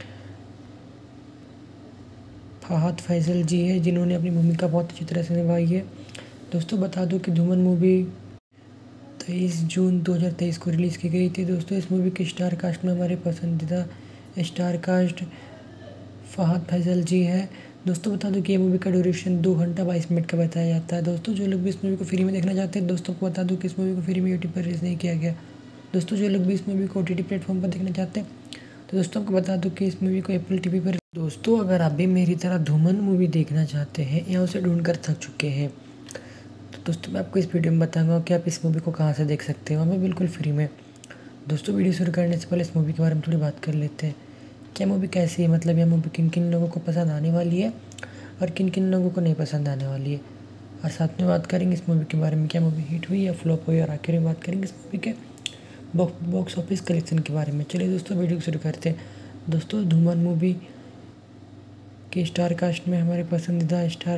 फहद फैसल जी है, जिन्होंने अपनी भूमिका बहुत अच्छी तरह से निभाई है। दोस्तों बता दूं कि धूमन मूवी तेईस जून दो हज़ार तेईस को रिलीज़ की गई थी। दोस्तों इस मूवी के स्टार कास्ट में हमारे पसंदीदा स्टार कास्ट फहद फैसल जी है। दोस्तों बता दूं कि ये मूवी का ड्यूरेशन दो घंटा बाईस मिनट का बताया जाता है। दोस्तों जो लोग भी इस मूवी को फ्री में देखना चाहते हैं, दोस्तों को बता दूं कि इस मूवी को फ्री में यूट्यूब पर रिलीज़ नहीं किया गया। दोस्तों जो लोग भी इस मूवी को ओटीटी प्लेटफॉर्म पर देखना चाहते हैं, तो दोस्तों आपको बता दूं कि इस मूवी को एप्पल टीवी पर दोस्तों अगर आप भी मेरी तरह धूमन मूवी देखना चाहते हैं या उसे ढूंढ कर थक चुके हैं, तो दोस्तों मैं आपको इस वीडियो में बताऊंगा कि आप इस मूवी को कहाँ से देख सकते हो, हमें बिल्कुल फ्री में। दोस्तों वीडियो शुरू करने से पहले इस मूवी के बारे में थोड़ी बात कर लेते हैं। क्या मूवी कैसी है, मतलब यह मूवी किन किन लोगों को पसंद आने वाली है और किन किन लोगों को नहीं पसंद आने वाली है, और साथ में बात करेंगे इस मूवी के बारे में, क्या मूवी हिट हुई या फ्लॉप हुई, और आखिर में बात करेंगे इस मूवी के बॉक्स ऑफिस कलेक्शन के बारे में। चलिए दोस्तों वीडियो शुरू करते हैं। दोस्तों धूमन मूवी के स्टार कास्ट में हमारे पसंदीदा स्टार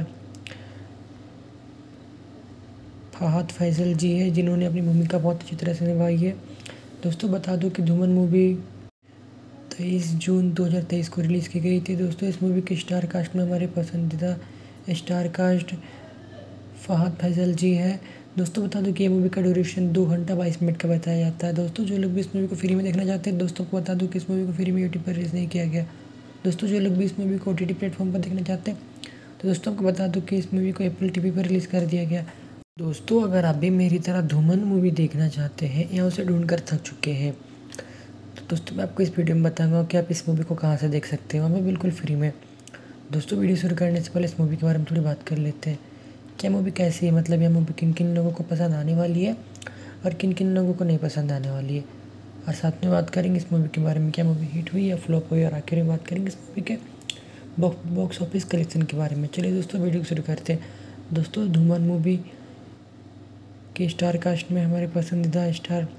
फहद फैसल जी है, जिन्होंने अपनी भूमिका बहुत अच्छी तरह से निभाई है। दोस्तों बता दूं कि धूमन मूवी तेईस जून दो हज़ार तेईस को रिलीज़ की गई थी। दोस्तों इस मूवी के स्टार कास्ट में हमारे पसंदीदा स्टार कास्ट फहद फैसल जी है। दोस्तों बता दूं कि ये मूवी का ड्यूरेशन दो घंटा बाईस मिनट का बताया जाता है। दोस्तों जो लोग भी इस मूवी को फ्री में देखना चाहते हैं, दोस्तों को बता दूं कि इस मूवी को फ्री में यूट्यूब पर रिलीज़ नहीं किया गया। दोस्तों जो लोग भी इस मूवी को ओटीटी प्लेटफॉर्म पर देखना चाहते हैं, तो दोस्तों आपको बता दूं कि इस मूवी को एप्पल टीवी पर रिलीज़ कर दिया गया। दोस्तों अगर आप भी मेरी तरह धूमन मूवी देखना चाहते हैं या उसे ढूंढ कर थक चुके हैं, तो दोस्तों मैं आपको इस वीडियो में बताऊंगा कि आप इस मूवी को कहाँ से देख सकते हो, हमें बिल्कुल फ्री में। दोस्तों वीडियो शुरू करने से पहले इस मूवी के बारे में थोड़ी बात कर लेते हैं। क्या मूवी कैसी है, मतलब यह मूवी किन किन लोगों को पसंद आने वाली है और किन किन लोगों को नहीं पसंद आने वाली है, और साथ में बात करेंगे इस मूवी के बारे में, क्या मूवी हिट हुई या फ्लॉप हुई, और आखिर में बात करेंगे इस मूवी के बॉक्स ऑफिस कलेक्शन के बारे में। चलिए दोस्तों वीडियो शुरू करते हैं। दोस्तों धूमन मूवी के स्टार कास्ट में हमारे पसंदीदा स्टार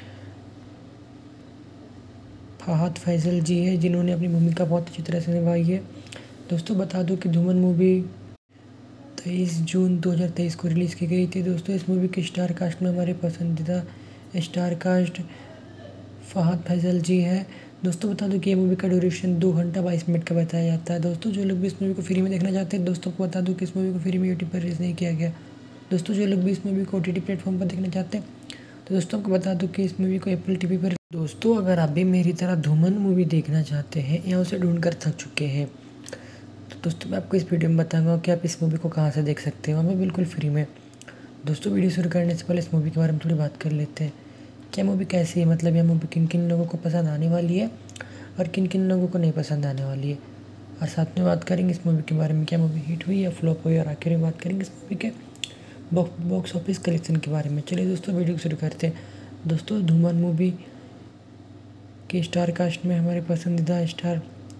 फहद फैसल जी है, जिन्होंने अपनी भूमिका बहुत अच्छी तरह से निभाई है। दोस्तों बता दूं कि धूमन मूवी तेईस जून दो हज़ार तेईस को रिलीज़ की गई थी। दोस्तों इस मूवी के स्टार कास्ट में हमारे पसंदीदा स्टार कास्ट फहद फैसल जी है। दोस्तों बता दूं कि ये मूवी का ड्यूरेशन दो घंटा बाईस मिनट का बताया जाता है। दोस्तों जो लोग भी इस मूवी को फ्री में देखना चाहते हैं, दोस्तों को बता दूं कि इस मूवी को फ्री में यूट्यूब पर रिलीज़ नहीं किया गया। दोस्तों जो लोग भी इस मूवी को ओटीटी प्लेटफॉर्म पर देखना चाहते हैं, तो दोस्तों आपको बता दूं कि इस मूवी को एप्पल टीवी पर दोस्तों अगर आप भी मेरी तरह धूमन मूवी देखना चाहते हैं या उसे ढूंढ कर थक चुके हैं, तो दोस्तों मैं आपको इस वीडियो में बताऊंगा कि आप इस मूवी को कहाँ से देख सकते हो, हमें बिल्कुल फ्री में। दोस्तों वीडियो शुरू करने से पहले इस मूवी के बारे में थोड़ी बात कर लेते हैं। क्या मूवी कैसी है, मतलब यह मूवी किन किन लोगों को पसंद आने वाली है और किन किन लोगों को नहीं पसंद आने वाली है, और साथ में बात करेंगे इस मूवी के बारे में, क्या मूवी हिट हुई या फ्लॉप हुई, और आखिर में बात करेंगे इस मूवी के बॉक्स ऑफिस कलेक्शन के बारे में। चलिए दोस्तों वीडियो शुरू करते हैं। दोस्तों धूमन मूवी के स्टार कास्ट में हमारे पसंदीदा स्टार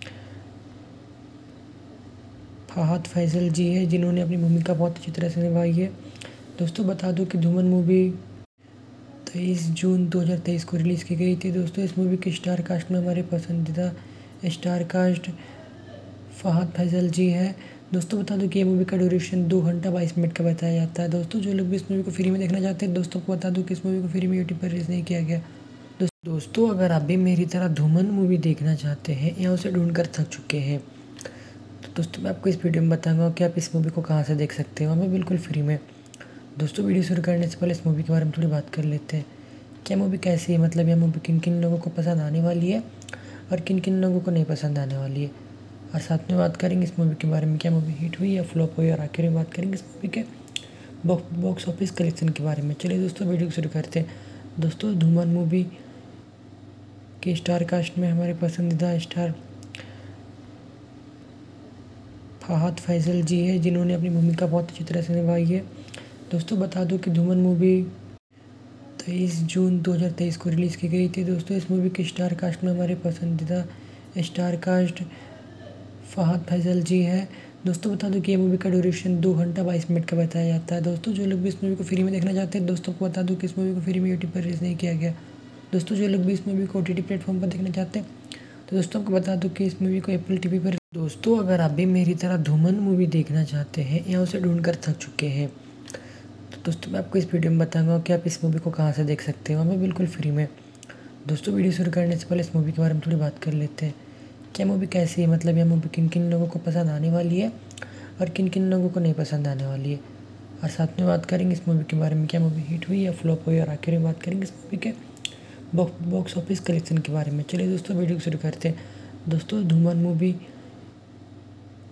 फहद फैसल जी है, जिन्होंने अपनी भूमिका बहुत अच्छी तरह से निभाई है। दोस्तों बता दूं कि धूमन मूवी तेईस जून दो हज़ार तेईस को रिलीज़ की गई थी। दोस्तों इस मूवी के स्टार कास्ट में हमारे पसंदीदा स्टार कास्ट फहद फैसल जी है। दोस्तों बता दूं कि ये मूवी का ड्यूरेशन दो घंटा बाईस मिनट का बताया जाता है। दोस्तों जो लोग भी इस मूवी को फ्री में देखना चाहते हैं, दोस्तों को बता दूं कि इस मूवी को फ्री में यूट्यूब पर रिलीज़ नहीं किया गया। दोस्तों अगर आप भी मेरी तरह धूमन मूवी देखना चाहते हैं या उसे ढूंढ कर थक चुके हैं, तो दोस्तों मैं आपको इस वीडियो में बताऊंगा कि आप इस मूवी को कहाँ से देख सकते हो, हमें बिल्कुल फ्री में। दोस्तों वीडियो शुरू करने से पहले इस मूवी के बारे में थोड़ी बात कर लेते हैं। क्या मूवी कैसी है, मतलब यह मूवी किन किन लोगों को पसंद आने वाली है और किन किन लोगों को नहीं पसंद आने वाली है, और साथ में बात करेंगे इस मूवी के बारे में, क्या मूवी हिट हुई या फ्लॉप हुई, और आखिर में बात करेंगे इस मूवी के बॉक्स ऑफिस कलेक्शन के बारे में। चलिए दोस्तों वीडियो शुरू करते हैं। दोस्तों धूमन मूवी के स्टार कास्ट में हमारे पसंदीदा स्टार फहद फैसल जी है, जिन्होंने अपनी भूमिका बहुत अच्छी तरह से निभाई है। दोस्तों बता दूं कि धूमन मूवी तेईस जून दो हज़ार तेईस को रिलीज़ की गई थी। दोस्तों इस मूवी के स्टार कास्ट में हमारे पसंदीदा स्टार कास्ट फहद फैसल जी है। दोस्तों बता दूं कि ये मूवी का ड्यूरेशन दो घंटा बाईस मिनट का बताया जाता है। दोस्तों जो लोग भी इस मूवी को फ्री में देखना चाहते हैं, दोस्तों को बता दूं कि इस मूवी को फ्री में यूट्यूब पर रिलीज़ नहीं किया गया। दोस्तों जो लोग भी इस मूवी को ओटीटी प्लेटफॉर्म पर देखना चाहते हैं, तो दोस्तों आपको बता दूं कि इस मूवी को एप्पल टीवी पर दोस्तों अगर आप भी मेरी तरह धूमन मूवी देखना चाहते हैं या उसे ढूंढ कर थक चुके हैं, तो दोस्तों मैं आपको इस वीडियो में बताऊंगा कि आप इस मूवी को कहाँ से देख सकते हो, हमें बिल्कुल फ्री में। दोस्तों वीडियो शुरू करने से पहले इस मूवी के बारे में थोड़ी बात कर लेते हैं। क्या मूवी कैसी है, मतलब यह मूवी किन किन लोगों को पसंद आने वाली है और किन किन लोगों को नहीं पसंद आने वाली है, और साथ में बात करेंगे इस मूवी के बारे में, क्या मूवी हिट हुई या फ्लॉप हुई, और आखिर में बात करेंगे इस मूवी के बॉक्स ऑफिस कलेक्शन के बारे में। चलिए दोस्तों वीडियो शुरू करते हैं। दोस्तों धूमन मूवी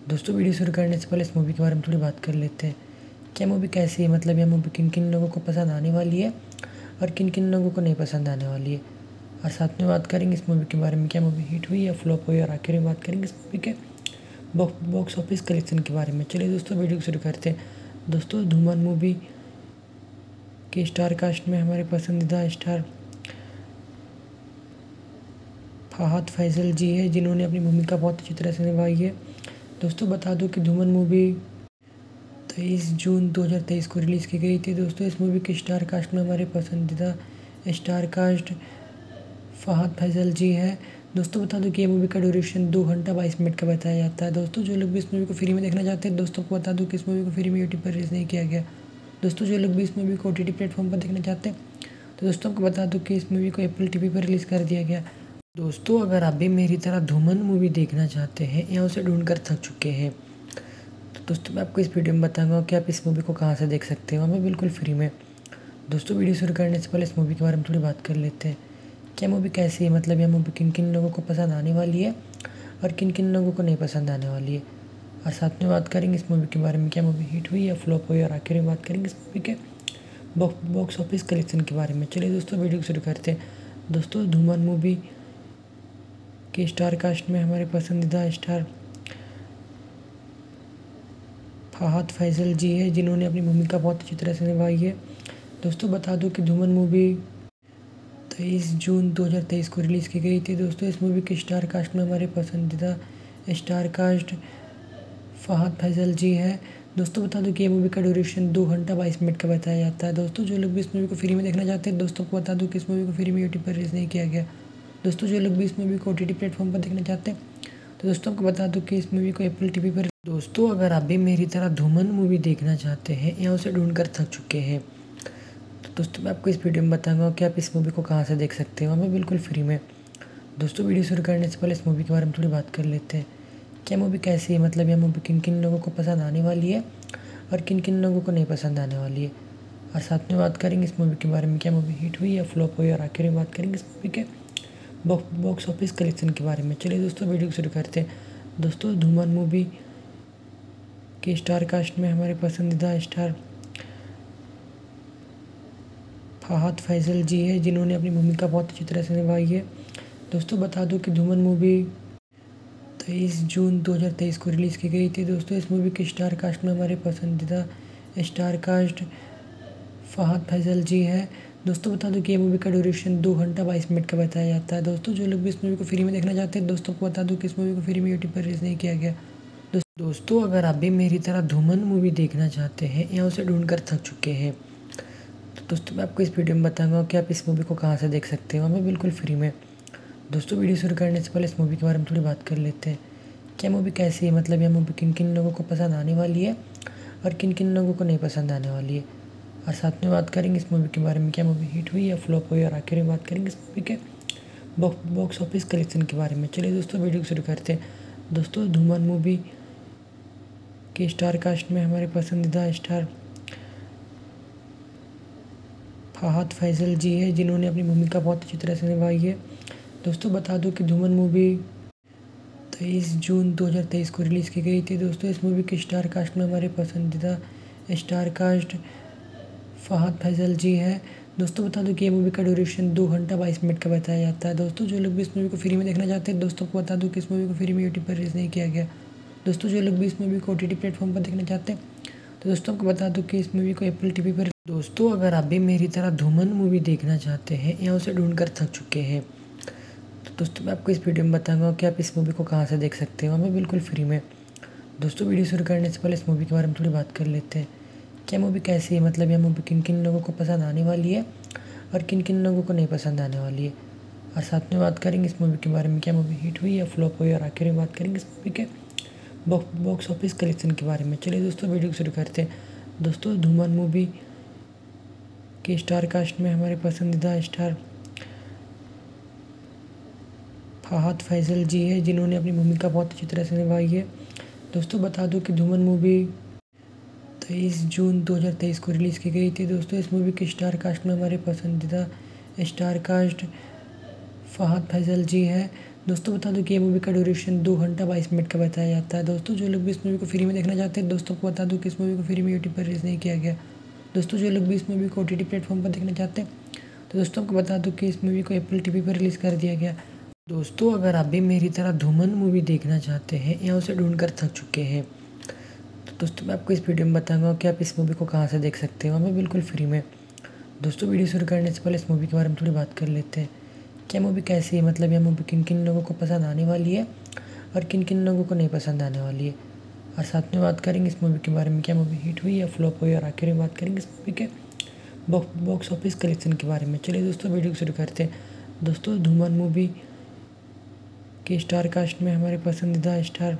दोस्तों वीडियो शुरू करने से पहले इस मूवी के बारे में थोड़ी बात कर लेते हैं। क्या मूवी कैसी है, मतलब यह मूवी किन किन लोगों को पसंद आने वाली है और किन किन लोगों को नहीं पसंद आने वाली है, और साथ में बात करेंगे इस मूवी के बारे में, क्या मूवी हिट हुई या फ्लॉप हुई, और आखिर में बात करेंगे इस मूवी के बॉक्स ऑफिस कलेक्शन के बारे में। चलिए दोस्तों वीडियो को शुरू करते हैं। दोस्तों धूमन मूवी के स्टार कास्ट में हमारे पसंदीदा स्टार फहद फैसल जी है, जिन्होंने अपनी भूमिका बहुत अच्छी तरह से निभाई है। दोस्तों बता दूं कि धूमन मूवी तेईस जून दो हज़ार तेईस को रिलीज़ की गई थी। दोस्तों इस मूवी के स्टार कास्ट में हमारे पसंदीदा स्टार कास्ट फहद फैसल जी है। दोस्तों बता दूं कि ये मूवी का ड्यूरेशन दो घंटा बाईस मिनट का बताया जाता है। दोस्तों जो लोग भी इस मूवी को फ्री में देखना चाहते हैं, दोस्तों को बता दूं कि इस मूवी को फ्री में यूट्यूब पर रिलीज़ नहीं किया गया। दोस्तों जो लोग भी इस मूवी को ओ टी टी प्लेटफॉर्म पर देखना चाहते हैं, तो दोस्तों आपको बता दूं कि इस मूवी को एप्पल टीवी पर रिलीज़ कर दिया गया। दोस्तों अगर आप भी मेरी तरह धूमन मूवी देखना चाहते हैं या उसे ढूंढ कर थक चुके हैं, तो दोस्तों मैं आपको इस वीडियो में बताऊंगा कि आप इस मूवी को कहाँ से देख सकते हो, हमें बिल्कुल फ्री में। दोस्तों वीडियो शुरू करने से पहले इस मूवी के बारे में थोड़ी बात कर लेते हैं। क्या मूवी कैसी है, मतलब यह मूवी किन किन लोगों को पसंद आने वाली है और किन किन लोगों को नहीं पसंद आने वाली है, और साथ में बात करेंगे इस मूवी के बारे में, क्या मूवी हिट हुई या फ्लॉप हुई, और आखिर में बात करेंगे इस मूवी के बॉक्स ऑफिस कलेक्शन के बारे में। चलिए दोस्तों वीडियो शुरू करते हैं। दोस्तों धूमन मूवी के स्टार कास्ट में हमारे पसंदीदा स्टार फहद फैसल जी है, जिन्होंने अपनी भूमिका बहुत अच्छी तरह से निभाई है। दोस्तों बता दूं कि धूमन मूवी तेईस जून दो हज़ार तेईस को रिलीज़ की गई थी। दोस्तों इस मूवी के स्टार कास्ट में हमारे पसंदीदा स्टार कास्ट फहद फैसल जी है। दोस्तों बता दूं कि ये मूवी का ड्यूरेशन दो घंटा बाईस मिनट का बताया जाता है। दोस्तों जो लोग भी इस मूवी को फ्री में देखना चाहते हैं, दोस्तों को बता दूं कि इस मूवी को फ्री में यूट्यूब पर रिलीज़ नहीं किया गया। दोस्तों जो लोग भी इस मूवी को ओ टी टी प्लेटफॉर्म पर देखना चाहते हैं, तो दोस्तों आपको बता दूं कि इस मूवी को एप्पल टीवी पर दोस्तों अगर आप भी मेरी तरह धूमन मूवी देखना चाहते हैं या उसे ढूंढ कर थक चुके हैं, तो दोस्तों मैं आपको इस वीडियो में बताऊंगा कि आप इस मूवी को कहां से देख सकते हो, हमें बिल्कुल फ्री में। दोस्तों वीडियो शुरू करने से पहले इस मूवी के बारे में थोड़ी बात कर लेते हैं। क्या मूवी कैसी है, मतलब यह मूवी किन किन लोगों को पसंद आने वाली है और किन किन लोगों को नहीं पसंद आने वाली है, और साथ में बात करेंगे इस मूवी के बारे में, क्या मूवी हिट हुई या फ्लॉप हुई, और आखिर में बात करेंगे इस मूवी के बॉक्स ऑफिस कलेक्शन के बारे में। चलिए दोस्तों वीडियो शुरू करते हैं। दोस्तों धूमन मूवी के स्टार कास्ट में हमारे पसंदीदा स्टार फहद फैसल जी है, जिन्होंने अपनी भूमिका बहुत अच्छी तरह से निभाई है। दोस्तों बता दूं कि धूमन मूवी तेईस जून दो हज़ार तेईस को रिलीज़ की गई थी। दोस्तों इस मूवी के स्टार कास्ट में हमारे पसंदीदा स्टार कास्ट फहद फैसल जी है। दोस्तों बता दूं कि ये मूवी का ड्यूरेशन दो घंटा बाईस मिनट का बताया जाता है। दोस्तों जो लोग भी इस मूवी को फ्री में देखना चाहते हैं, दोस्तों को बता दूं कि इस मूवी को फ्री में यूट्यूब पर रिलीज़ नहीं किया गया। दोस्तों अगर आप भी मेरी तरह धूमन मूवी देखना चाहते हैं या उसे ढूंढ कर थक चुके हैं, तो दोस्तों मैं आपको इस वीडियो में बताऊंगा कि आप इस मूवी को कहां से देख सकते हो, हमें बिल्कुल फ्री में। दोस्तों वीडियो शुरू करने से पहले इस मूवी के बारे में थोड़ी बात कर लेते हैं। क्या मूवी कैसी है, मतलब यह मूवी किन किन लोगों को पसंद आने वाली है और किन किन लोगों को नहीं पसंद आने वाली है, और साथ में बात करेंगे इस मूवी के बारे में, क्या मूवी हिट हुई या फ्लॉप हुई, और आखिर में बात करेंगे इस मूवी के बॉक्स ऑफिस कलेक्शन के बारे में। चलिए दोस्तों वीडियो शुरू करते हैं। दोस्तों धूमन मूवी के स्टार कास्ट में हमारे पसंदीदा स्टार फहद फैसल जी है, जिन्होंने अपनी भूमिका बहुत अच्छी तरह से निभाई है। दोस्तों बता दूं कि धूमन मूवी तेईस जून दो हज़ार तेईस को रिलीज़ की गई थी। दोस्तों इस मूवी के स्टार कास्ट में हमारे पसंदीदा स्टार कास्ट फहद फैसल जी है। दोस्तों बता दूं कि ये मूवी का ड्यूरेशन दो घंटा बाईस मिनट का बताया जाता है। दोस्तों जो लोग भी इस मूवी को फ्री में देखना चाहते हैं, दोस्तों को बता दूं कि इस मूवी को फ्री में यूट्यूब पर रिलीज़ नहीं किया गया। दोस्तों जो लोग भी इस मूवी को ओ टी टी प्लेटफॉर्म पर देखना चाहते हैं, तो दोस्तों आपको बता दूं कि इस मूवी को एप्पल टीवी पर दोस्तों अगर आप भी मेरी तरह धूमन मूवी देखना चाहते हैं या उसे ढूंढ कर थक चुके हैं, तो दोस्तों मैं आपको इस वीडियो में बताऊंगा कि आप इस मूवी को कहां से देख सकते हो, हमें बिल्कुल फ्री में। दोस्तों वीडियो शुरू करने से पहले इस मूवी के बारे में थोड़ी बात कर लेते हैं। क्या मूवी कैसी है, मतलब यह मूवी किन किन लोगों को पसंद आने वाली है और किन किन लोगों को नहीं पसंद आने वाली है, और साथ में बात करेंगे इस मूवी के बारे में, क्या मूवी हिट हुई या फ्लॉप हुई, और आखिर में बात करेंगे इस मूवी के बॉक्स ऑफिस कलेक्शन के बारे में। चलिए दोस्तों वीडियो शुरू करते हैं। दोस्तों धूमन मूवी के स्टार कास्ट में हमारे पसंदीदा स्टार फहद फैसल जी है, जिन्होंने अपनी भूमिका बहुत अच्छी तरह से निभाई है। दोस्तों बता दूं कि धूमन मूवी तेईस जून दो हज़ार तेईस को रिलीज़ की गई थी। दोस्तों इस मूवी के स्टार कास्ट में हमारे पसंदीदा स्टार कास्ट फहद फैसल जी है। दोस्तों बता दूं कि ये मूवी का ड्यूरेशन दो घंटा बाईस मिनट का बताया जाता है। दोस्तों जो लोग भी इस मूवी को फ्री में देखना चाहते हैं, दोस्तों को बता दूं कि इस मूवी को फ्री में यूट्यूब पर रिलीज़ नहीं किया गया। दोस्तों जो लोग भी इस मूवी को ओ टी टी प्लेटफॉर्म पर देखना चाहते हैं, तो दोस्तों आपको बता दूं कि इस मूवी को एप्पल टीवी पर रिलीज़ कर दिया गया। दोस्तों अगर आप भी मेरी तरह धूमन मूवी देखना चाहते हैं या उसे ढूंढ कर थक चुके हैं, तो दोस्तों मैं आपको इस वीडियो में बताऊंगा कि आप इस मूवी को कहां से देख सकते हो, हमें बिल्कुल फ्री में। दोस्तों वीडियो शुरू करने से पहले इस मूवी के बारे में थोड़ी बात कर लेते हैं। क्या मूवी कैसी है, मतलब यह मूवी किन किन लोगों को पसंद आने वाली है और किन किन लोगों को नहीं पसंद आने वाली है, और साथ में बात करेंगे इस मूवी के बारे में, क्या मूवी हिट हुई या फ्लॉप हुई, और आखिर में बात करेंगे इस मूवी के बॉक्स ऑफिस कलेक्शन के बारे में। चलिए दोस्तों वीडियो शुरू करते हैं। दोस्तों धूमन मूवी के स्टार कास्ट में हमारे पसंदीदा स्टार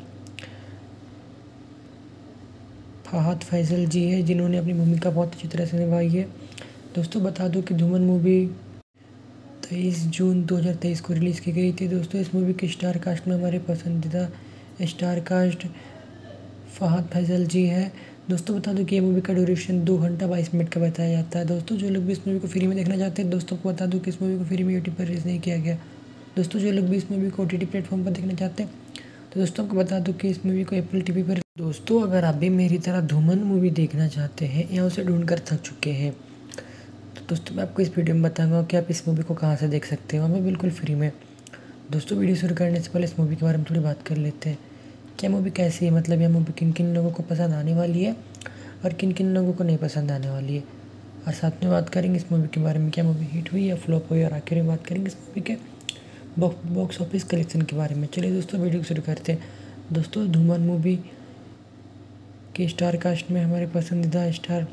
फहद फैसल जी है, जिन्होंने अपनी भूमिका बहुत अच्छी तरह से निभाई है। दोस्तों बता दूं कि धूमन मूवी तेईस जून दो हज़ार तेईस को रिलीज़ की गई थी। दोस्तों इस मूवी के स्टार कास्ट में हमारे पसंदीदा स्टार कास्ट फहद फैसल जी है। दोस्तों बता दूं कि ये मूवी का ड्यूरेशन दो घंटा बाईस मिनट का बताया जाता है। दोस्तों जो लोग भी इस मूवी को फ्री में देखना चाहते हैं, दोस्तों को बता दूं कि इस मूवी को फ्री में यूट्यूब पर रिलीज़ नहीं किया गया। दोस्तों जो लोग भी इस मूवी को ओटीटी प्लेटफॉर्म पर देखना चाहते हैं, तो दोस्तों आपको बता दूं कि इस मूवी को एप्पल टीवी पर दोस्तों अगर आप भी मेरी तरह धूमन मूवी देखना चाहते हैं या उसे ढूंढ कर थक चुके हैं, तो दोस्तों मैं आपको इस वीडियो में बताऊंगा कि आप इस मूवी को कहां से देख सकते हो, हमें बिल्कुल फ्री में। दोस्तों वीडियो शुरू करने से पहले इस मूवी के बारे में थोड़ी बात कर लेते हैं। क्या मूवी कैसी है, मतलब यह मूवी किन किन लोगों को पसंद आने वाली है और किन किन लोगों को नहीं पसंद आने वाली है, और साथ में बात करेंगे इस मूवी के बारे में, क्या मूवी हिट हुई या फ्लॉप हुई, और आखिर में बात करेंगे इस मूवी के बॉक्स ऑफिस कलेक्शन के बारे में। चलिए दोस्तों वीडियो शुरू करते हैं। दोस्तों धूमन मूवी के स्टार कास्ट में हमारे पसंदीदा स्टार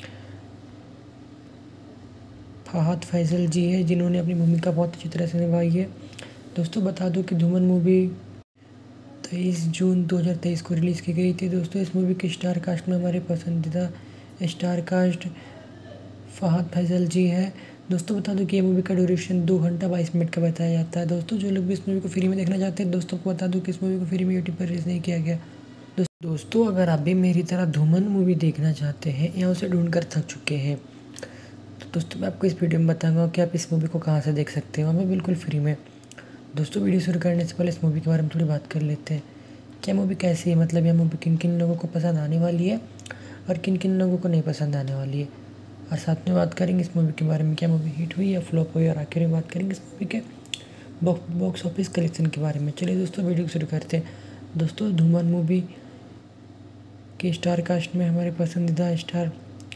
फहद फैसल जी है, जिन्होंने अपनी भूमिका बहुत अच्छी तरह से निभाई है। दोस्तों बता दूं कि धूमन मूवी तेईस जून दो हज़ार तेईस को रिलीज़ की गई थी। दोस्तों इस मूवी के स्टार कास्ट में हमारे पसंदीदा स्टार कास्ट फहद फैसल जी है। दोस्तों बता दूं कि ये मूवी का ड्यूरेशन दो घंटा बाईस मिनट का बताया जाता है। दोस्तों जो लोग भी इस मूवी को फ्री में देखना चाहते हैं, दोस्तों को बता दूं कि इस मूवी को फ्री में यूट्यूब पर रिलीज़ नहीं किया गया। दोस्तों अगर आप भी मेरी तरह धूमन मूवी देखना चाहते हैं या उसे ढूंढ कर थक चुके हैं, तो दोस्तों मैं आपको इस वीडियो में बताऊंगा कि आप इस मूवी को कहां से देख सकते हो, हमें बिल्कुल फ्री में। दोस्तों वीडियो शुरू करने से पहले इस मूवी के बारे में थोड़ी बात कर लेते हैं। क्या मूवी कैसी है, मतलब यह मूवी किन किन लोगों को पसंद आने वाली है और किन किन लोगों को नहीं पसंद आने वाली है, और साथ में बात करेंगे इस मूवी के बारे में, क्या मूवी हिट हुई या फ्लॉप हुई, और आखिर में बात करेंगे इस मूवी के बॉक्स ऑफिस कलेक्शन के बारे में। चलिए दोस्तों वीडियो शुरू करते हैं। दोस्तों धूमन मूवी के स्टार कास्ट में हमारे पसंदीदा स्टार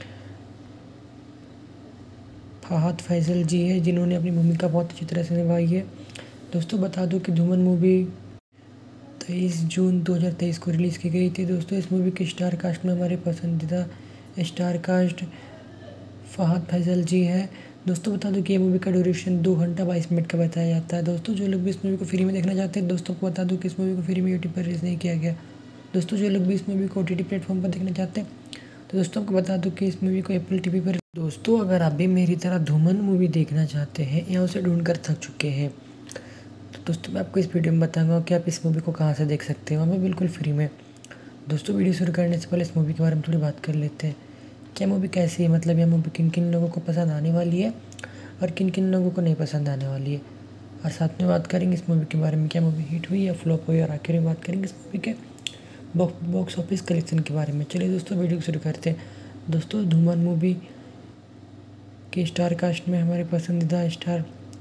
फहद फैसल जी है, जिन्होंने अपनी भूमिका बहुत अच्छी तरह से निभाई है। दोस्तों बता दूं कि धूमन मूवी तेईस जून दो हज़ार तेईस को रिलीज़ की गई थी। दोस्तों इस मूवी के स्टार कास्ट में हमारे पसंदीदा स्टार कास्ट फहद फैसल जी है। दोस्तों बता दूं कि ये मूवी का ड्यूरेशन दो घंटा बाईस मिनट का बताया जाता है। दोस्तों जो लोग भी इस मूवी को फ्री में देखना चाहते हैं, दोस्तों को बता दूं कि इस मूवी को फ्री में यूट्यूब पर रिलीज़ नहीं किया गया। दोस्तों जो लोग भी इस मूवी को ओटीटी प्लेटफॉर्म पर देखना चाहते हैं, तो दोस्तों आपको बता दूं कि इस मूवी को एप्पल टीवी पर दोस्तों अगर आप भी मेरी तरह धूमन मूवी देखना चाहते हैं या उसे ढूंढ कर थक चुके हैं, तो दोस्तों मैं आपको इस वीडियो में बताऊंगा कि आप इस मूवी को कहां से देख सकते हो, हमें बिल्कुल फ्री में। दोस्तों वीडियो शुरू करने से पहले इस मूवी के बारे में थोड़ी बात कर लेते हैं। क्या मूवी कैसी है, मतलब यह मूवी किन किन लोगों को पसंद आने वाली है और किन किन लोगों को नहीं पसंद आने वाली है, और साथ में बात करेंगे इस मूवी के बारे में, क्या मूवी हिट हुई या फ्लॉप हुई, और आखिर में बात करेंगे इस मूवी के बॉक्स ऑफिस कलेक्शन के बारे में। चलिए दोस्तों वीडियो शुरू करते हैं। दोस्तों धूमन मूवी के स्टार कास्ट में हमारे पसंदीदा स्टार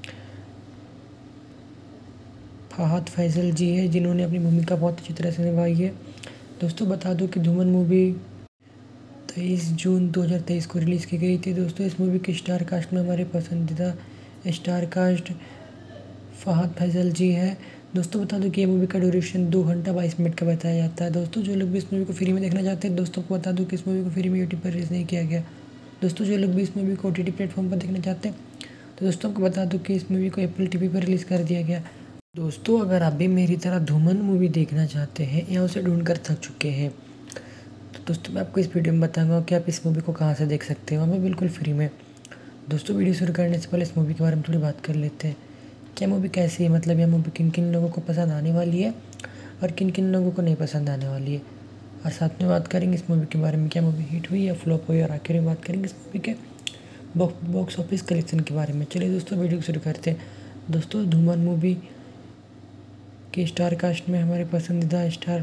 फहद फैसल जी है, जिन्होंने अपनी भूमिका बहुत अच्छी तरह से निभाई है। दोस्तों बता दूं कि धूमन मूवी तेईस जून दो हज़ार तेईस को रिलीज़ की गई थी। दोस्तों इस मूवी के स्टार कास्ट में हमारे पसंदीदा स्टार कास्ट फहद फैसल जी है। दोस्तों बता दूं कि ये मूवी का ड्यूरेशन दो घंटा बाईस मिनट का बताया जाता है। दोस्तों जो लोग भी इस मूवी को फ्री में देखना चाहते हैं, दोस्तों को बता दूं कि इस मूवी को फ्री में यूट्यूब पर रिलीज़ नहीं किया गया। दोस्तों जो लोग भी इस मूवी को ओटीटी प्लेटफॉर्म पर देखना चाहते हैं, तो दोस्तों आपको बता दूं कि इस मूवी को एप्पल टीवी पर रिलीज़ कर दिया गया। दोस्तों अगर आप भी मेरी तरह धूमन मूवी देखना चाहते हैं या उसे ढूंढ कर थक चुके हैं, तो दोस्तों मैं आपको इस वीडियो में बताऊंगा कि आप इस मूवी को कहां से देख सकते हो, हमें बिल्कुल फ्री में। दोस्तों वीडियो शुरू करने से पहले इस मूवी के बारे में थोड़ी बात कर लेते हैं। क्या मूवी कैसी है, मतलब यह मूवी किन किन लोगों को पसंद आने वाली है और किन किन लोगों को नहीं पसंद आने वाली है, और साथ में बात करेंगे इस मूवी के बारे में, क्या मूवी हिट हुई या फ्लॉप हुई, और आखिर में बात करेंगे इस मूवी के बॉक्स ऑफिस कलेक्शन के बारे में। चलिए दोस्तों वीडियो शुरू करते हैं। दोस्तों धूमन मूवी के स्टार कास्ट में हमारे पसंदीदा स्टार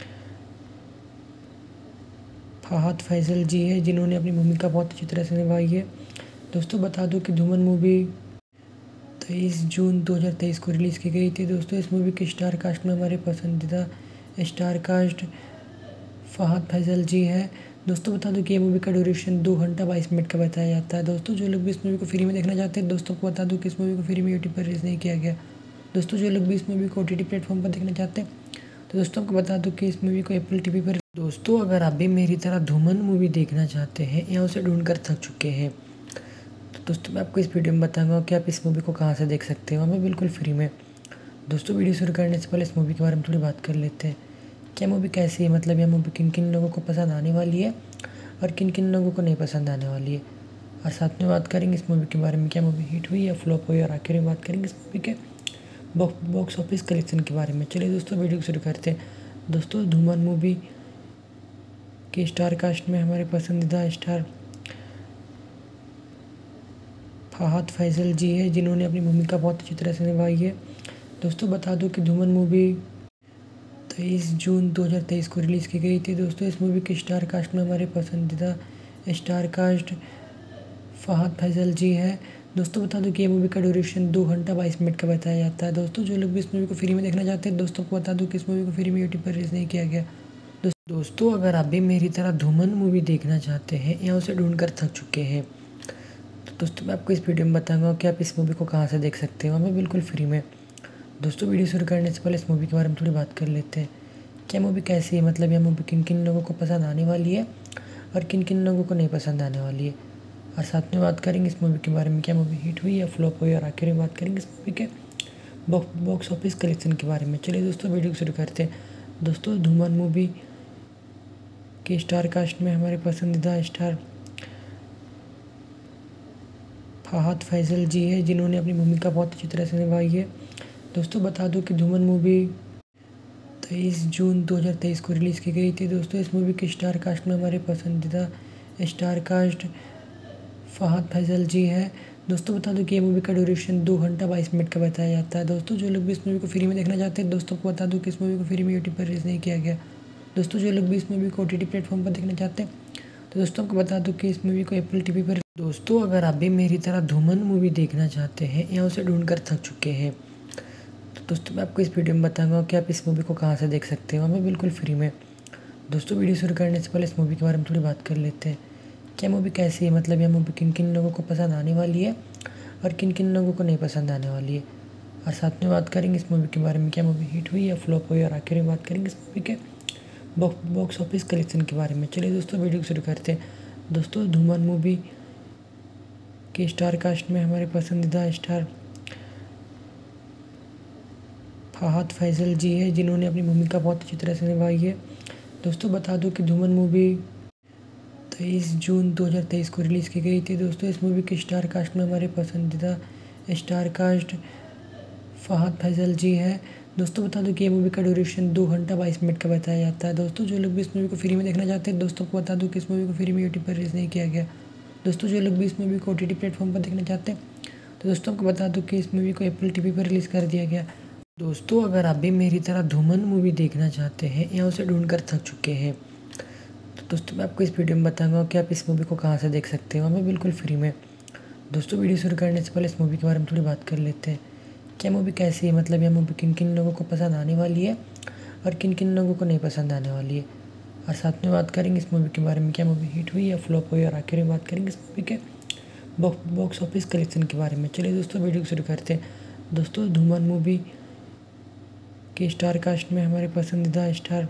फहद फैसल जी है, जिन्होंने अपनी भूमिका बहुत अच्छी तरह से निभाई है। दोस्तों बता दूं कि धूमन मूवी तेईस जून दो हज़ार तेईस को रिलीज़ की गई थी। दोस्तों इस मूवी के स्टार कास्ट में हमारे पसंदीदा स्टार कास्ट फहद फैसल जी है। दोस्तों बता दूं कि ये मूवी का ड्यूरेशन दो घंटा बाईस मिनट का बताया जाता है। दोस्तों जो लोग भी इस मूवी को फ्री में देखना चाहते हैं, दोस्तों को बता दूं कि इस मूवी को फ्री में यूट्यूब पर रिलीज़ नहीं किया गया। दोस्तों जो लोग भी इस मूवी को ओटीटी प्लेटफॉर्म पर देखना चाहते हैं, तो दोस्तों आपको बता दूं कि इस मूवी को एप्पल टीवी पर दोस्तों अगर आप भी मेरी तरह धूमन मूवी देखना चाहते हैं या उसे ढूंढ कर थक चुके हैं, तो दोस्तों मैं आपको इस वीडियो में बताऊंगा कि आप इस मूवी को कहां से देख सकते हो, हमें बिल्कुल फ्री में। दोस्तों वीडियो शुरू करने से पहले इस मूवी के बारे में थोड़ी बात कर लेते हैं। क्या मूवी कैसी है, मतलब यह मूवी किन किन लोगों को पसंद आने वाली है और किन किन लोगों को नहीं पसंद आने वाली है, और साथ में बात करेंगे इस मूवी के बारे में, क्या मूवी हिट हुई या फ्लॉप हुई, और आखिर में बात करेंगे इस मूवी के बॉक्स ऑफिस कलेक्शन के बारे में। चलिए दोस्तों वीडियो शुरू करते हैं। दोस्तों धूमन मूवी के स्टार कास्ट में हमारे पसंदीदा स्टार फहद फैसल जी है, जिन्होंने अपनी भूमिका बहुत अच्छी तरह से निभाई है। दोस्तों बता दूं कि धूमन मूवी तेईस जून दो हज़ार तेईस को रिलीज़ की गई थी। दोस्तों इस मूवी के स्टार कास्ट में हमारे पसंदीदा स्टार कास्ट फहद फैसल जी है। दोस्तों बता दूं कि ये मूवी का ड्यूरेशन दो घंटा बाईस मिनट का बताया जाता है। दोस्तों जो लोग भी इस मूवी को फ्री में देखना चाहते हैं, दोस्तों को बता दूं कि इस मूवी को फ्री में यूट्यूब पर रिलीज़ नहीं किया गया। दोस्तों अगर आप भी मेरी तरह धूमन मूवी देखना चाहते हैं या उसे ढूंढ कर थक चुके हैं, तो दोस्तों मैं आपको इस वीडियो में बताऊंगा कि आप इस मूवी को कहाँ से देख सकते हो, हमें बिल्कुल फ्री में। दोस्तों वीडियो शुरू करने से पहले इस मूवी के बारे में थोड़ी बात कर लेते हैं। क्या मूवी कैसी है, मतलब यह मूवी किन किन लोगों को पसंद आने वाली है और किन किन लोगों को नहीं पसंद आने वाली है, और साथ में बात करेंगे इस मूवी के बारे में, क्या मूवी हिट हुई या फ्लॉप हुई, और आखिर में बात करेंगे इस मूवी के बॉक्स ऑफिस कलेक्शन के बारे में। चलिए दोस्तों वीडियो शुरू करते हैं। दोस्तों धूमन मूवी के स्टार कास्ट में हमारे पसंदीदा स्टार फहद फैसल जी है, जिन्होंने अपनी भूमिका बहुत अच्छी तरह से निभाई है। दोस्तों बता दूं कि धूमन मूवी तेईस जून दो हज़ार तेईस को रिलीज़ की गई थी। दोस्तों इस मूवी के स्टार कास्ट में हमारे पसंदीदा स्टार कास्ट फहद फैसल जी है। दोस्तों बता दूं कि ये मूवी का ड्यूरेशन दो घंटा बाईस मिनट का बताया जाता है। दोस्तों जो लोग भी इस मूवी को फ्री में देखना चाहते हैं, दोस्तों को बता दूं कि इस मूवी को फ्री में यूट्यूब पर रिलीज़ नहीं किया गया। दोस्तों जो लोग भी इस मूवी को ओटीटी प्लेटफॉर्म पर देखना चाहते हैं, तो दोस्तों आपको बता दूं कि इस मूवी को एप्पल टीवी पर। दोस्तों अगर आप भी मेरी तरह धूमन मूवी देखना चाहते हैं या उसे ढूंढ कर थक चुके हैं, तो दोस्तों मैं आपको इस वीडियो में बताऊंगा कि आप इस मूवी को कहाँ से देख सकते हो, हमें बिल्कुल फ्री में। दोस्तों वीडियो शुरू करने से पहले इस मूवी के बारे में थोड़ी बात कर लेते हैं। क्या मूवी कैसी है, मतलब यह मूवी किन किन लोगों को पसंद आने वाली है और किन किन लोगों को नहीं पसंद आने वाली है, और साथ में बात करेंगे इस मूवी के बारे में, क्या मूवी हिट हुई या फ्लॉप हुई, और आखिर में बात करेंगे इस मूवी के बॉक्स ऑफिस कलेक्शन के बारे में। चलिए दोस्तों वीडियो शुरू करते हैं। दोस्तों धूमन मूवी के स्टार कास्ट में हमारे पसंदीदा स्टार फहद फैसल जी है, जिन्होंने अपनी भूमिका बहुत अच्छी तरह से निभाई है। दोस्तों बता दूं कि धूमन मूवी तेईस जून दो हज़ार तेईस को रिलीज़ की गई थी। दोस्तों इस मूवी के स्टार कास्ट में हमारे पसंदीदा स्टार कास्ट फहद फैसल जी है। दोस्तों बता दूं कि ये मूवी का ड्यूरेशन दो घंटा बाईस मिनट का बताया जाता है। दोस्तों जो लोग भी इस मूवी को फ्री में देखना चाहते हैं, दोस्तों को बता दूं कि इस मूवी को फ्री में यूट्यूब पर रिलीज़ नहीं किया गया। दोस्तों जो लोग भी इस मूवी को ओटीटी प्लेटफॉर्म पर देखना चाहते हैं, तो दोस्तों आपको बता दूं कि इस मूवी को एप्पल टीवी पर रिलीज़ कर दिया गया। दोस्तों अगर आप भी मेरी तरह धूमन मूवी देखना चाहते हैं या उसे ढूंढ कर थक चुके हैं, तो दोस्तों मैं आपको इस वीडियो में बताऊंगा कि आप इस मूवी को कहाँ से देख सकते हो, हमें बिल्कुल फ्री में। दोस्तों वीडियो शुरू करने से पहले इस मूवी के बारे में थोड़ी बात कर लेते हैं। क्या मूवी कैसी है, मतलब यह मूवी किन किन लोगों को पसंद आने वाली है और किन किन लोगों को नहीं पसंद आने वाली है, और साथ में बात करेंगे इस मूवी के बारे में, क्या मूवी हिट हुई या फ्लॉप हुई, और आखिर में बात करेंगे इस मूवी के बॉक्स ऑफिस कलेक्शन के बारे में। चलिए दोस्तों वीडियो शुरू करते हैं। दोस्तों धूमन मूवी के स्टार कास्ट में हमारे पसंदीदा स्टार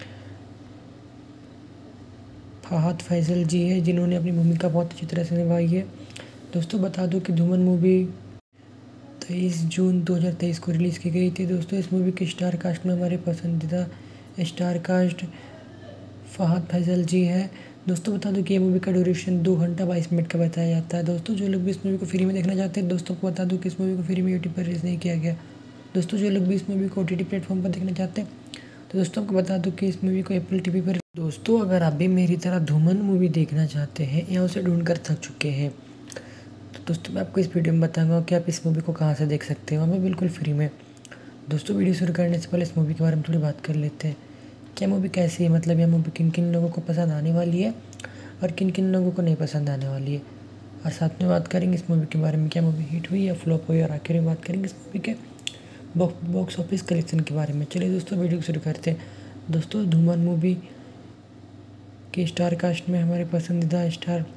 फहद फैसल जी है, जिन्होंने अपनी भूमिका बहुत अच्छी तरह से निभाई है। दोस्तों बता दूं कि धूमन मूवी तेईस जून दो हज़ार तेईस को रिलीज़ की गई थी। दोस्तों इस मूवी के स्टार कास्ट में हमारे पसंदीदा स्टार कास्ट फहद फैसल जी है। दोस्तों बता दूं कि ये मूवी का ड्यूरेशन दो घंटा बाईस मिनट का बताया जाता है। दोस्तों जो लोग भी इस मूवी को फ्री में देखना चाहते हैं, दोस्तों को बता दूं कि इस मूवी को फ्री में यूट्यूब पर रिलीज़ नहीं किया गया। दोस्तों जो लोग भी इस मूवी को ओटीटी प्लेटफॉर्म पर देखना चाहते हैं, तो दोस्तों आपको बता दूं कि इस मूवी को एप्पल टीवी पर। दोस्तों अगर आप भी मेरी तरह धूमन मूवी देखना चाहते हैं या उसे ढूंढ कर थक चुके हैं, तो दोस्तों मैं आपको इस वीडियो में बताऊंगा कि आप इस मूवी को कहाँ से देख सकते हो, हमें बिल्कुल फ्री में। दोस्तों वीडियो शुरू करने से पहले इस मूवी के बारे में थोड़ी बात कर लेते हैं। क्या मूवी कैसी है, मतलब यह मूवी किन किन लोगों को पसंद आने वाली है और किन किन लोगों को नहीं पसंद आने वाली है, और साथ में बात करेंगे इस मूवी के बारे में, क्या मूवी हिट हुई या फ्लॉप हुई, और आखिर में बात करेंगे इस मूवी के बॉक्स ऑफिस कलेक्शन के बारे में। चलिए दोस्तों वीडियो शुरू करते हैं। दोस्तों धूमन मूवी के स्टार कास्ट में हमारे पसंदीदा स्टार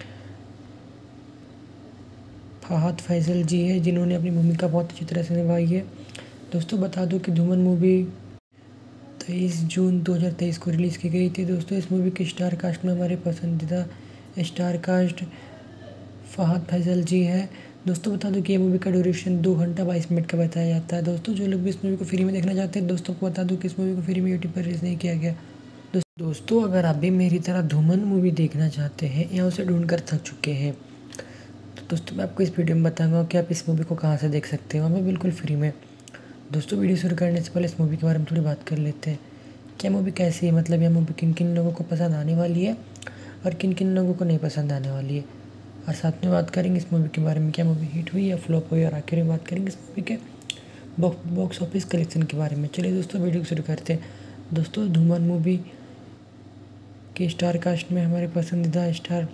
फहद फैसल जी है, जिन्होंने अपनी भूमिका बहुत अच्छी तरह से निभाई है। दोस्तों बता दूं कि धूमन मूवी तेईस जून दो हज़ार तेईस को रिलीज़ की गई थी। दोस्तों इस मूवी के स्टार कास्ट में हमारे पसंदीदा स्टार कास्ट फहद फैसल जी है। दोस्तों बता दूं कि ये मूवी का ड्यूरेशन दो घंटा बाईस मिनट का बताया जाता है। दोस्तों जो लोग भी इस मूवी को फ्री में देखना चाहते हैं, दोस्तों को बता दूं कि इस मूवी को फ्री में यूट्यूब पर रिलीज़ नहीं किया गया। दोस्तों अगर आप भी मेरी तरह धूमन मूवी देखना चाहते हैं या उसे ढूंढ कर थक चुके हैं, तो दोस्तों मैं आपको इस वीडियो में बताऊंगा कि आप इस मूवी को कहाँ से देख सकते हो, हमें बिल्कुल फ्री में। दोस्तों वीडियो शुरू करने से पहले इस मूवी के बारे में थोड़ी बात कर लेते हैं। क्या मूवी कैसी है, मतलब यह मूवी किन किन लोगों को पसंद आने वाली है और किन किन लोगों को नहीं पसंद आने वाली है। और साथ में बात करेंगे इस मूवी के बारे में, क्या मूवी हिट हुई या फ्लॉप हुई, और आखिर में बात करेंगे इस मूवी के बॉक्स ऑफिस कलेक्शन के बारे में। चलिए दोस्तों वीडियो को शुरू करते हैं। दोस्तों धूमन मूवी के स्टार कास्ट में हमारे पसंदीदा स्टार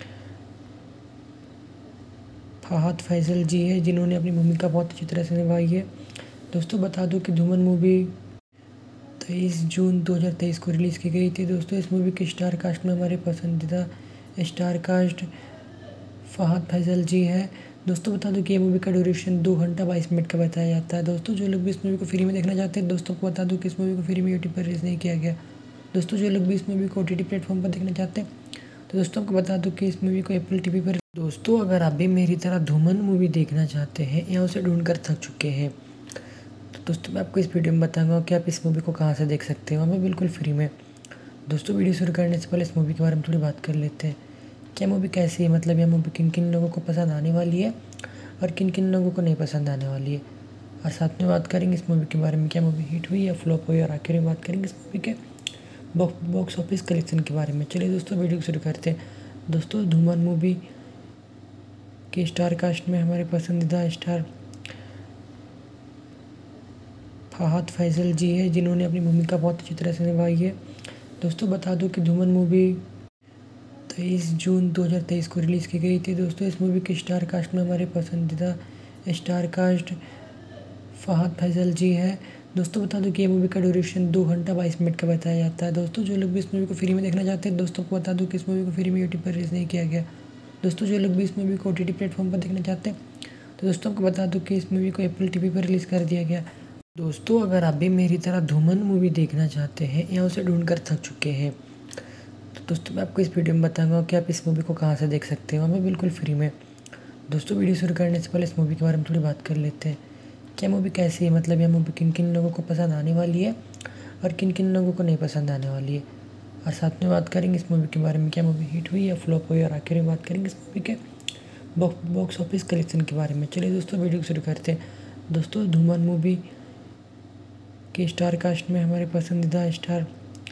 फहद फैसल जी है, जिन्होंने अपनी भूमिका बहुत अच्छी तरह से निभाई है। दोस्तों बता दूं कि धूमन मूवी तेईस जून दो हज़ार तेईस को रिलीज़ की गई थी। दोस्तों इस मूवी के स्टार कास्ट में हमारे पसंदीदा स्टार कास्ट फहद फैसल जी है। दोस्तों बता दूं कि ये मूवी का ड्यूरेशन दो घंटा बाईस मिनट का बताया जाता है। दोस्तों जो लोग भी इस मूवी को फ्री में देखना चाहते हैं, दोस्तों को बता दूं कि इस मूवी को फ्री में यूट्यूब पर रिलीज़ नहीं किया गया। दोस्तों जो लोग भी इस मूवी को ओ टी टी प्लेटफॉर्म पर देखना चाहते हैं, तो दोस्तों को बता दूं कि इस मूवी को एप्पल टीवी पर। दोस्तों अगर आप भी मेरी तरह धूमन मूवी देखना चाहते हैं या उसे ढूंढ कर थक चुके हैं, तो दोस्तों मैं आपको इस वीडियो में बताऊंगा कि आप इस मूवी को कहां से देख सकते हो, हमें बिल्कुल फ्री में। दोस्तों वीडियो शुरू करने से पहले इस मूवी के बारे में थोड़ी बात कर लेते हैं। क्या मूवी कैसी है, मतलब यह मूवी किन किन लोगों को पसंद आने वाली है और किन किन लोगों को नहीं पसंद आने वाली है। और साथ में बात करेंगे इस मूवी के बारे में, क्या मूवी हिट हुई या फ्लॉप हुई, और आखिर में बात करेंगे इस मूवी के बॉक्स ऑफिस कलेक्शन के बारे में। चलिए दोस्तों वीडियो को शुरू करते हैं। दोस्तों धूमन मूवी के स्टार कास्ट में हमारे पसंदीदा स्टार फहद फैसल जी है, जिन्होंने अपनी भूमिका बहुत अच्छी तरह से निभाई है। दोस्तों बता दूं कि धूमन मूवी तेईस जून दो हज़ार तेईस को रिलीज़ की गई थी। दोस्तों इस मूवी के स्टार कास्ट में हमारे पसंदीदा स्टार कास्ट फहद फैसल जी है। दोस्तों बता दूं कि ये मूवी का ड्यूरेशन दो घंटा बाईस मिनट का बताया जाता है। दोस्तों जो लोग भी इस मूवी को फ्री में देखना चाहते हैं, दोस्तों को बता दूं कि इस मूवी को फ्री में यूट्यूब पर रिलीज़ नहीं किया गया। दोस्तों जो लोग भी इस मूवी को ओ टी टी प्लेटफॉर्म पर देखना चाहते हैं, तो दोस्तों को बता दूं कि इस मूवी को एप्पल टीवी पर रिलीज़ कर दिया गया। दोस्तों अगर आप भी मेरी तरह धूमन मूवी देखना चाहते हैं या उसे ढूंढ कर थक चुके हैं, तो दोस्तों मैं आपको इस वीडियो में बताऊंगा कि आप इस मूवी को कहां से देख सकते हो, हमें बिल्कुल फ्री में। दोस्तों वीडियो शुरू करने से पहले इस मूवी के बारे में थोड़ी बात कर लेते हैं। क्या मूवी कैसी है, मतलब यह मूवी किन किन लोगों को पसंद आने वाली है और किन किन लोगों को नहीं पसंद आने वाली है। और साथ में बात करेंगे इस मूवी के बारे में, क्या मूवी हिट हुई या फ्लॉप हुई, और आखिर में बात करेंगे इस मूवी के बॉक्स ऑफिस कलेक्शन के बारे में। चलिए दोस्तों वीडियो को शुरू करते हैं। दोस्तों धूमन मूवी के स्टार कास्ट में हमारे पसंदीदा स्टार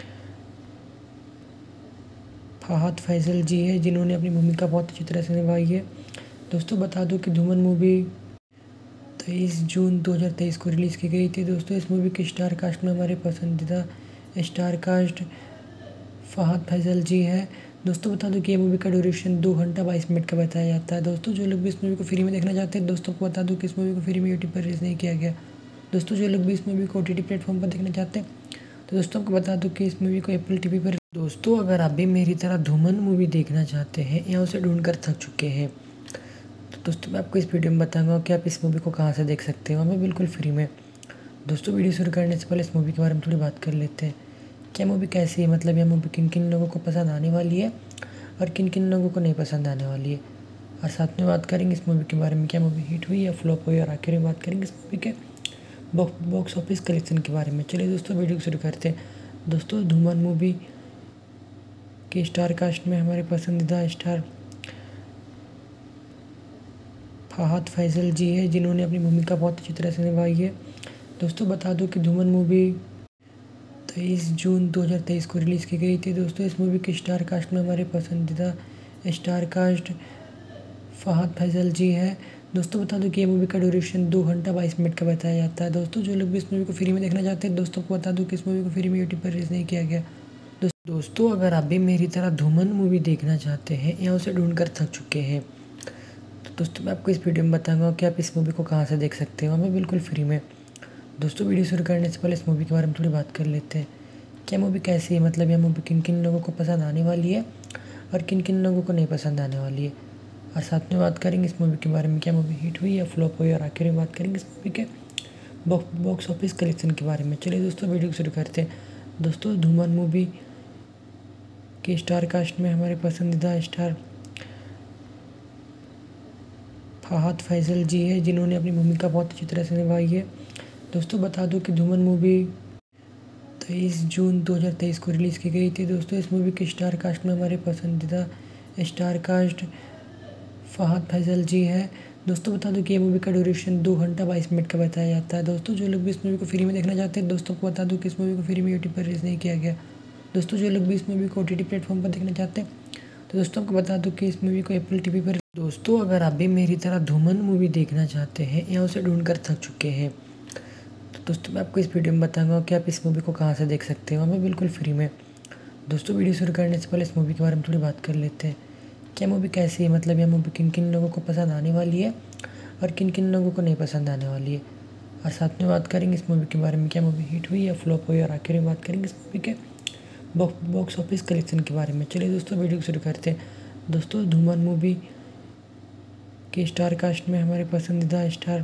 फहद फैसल जी है, जिन्होंने अपनी भूमिका बहुत अच्छी तरह से निभाई है। दोस्तों बता दूं कि धूमन मूवी तेईस जून दो हज़ार तेईस को रिलीज़ की गई थी। दोस्तों इस मूवी के स्टार कास्ट में हमारे पसंदीदा स्टार कास्ट फहद फैसल जी है। दोस्तों बता दूं कि ये मूवी का ड्यूरेशन दो घंटा बाईस मिनट का बताया जाता है। दोस्तों जो लोग भी इस मूवी को फ्री में देखना चाहते हैं, दोस्तों को बता दूं कि इस मूवी को फ्री में यूट्यूब पर रिलीज़ नहीं किया गया। दोस्तों जो लोग भी इस मूवी को ओ टी टी प्लेटफॉर्म पर देखना चाहते हैं, तो दोस्तों को बता दूं कि इस मूवी को एप्पल टीवी पर। दोस्तों अगर आप भी मेरी तरह धूमन मूवी देखना चाहते हैं या उसे ढूंढ कर थक चुके हैं, तो दोस्तों मैं आपको इस वीडियो में बताऊंगा कि आप इस मूवी को कहां से देख सकते हो, हमें बिल्कुल फ्री में। दोस्तों वीडियो शुरू करने से पहले इस मूवी के बारे में थोड़ी बात कर लेते हैं। क्या मूवी कैसी है, मतलब यह मूवी किन किन लोगों को पसंद आने वाली है और किन किन लोगों को नहीं पसंद आने वाली है। और साथ में बात करेंगे इस मूवी के बारे में, क्या मूवी हिट हुई या फ्लॉप हुई, और आखिर में बात करेंगे इस मूवी के बॉक्स ऑफिस कलेक्शन के बारे में। चलिए दोस्तों वीडियो को शुरू करते हैं। दोस्तों धूमन मूवी के स्टार कास्ट में हमारे पसंदीदा स्टार फहद फैसल जी है, जिन्होंने अपनी भूमिका बहुत अच्छी तरह से निभाई है। दोस्तों बता दूं कि धूमन मूवी तेईस जून दो हज़ार तेईस को रिलीज़ की गई थी। दोस्तों इस मूवी के स्टार कास्ट में हमारे पसंदीदा स्टार कास्ट फहद फैसल जी है। दोस्तों बता दूं कि ये मूवी का ड्यूरेशन दो घंटा बाईस मिनट का बताया जाता है। दोस्तों जो लोग भी इस मूवी को फ्री में देखना चाहते हैं, दोस्तों को बता दूं कि इस मूवी को फ्री में यूट्यूब पर रिलीज़ नहीं किया गया। दोस्तों अगर आप भी मेरी तरह धूमन मूवी देखना चाहते हैं या उसे ढूंढ कर थक चुके हैं, तो दोस्तों मैं आपको इस वीडियो में बताऊंगा कि आप इस मूवी को कहां से देख सकते हो, हमें बिल्कुल फ्री में। दोस्तों वीडियो शुरू करने से पहले इस मूवी के बारे में थोड़ी बात कर लेते हैं। क्या मूवी कैसी है, मतलब यह मूवी किन किन लोगों को पसंद आने वाली है और किन किन लोगों को नहीं पसंद आने वाली है। और साथ में बात करेंगे इस मूवी के बारे में, क्या मूवी हिट हुई या फ्लॉप हुई, और आखिर में बात करेंगे इस मूवी के बॉक्स ऑफिस कलेक्शन के बारे में। चलिए दोस्तों वीडियो को शुरू करते हैं। दोस्तों धूमन मूवी के स्टार कास्ट में हमारे पसंदीदा स्टार फहद फैसल जी है, जिन्होंने अपनी भूमिका बहुत अच्छी तरह से निभाई है। दोस्तों बता दूं कि धूमन मूवी तेईस जून दो हज़ार तेईस को रिलीज़ की गई थी। दोस्तों इस मूवी के स्टार कास्ट में हमारे पसंदीदा स्टार कास्ट फहद फैसल जी है। दोस्तों बता दूं कि ये मूवी का ड्यूरेशन दो घंटा बाईस मिनट का बताया जाता है। दोस्तों जो लोग भी इस मूवी को फ्री में देखना चाहते हैं, दोस्तों को बता दूं कि इस मूवी को फ्री में यूट्यूब पर रिलीज़ नहीं किया गया। दोस्तों जो लोग भी इस मूवी को ओटीटी प्लेटफॉर्म पर देखना चाहते हैं, तो दोस्तों आपको बता दूं कि इस मूवी को एप्पल टीवी पर दोस्तों अगर आप भी मेरी तरह धूमन मूवी देखना चाहते हैं या उसे ढूंढ कर थक चुके हैं, तो दोस्तों मैं आपको इस वीडियो में बताऊंगा कि आप इस मूवी को कहां से देख सकते हो, हमें बिल्कुल फ्री में। दोस्तों वीडियो शुरू करने से पहले इस मूवी के बारे में थोड़ी बात कर लेते हैं। क्या मूवी कैसी है, मतलब यह मूवी किन किन लोगों को पसंद आने वाली है और किन किन लोगों को नहीं पसंद आने वाली है, और साथ में बात करेंगे इस मूवी के बारे में, क्या मूवी हिट हुई या फ्लॉप हुई, और आखिर में बात करेंगे इस मूवी के बॉक्स ऑफिस कलेक्शन के बारे में। चलिए दोस्तों वीडियो शुरू करते हैं। दोस्तों धूमन मूवी के स्टार कास्ट में हमारे पसंदीदा स्टार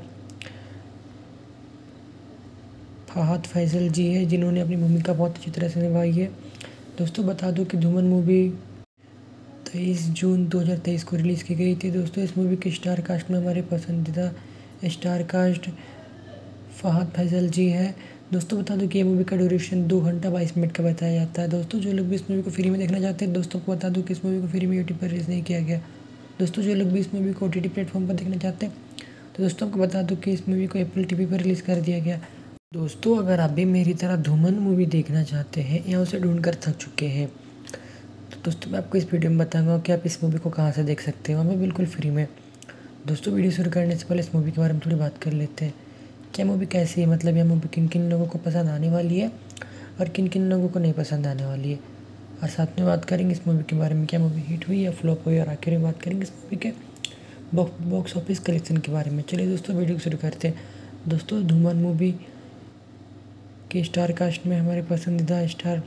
फहद फैसल जी है, जिन्होंने अपनी भूमिका बहुत अच्छी तरह से निभाई है। दोस्तों बता दूं कि धूमन मूवी तेईस जून दो हज़ार तेईस को रिलीज़ की गई थी। दोस्तों इस मूवी के स्टार कास्ट में हमारे पसंदीदा स्टार कास्ट फहद फैसल जी है। दोस्तों बता दूं कि ये मूवी का ड्यूरेशन दो घंटा बाईस मिनट का बताया जाता है। दोस्तों जो लोग भी इस मूवी को फ्री में देखना चाहते हैं, दोस्तों को बता दूं कि इस मूवी को फ्री में यूट्यूब पर रिलीज़ नहीं किया गया। दोस्तों जो लोग भी इस मूवी को ओटीटी प्लेटफॉर्म पर देखना चाहते हैं, तो दोस्तों आपको बता दूं कि इस मूवी को एप्पल टीवी पर रिलीज़ कर दिया गया। दोस्तों अगर आप भी मेरी तरह धूमन मूवी देखना चाहते हैं या उसे ढूंढ कर थक चुके हैं, तो दोस्तों मैं आपको इस वीडियो में बताऊंगा कि आप इस मूवी को कहां से देख सकते हो, हमें बिल्कुल फ्री में। दोस्तों वीडियो शुरू करने से पहले इस मूवी के बारे में थोड़ी बात कर लेते हैं। क्या मूवी कैसी है, मतलब यह मूवी किन किन लोगों को पसंद आने वाली है और किन किन लोगों को नहीं पसंद आने वाली है, और साथ में बात करेंगे इस मूवी के बारे में, क्या मूवी हिट हुई या फ्लॉप हुई, और आखिर में बात करेंगे इस मूवी के बॉक्स ऑफिस कलेक्शन के बारे में। चलिए दोस्तों वीडियो शुरू करते हैं। दोस्तों धूमन मूवी के स्टार कास्ट में हमारे पसंदीदा स्टार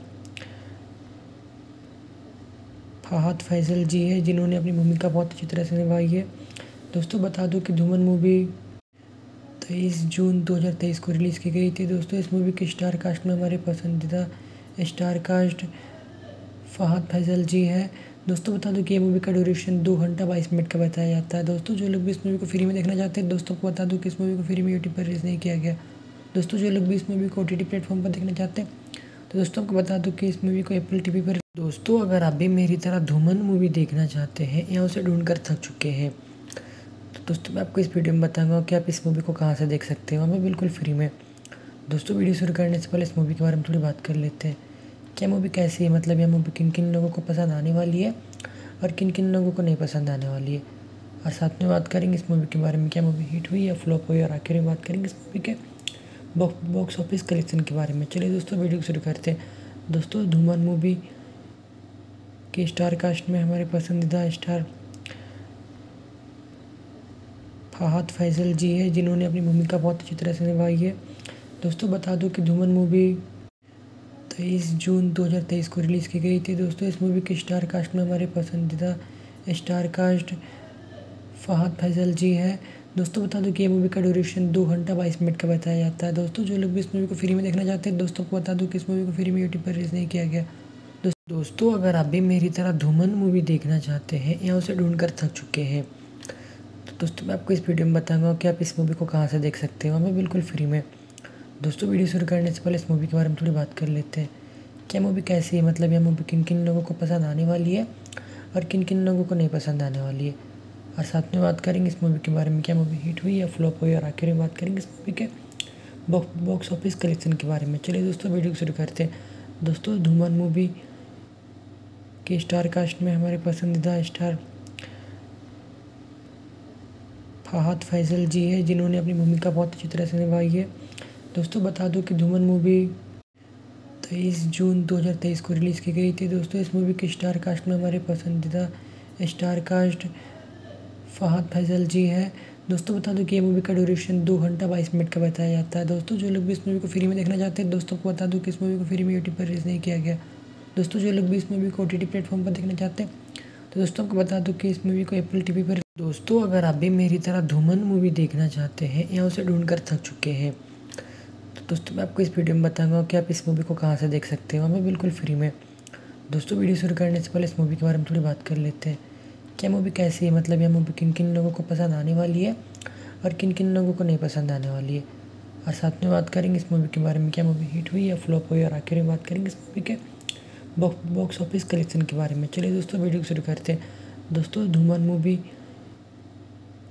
फहद फैसल जी है, जिन्होंने अपनी भूमिका बहुत अच्छी तरह से निभाई है। दोस्तों बता दूं कि धूमन मूवी तेईस जून दो हज़ार तेईस को रिलीज़ की गई थी। दोस्तों इस मूवी के स्टार कास्ट में हमारे पसंदीदा स्टार कास्ट फहद फैसल जी है। दोस्तों बता दूं कि ये मूवी का ड्यूरेशन दो घंटा बाईस मिनट का बताया जाता है। दोस्तों जो लोग भी इस मूवी को फ्री में देखना चाहते हैं, दोस्तों को बता दूं कि इस मूवी को फ्री में यूट्यूब पर रिलीज़ नहीं किया गया। दोस्तों जो लोग भी इस मूवी को ओटीटी प्लेटफॉर्म पर देखना चाहते हैं, तो दोस्तों आपको बता दूं कि इस मूवी को एप्पल टीवी पर दोस्तों अगर आप भी मेरी तरह धूमन मूवी देखना चाहते हैं या उसे ढूंढ कर थक चुके हैं, तो दोस्तों मैं आपको इस वीडियो में बताऊंगा कि आप इस मूवी को कहां से देख सकते हो, हमें बिल्कुल फ्री में। दोस्तों वीडियो शुरू करने से पहले इस मूवी के बारे में थोड़ी बात कर लेते हैं। क्या मूवी कैसी है, मतलब यह मूवी किन किन लोगों को पसंद आने वाली है और किन किन लोगों को नहीं पसंद आने वाली है, और साथ में बात करेंगे इस मूवी के बारे में, क्या मूवी हिट हुई या फ्लॉप हुई, और आखिर में बात करेंगे इस मूवी के बॉक्स ऑफिस कलेक्शन के बारे में। चलिए दोस्तों वीडियो शुरू करते हैं। दोस्तों धूमन मूवी के स्टार कास्ट में हमारे पसंदीदा स्टार फहद फैसल जी है, जिन्होंने अपनी भूमिका बहुत अच्छी तरह से निभाई है। दोस्तों बता दूं कि धूमन मूवी तेईस जून दो हज़ार तेईस को रिलीज़ की गई थी। दोस्तों इस मूवी के स्टार कास्ट में हमारे पसंदीदा स्टार कास्ट फहद फैसल जी है। दोस्तों बता दूं कि ये मूवी का ड्यूरेशन दो घंटा बाईस मिनट का बताया जाता है। दोस्तों जो लोग भी इस मूवी को फ्री में देखना चाहते हैं, दोस्तों को बता दूं कि इस मूवी को फ्री में यूट्यूब पर रिलीज़ नहीं किया गया। दोस्तों अगर आप भी मेरी तरह धूमन मूवी देखना चाहते हैं या उसे ढूंढ कर थक चुके हैं, तो दोस्तों मैं आपको इस वीडियो में बताऊंगा कि आप इस मूवी को कहां से देख सकते हो, हमें बिल्कुल फ्री में। दोस्तों वीडियो शुरू करने से पहले इस मूवी के बारे में थोड़ी बात कर लेते हैं। क्या मूवी कैसी है, मतलब यह मूवी किन किन लोगों को पसंद आने वाली है और किन किन लोगों को नहीं पसंद आने वाली है, और साथ में बात करेंगे इस मूवी के बारे में, क्या मूवी हिट हुई या फ्लॉप हुई, और आखिर में बात करेंगे इस मूवी के बॉक्स ऑफिस कलेक्शन के बारे में। चलिए दोस्तों वीडियो शुरू करते हैं। दोस्तों धूमन मूवी के स्टार कास्ट में हमारे पसंदीदा स्टार फहद फैसल जी है, जिन्होंने अपनी भूमिका बहुत अच्छी तरह से निभाई है। दोस्तों बता दूं कि धूमन मूवी तेईस जून दो हज़ार तेईस को रिलीज़ की गई थी। दोस्तों इस मूवी के स्टार कास्ट में हमारे पसंदीदा स्टार कास्ट फहद फैसल जी है। दोस्तों बता दूं कि ये मूवी का ड्यूरेशन दो घंटा बाईस मिनट का बताया जाता है। दोस्तों जो लोग भी इस मूवी को फ्री में देखना चाहते हैं, दोस्तों को बता दूं कि इस मूवी को फ्री में यूट्यूब पर रिलीज़ नहीं किया गया। दोस्तों जो लोग भी इस मूवी को ओटीटी प्लेटफॉर्म पर देखना चाहते हैं, तो दोस्तों आपको बता दूं कि इस मूवी को एप्पल टीवी पर दोस्तों अगर आप भी मेरी तरह धूमन मूवी देखना चाहते हैं या उसे ढूंढ कर थक चुके हैं, तो दोस्तों मैं आपको इस वीडियो में बताऊंगा कि आप इस मूवी को कहां से देख सकते हो, हमें बिल्कुल फ्री में। दोस्तों वीडियो शुरू करने से पहले इस मूवी के बारे में थोड़ी बात कर लेते हैं। क्या मूवी कैसी है, मतलब यह मूवी किन किन लोगों को पसंद आने वाली है और किन किन लोगों को नहीं पसंद आने वाली है, और साथ में बात करेंगे इस मूवी के बारे में, क्या मूवी हिट हुई या फ्लॉप हुई, और आखिर में बात करेंगे इस मूवी के बॉक्स ऑफिस कलेक्शन के बारे में। चलिए दोस्तों वीडियो शुरू करते हैं। दोस्तों धूमन मूवी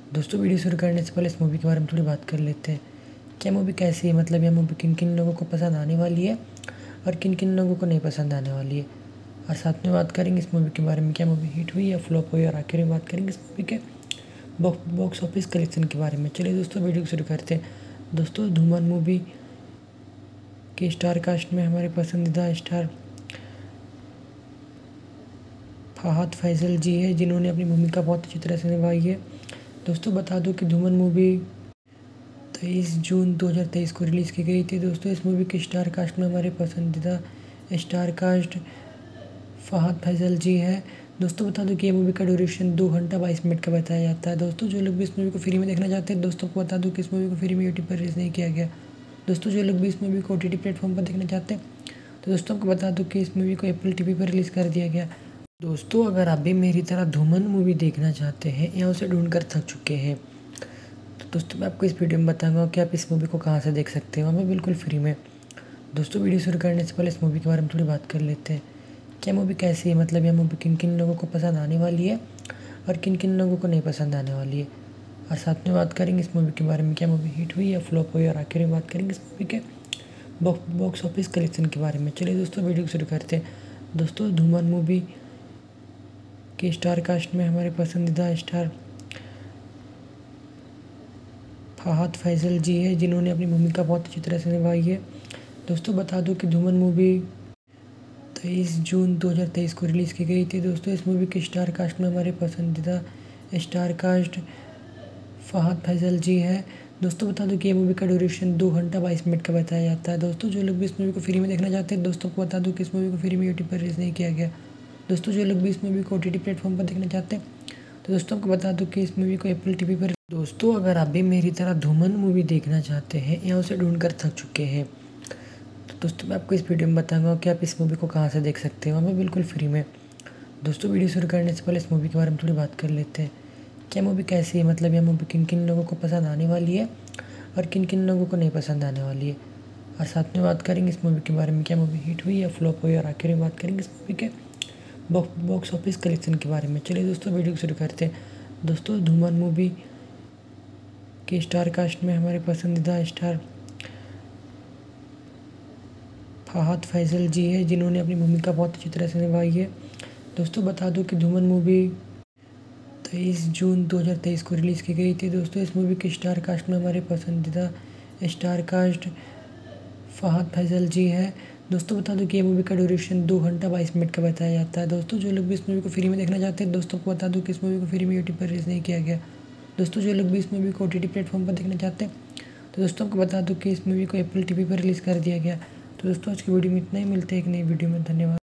दोस्तों वीडियो शुरू करने से पहले इस मूवी के बारे में थोड़ी बात कर लेते हैं। क्या मूवी कैसी है, मतलब यह मूवी किन किन लोगों को पसंद आने वाली है और किन किन लोगों को नहीं पसंद आने वाली है, और साथ में बात करेंगे इस मूवी के बारे में, क्या मूवी हिट हुई या फ्लॉप हुई, और आखिर में बात करेंगे इस मूवी के बॉक्स ऑफिस कलेक्शन के बारे में। चलिए दोस्तों वीडियो शुरू करते हैं। दोस्तों धूमन मूवी के स्टार कास्ट में हमारे पसंदीदा स्टार फहद फैसल जी है, जिन्होंने अपनी भूमिका बहुत अच्छी तरह से निभाई है। दोस्तों बता दूं कि धूमन मूवी तेईस जून दो हज़ार तेईस को रिलीज़ की गई थी। दोस्तों इस मूवी के स्टार कास्ट में हमारे पसंदीदा स्टार कास्ट फहद फैसल जी है। दोस्तों बता दूं कि ये मूवी का ड्यूरेशन दो घंटा बाईस मिनट का बताया जाता है। दोस्तों जो लोग भी इस मूवी को फ्री में देखना चाहते हैं, दोस्तों को बता दूं कि इस मूवी को फ्री में यूट्यूब पर रिलीज़ नहीं किया गया। दोस्तों जो लोग भी इस मूवी को ओ टी टी प्लेटफॉर्म पर देखना चाहते हैं, तो दोस्तों आपको बता दूं कि इस मूवी को एप्पल टीवी पर रिलीज़ कर दिया गया। दोस्तों अगर आप भी मेरी तरह धूमन मूवी देखना चाहते हैं या उसे ढूंढ कर थक चुके हैं, तो दोस्तों मैं आपको इस वीडियो में बताऊंगा कि आप इस मूवी को कहाँ से देख सकते हो, हमें बिल्कुल फ्री में। दोस्तों वीडियो शुरू करने से पहले इस मूवी के बारे में थोड़ी बात कर लेते हैं। क्या मूवी कैसी है, मतलब यह मूवी किन किन लोगों को पसंद आने वाली है और किन किन लोगों को नहीं पसंद आने वाली है, और साथ में बात करेंगे इस मूवी के बारे में, क्या मूवी हिट हुई या फ्लॉप हुई, और आखिर में बात करेंगे इस मूवी के बॉक्स ऑफिस कलेक्शन के बारे में। चलिए दोस्तों वीडियो शुरू करते हैं। दोस्तों धूमन मूवी के स्टार कास्ट में हमारे पसंदीदा स्टार फहद फैसल जी है, जिन्होंने अपनी भूमिका बहुत अच्छी तरह से निभाई है। दोस्तों बता दूं कि धूमन मूवी तेईस जून दो हज़ार तेईस को रिलीज़ की गई थी। दोस्तों इस मूवी के स्टार कास्ट में हमारे पसंदीदा स्टार कास्ट फहद फैसल जी है। दोस्तों बता दूं कि ये मूवी का ड्यूरेशन दो घंटा बाईस मिनट का बताया जाता है। दोस्तों जो लोग भी इस मूवी को फ्री में देखना चाहते हैं, दोस्तों को बता दूं कि इस मूवी को फ्री में यूट्यूब पर रिलीज़ नहीं किया गया। दोस्तों जो लोग भी इस मूवी को ओ टी टी प्लेटफॉर्म पर देखना चाहते हैं, तो दोस्तों आपको बता दूं कि इस मूवी को एप्पल टीवी पर। दोस्तों अगर आप भी मेरी तरह धूमन मूवी देखना चाहते हैं या उसे ढूंढ कर थक चुके हैं, तो दोस्तों मैं आपको इस वीडियो में बताऊंगा कि आप इस मूवी को कहाँ से देख सकते हो, हमें बिल्कुल फ्री में। दोस्तों वीडियो शुरू करने से पहले इस मूवी के बारे में थोड़ी बात कर लेते हैं। क्या मूवी कैसी है, मतलब यह मूवी किन किन लोगों को पसंद आने वाली है और किन किन लोगों को नहीं पसंद आने वाली है, और साथ में बात करेंगे इस मूवी के बारे में, क्या मूवी हिट हुई या फ्लॉप हुई, और आखिर में बात करेंगे इस मूवी के बॉक्स ऑफिस कलेक्शन के बारे में। चलिए दोस्तों वीडियो शुरू करते हैं। दोस्तों धूमन मूवी के स्टार कास्ट में हमारे पसंदीदा स्टार फहद फैसल जी है, जिन्होंने अपनी भूमिका बहुत अच्छी तरह से निभाई है। दोस्तों बता दूं कि धूमन मूवी तेईस जून दो हज़ार तेईस को रिलीज़ की गई थी। दोस्तों इस मूवी के स्टार कास्ट में हमारे पसंदीदा स्टार कास्ट फहद फैसल जी है। दोस्तों बता दूं कि ये मूवी का ड्यूरेशन दो घंटा बाईस मिनट का बताया जाता है। दोस्तों जो लोग भी इस मूवी को फ्री में देखना चाहते हैं, दोस्तों को बता दूं कि इस मूवी को फ्री में यूट्यूब पर रिलीज़ नहीं किया गया। दोस्तों जो लोग भी इस मूवी को ओ टी टी प्लेटफॉर्म पर देखना चाहते हैं, तो दोस्तों आपको बता दूं कि इस मूवी को एप्पल टीवी पर रिलीज़ कर दिया गया। तो दोस्तों आज की वीडियो में इतना ही, मिलते हैं एक नई वीडियो में। धन्यवाद।